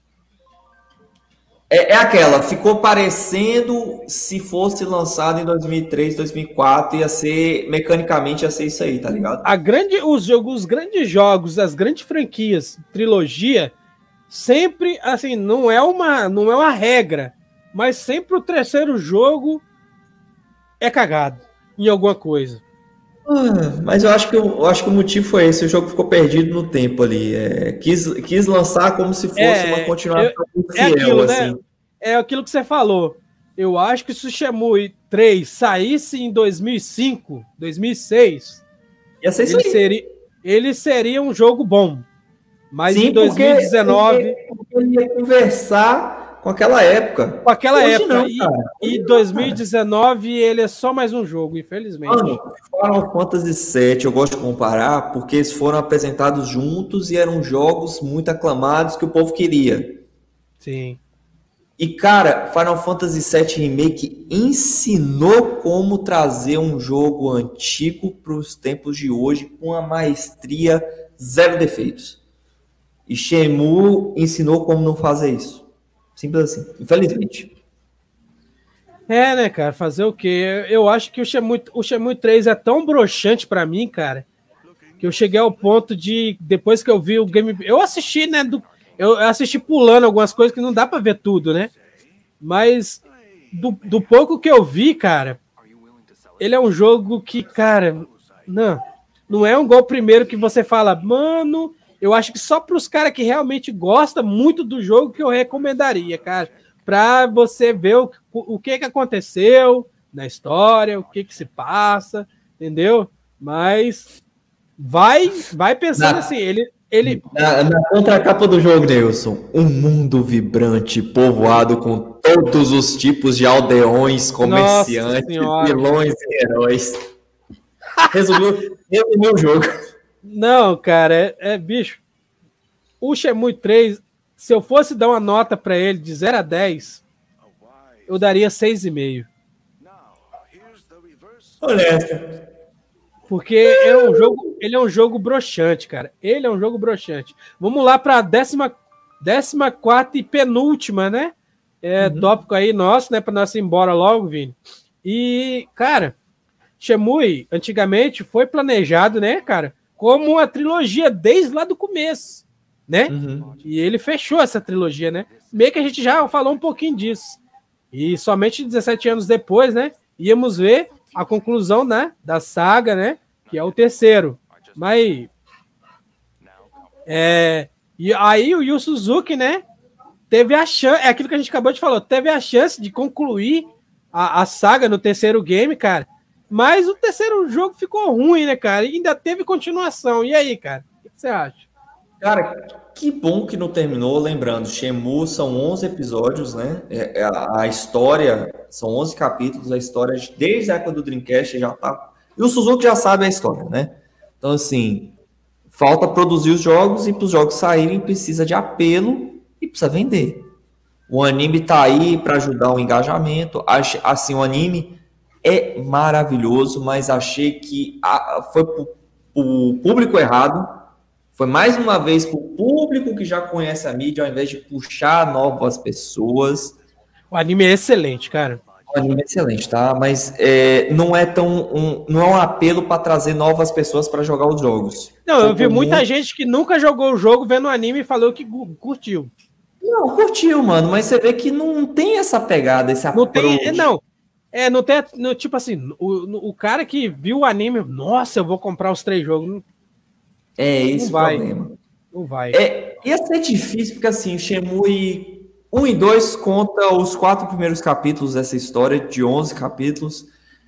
[SPEAKER 1] ficou parecendo se fosse lançado em 2003, 2004, mecanicamente ia ser isso aí, tá ligado?
[SPEAKER 2] Os grandes jogos, as grandes franquias, trilogia, sempre, assim, não é uma regra, mas sempre o terceiro jogo é cagado em alguma coisa.
[SPEAKER 1] Mas eu acho que o motivo foi esse, o jogo ficou perdido no tempo ali. Quis lançar como se fosse uma continuação muito fiel,
[SPEAKER 2] aquilo,
[SPEAKER 1] assim.
[SPEAKER 2] Né? É aquilo que você falou. Eu acho que se o Shenmue 3 saísse em 2005, 2006,
[SPEAKER 1] ia ser
[SPEAKER 2] ele seria um jogo bom. Mas sim, em 2019...
[SPEAKER 1] Porque ele ia conversar com aquela época.
[SPEAKER 2] Com aquela hoje época. Não, e 2019 ele é só mais um jogo, infelizmente.
[SPEAKER 1] Mano, Final Fantasy VII eu gosto de comparar porque eles foram apresentados juntos e eram jogos muito aclamados que o povo queria.
[SPEAKER 2] Sim.
[SPEAKER 1] E, cara, Final Fantasy VII Remake ensinou como trazer um jogo antigo para os tempos de hoje com uma maestria zero defeitos. E Shenmue ensinou como não fazer isso. Simples assim, infelizmente.
[SPEAKER 2] Né, cara, fazer o quê? Eu acho que o Shenmue 3 é tão broxante para mim, cara, que eu cheguei ao ponto de, depois que eu vi o game... Eu assisti, né, eu assisti pulando algumas coisas que não dá para ver tudo, né? Mas do pouco que eu vi, cara, ele é um jogo que, cara, não é um igual o primeiro que você fala, mano, eu acho que só para os caras que realmente gostam muito do jogo que eu recomendaria, cara, para você ver o que aconteceu na história, o que se passa, entendeu? Mas vai pensando assim, ele...
[SPEAKER 1] Na contracapa do jogo, Nelson, um mundo vibrante, povoado com todos os tipos de aldeões, comerciantes, vilões e heróis. Resumiu o jogo.
[SPEAKER 2] Não, cara, bicho. O Shenmue 3, se eu fosse dar uma nota para ele de 0 a 10, eu daria 6,5.
[SPEAKER 1] Honesto.
[SPEAKER 2] Porque ele é um jogo broxante, cara. Ele é um jogo broxante. Vamos lá para a 14ª e penúltima, né? Tópico aí nosso, né? Para nós ir embora logo, Vini. E, cara, Shenmue, antigamente, foi planejado, né, cara, como uma trilogia desde lá do começo, né? E ele fechou essa trilogia, né? Meio que a gente já falou um pouquinho disso. E somente 17 anos depois, né? Íamos ver a conclusão, né, da saga, né, que é o terceiro. Mas e aí o Yu Suzuki, né, teve a chance, é aquilo que a gente acabou de falar, teve a chance de concluir a saga no terceiro game, cara. Mas o terceiro jogo ficou ruim, né, cara? E ainda teve continuação. E aí, cara? O que você acha?
[SPEAKER 1] Cara, que bom que não terminou. Lembrando, Shenmue são 11 episódios, né? A história são 11 capítulos. A história, desde a época do Dreamcast, já tá... E o Suzuki já sabe a história, né? Então, assim, falta produzir os jogos e para os jogos saírem precisa de apelo e precisa vender. O anime tá aí para ajudar o engajamento. Assim, o anime é maravilhoso, mas achei que foi para o público errado. Foi mais uma vez para o público que já conhece a mídia, ao invés de puxar novas pessoas.
[SPEAKER 2] O anime é excelente, cara.
[SPEAKER 1] O anime é excelente, tá? Mas não é um apelo para trazer novas pessoas para jogar os jogos.
[SPEAKER 2] Não, eu vi muita gente que nunca jogou o jogo vendo o anime e falou que curtiu.
[SPEAKER 1] Não, curtiu, mano, mas você vê que não tem essa pegada, esse approach.
[SPEAKER 2] Não tem, tipo assim, o cara que viu o anime, nossa, eu vou comprar os 3 jogos.
[SPEAKER 1] É esse o problema.
[SPEAKER 2] Não vai.
[SPEAKER 1] Ia ser difícil, porque assim, o Shenmue 1 e 2 conta os 4 primeiros capítulos dessa história, de 11 capítulos.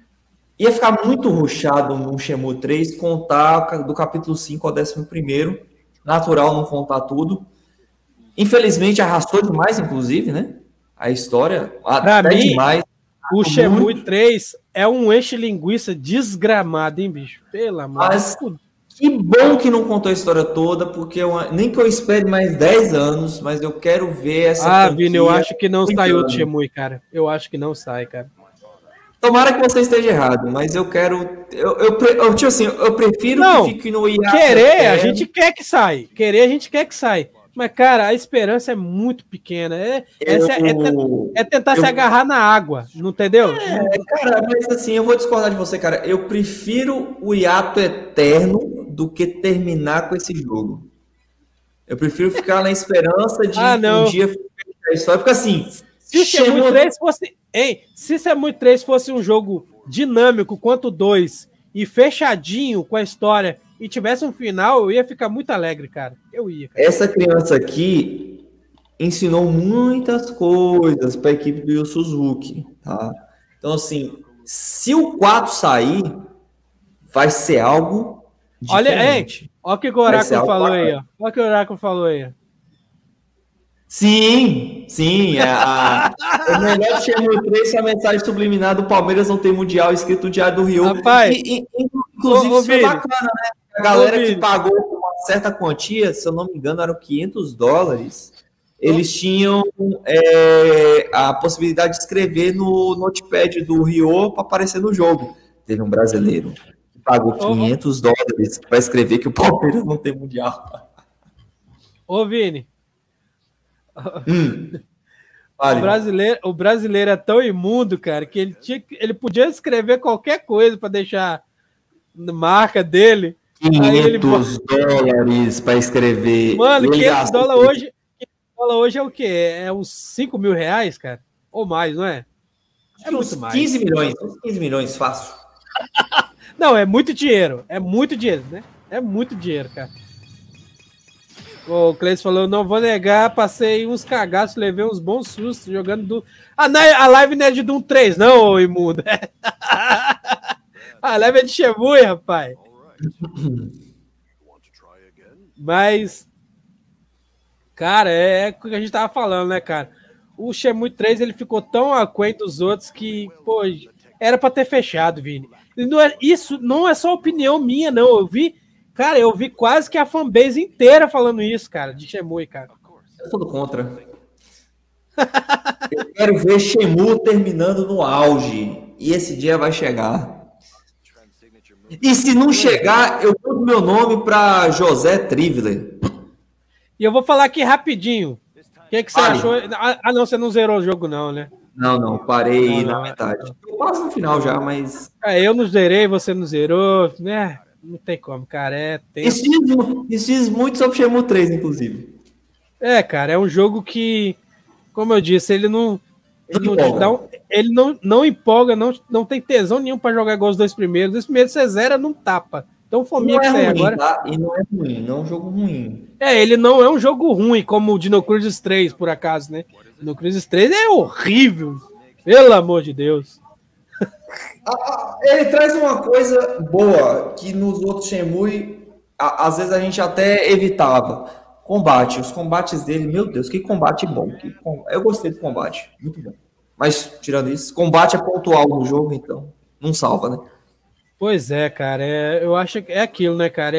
[SPEAKER 1] Ia ficar muito rushado no Shenmue 3 contar do capítulo 5 ao 11º. Natural não contar tudo. Infelizmente, arrastou demais, inclusive, né? A história.
[SPEAKER 2] Pra mim, demais. O Shenmue 3 é um enche-linguiça desgramado, hein, bicho? Pelo amor de Deus.
[SPEAKER 1] Que bom que não contou a história toda, porque nem que eu espere mais 10 anos, mas eu quero ver essa
[SPEAKER 2] Vini, eu acho que não sai outro Shenmue, cara. Eu acho que não sai, cara.
[SPEAKER 1] Tomara que você esteja errado, mas eu quero... tipo assim, eu prefiro que fique no hiato.
[SPEAKER 2] A gente quer que sai. A gente quer que sai. Mas, cara, a esperança é muito pequena. É tentar se agarrar na água, não entendeu?
[SPEAKER 1] Cara, mas assim, eu vou discordar de você, cara. Eu prefiro o hiato eterno do que terminar com esse jogo. Eu prefiro ficar na esperança de um dia fechar a história, porque assim...
[SPEAKER 2] Se o Shenmue 3 fosse... Hein, se o Shenmue 3 fosse um jogo dinâmico quanto o 2 e fechadinho com a história e tivesse um final, eu ia ficar muito alegre, cara. Eu ia. Cara.
[SPEAKER 1] Essa criança aqui ensinou muitas coisas para a equipe do Yu Suzuki, tá? Então, assim, se o 4 sair, vai ser algo diferente.
[SPEAKER 2] Olha o que o Oráculo falou aí, ó. Olha o que o Oráculo falou aí.
[SPEAKER 1] Sim. O melhor Shenmue 3 foi a mensagem subliminar do Palmeiras não tem mundial escrito no Diário do Rio.
[SPEAKER 2] Rapaz,
[SPEAKER 1] inclusive, isso foi bacana, né? A galera que pagou uma certa quantia, se eu não me engano, eram $500. Eles tinham a possibilidade de escrever no notepad do Rio para aparecer no jogo. Teve um brasileiro que pagou $500 para escrever que o Palmeiras não tem mundial.
[SPEAKER 2] Ô, Vini. O brasileiro é tão imundo, cara, que ele podia escrever qualquer coisa para deixar marca dele.
[SPEAKER 1] $500 para escrever.
[SPEAKER 2] Mano, $500 hoje é o quê? É uns R$5.000, cara? Ou mais, não é?
[SPEAKER 1] É muito mais. 15 milhões. Uns 15 milhões, fácil.
[SPEAKER 2] Não, é muito dinheiro. É muito dinheiro, né? É muito dinheiro, cara. O Cleiton falou, não vou negar, passei uns cagaços, levei uns bons sustos jogando do... A live não é de Doom 3, não, ô imundo. A live é de Shenmue, rapaz. Mas, cara, é o que a gente tava falando, né, cara? O Shenmue 3, ele ficou tão aquém dos outros que, pô, era pra ter fechado, Vini. Isso não é só opinião minha, não. Eu vi quase que a fanbase inteira falando isso, cara, de Shenmue, cara.
[SPEAKER 1] Eu sou do contra. Eu quero ver Shenmue terminando no auge. E esse dia vai chegar. E se não chegar, eu mudo meu nome para José Trivler.
[SPEAKER 2] E eu vou falar aqui rapidinho. O que você achou? Ah, não, você não zerou o jogo, não, né?
[SPEAKER 1] Não, parei na metade. Eu passo no final já, mas...
[SPEAKER 2] Eu não zerei, você não zerou, né? Não tem como, cara.
[SPEAKER 1] Isso diz muito sobre Shenmue 3, inclusive.
[SPEAKER 2] Cara, é um jogo que, como eu disse, ele não empolga, não tem tesão nenhum pra jogar igual os dois primeiros. Os primeiros você zera num tapa. Então fominha que sai agora.
[SPEAKER 1] Tá? E não é ruim, não é um jogo ruim.
[SPEAKER 2] Ele não é um jogo ruim, como o Dino Crisis 3, por acaso, né? Dino Crisis 3 é horrível. Pelo amor de Deus.
[SPEAKER 1] Ele traz uma coisa boa que nos outros Shenmue, às vezes a gente até evitava. Combate. Os combates dele, meu Deus, que combate bom. Eu gostei do combate, muito bom. Mas, tirando isso, combate é pontual no jogo, então não salva, né?
[SPEAKER 2] Pois é, cara. Eu acho que é aquilo, né, cara?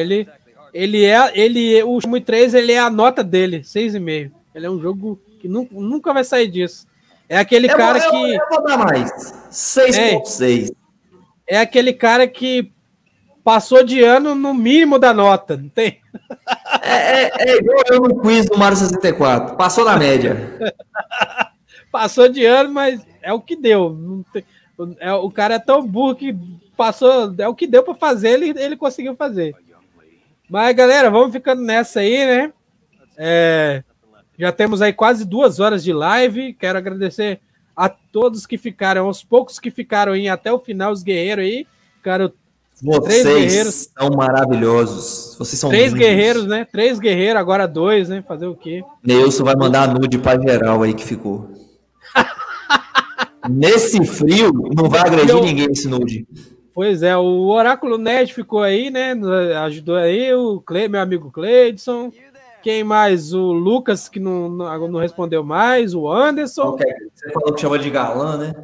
[SPEAKER 2] O Shenmue 3, ele é a nota dele, 6,5. Ele é um jogo que nunca vai sair disso. É aquele cara que...
[SPEAKER 1] Eu vou dar mais. 6,6.
[SPEAKER 2] É aquele cara que passou de ano no mínimo da nota, não tem?
[SPEAKER 1] É igual eu no quiz do Mario 64. Passou na média.
[SPEAKER 2] Passou de ano, mas é o que deu. O cara é tão burro que passou... É o que deu para fazer, ele conseguiu fazer. Mas, galera, vamos ficando nessa aí, né? Já temos aí quase 2 horas de live. Quero agradecer a todos que ficaram, aos poucos que ficaram aí até o final, os guerreiros aí. Cara,
[SPEAKER 1] vocês são maravilhosos. Vocês são
[SPEAKER 2] 3 guerreiros, né? 3 guerreiros, agora 2, né? Fazer o quê?
[SPEAKER 1] Neilson vai mandar nude pra geral aí que ficou. Nesse frio, não vai agredir ninguém esse nude.
[SPEAKER 2] Pois é, o Oráculo Nerd ficou aí, né? Ajudou aí, meu amigo Cleidson. Quem mais? O Lucas, que não respondeu mais. O Anderson.
[SPEAKER 1] Você falou que chama de galã, né?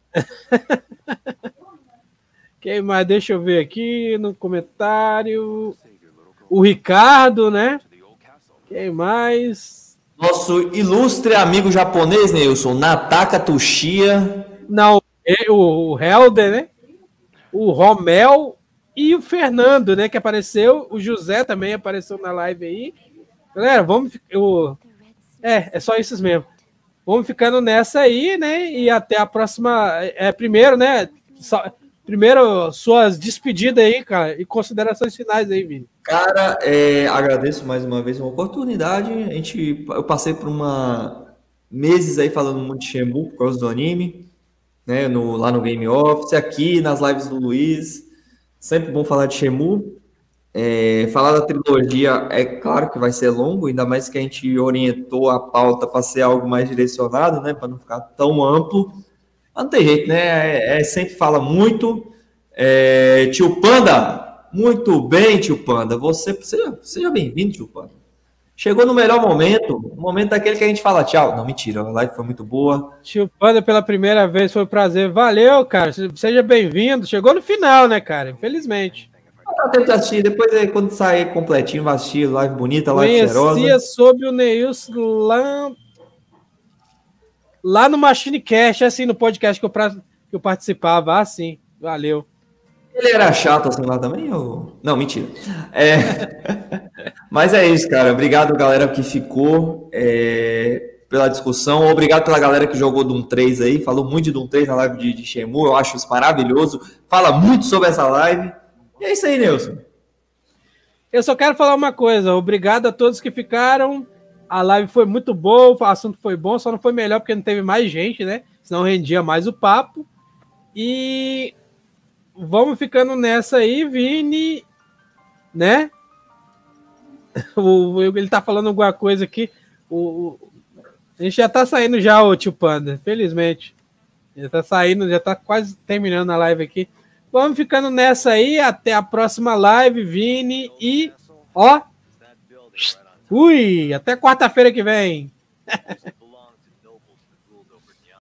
[SPEAKER 2] Quem mais? Deixa eu ver aqui no comentário. O Ricardo, né? Quem mais?
[SPEAKER 1] Nosso ilustre amigo japonês, Neilson. Nataka Tushia.
[SPEAKER 2] Não, o Helder, né? O Romel e o Fernando, né? Que apareceu. O José também apareceu na live aí. Galera, vamos... É só isso mesmo. Vamos ficando nessa aí, né? E até a próxima... Primeiro, né? primeiro, suas despedidas aí, cara, e considerações finais aí, Vini.
[SPEAKER 1] Cara, agradeço mais uma vez uma oportunidade. Eu passei por meses aí falando muito de Shenmue por causa do anime, né? Lá no Game Office, aqui nas lives do Luiz. Sempre bom falar de Shenmue. Falar da trilogia é claro que vai ser longo, ainda mais que a gente orientou a pauta para ser algo mais direcionado, né? Para não ficar tão amplo. Mas não tem jeito, né? Sempre fala muito. Tio Panda, muito bem, tio Panda. Seja bem-vindo, tio Panda. Chegou no melhor momento, o momento daquele que a gente fala tchau. Não, mentira, a live foi muito boa.
[SPEAKER 2] Tio Panda, pela primeira vez, foi um prazer. Valeu, cara. Seja bem-vindo. Chegou no final, né, cara? Infelizmente.
[SPEAKER 1] Dá tempo de assistir. Depois, quando sair completinho, vai assistir. Live bonita, live cheirosa.
[SPEAKER 2] Conhecia sobre o Neilson lá no Machine Cast, assim, no podcast que eu participava. Ah, sim. Valeu.
[SPEAKER 1] Ele era chato assim lá também? Ou... Não, mentira. Mas é isso, cara. Obrigado, galera, que ficou pela discussão. Obrigado pela galera que jogou Doom 3 aí. Falou muito de Doom 3 na live de Shenmue. Eu acho isso maravilhoso. Fala muito sobre essa live. E é isso aí, Nelson.
[SPEAKER 2] Eu só quero falar uma coisa. Obrigado a todos que ficaram. A live foi muito boa, o assunto foi bom, só não foi melhor porque não teve mais gente, né? Senão rendia mais o papo. E vamos ficando nessa aí, Vini, né? Ele tá falando alguma coisa aqui. A gente já tá saindo já, o tio Panda, felizmente. Já tá saindo, já tá quase terminando a live aqui. Vamos ficando nessa aí, até a próxima live, Vini, e ó, até quarta-feira que vem.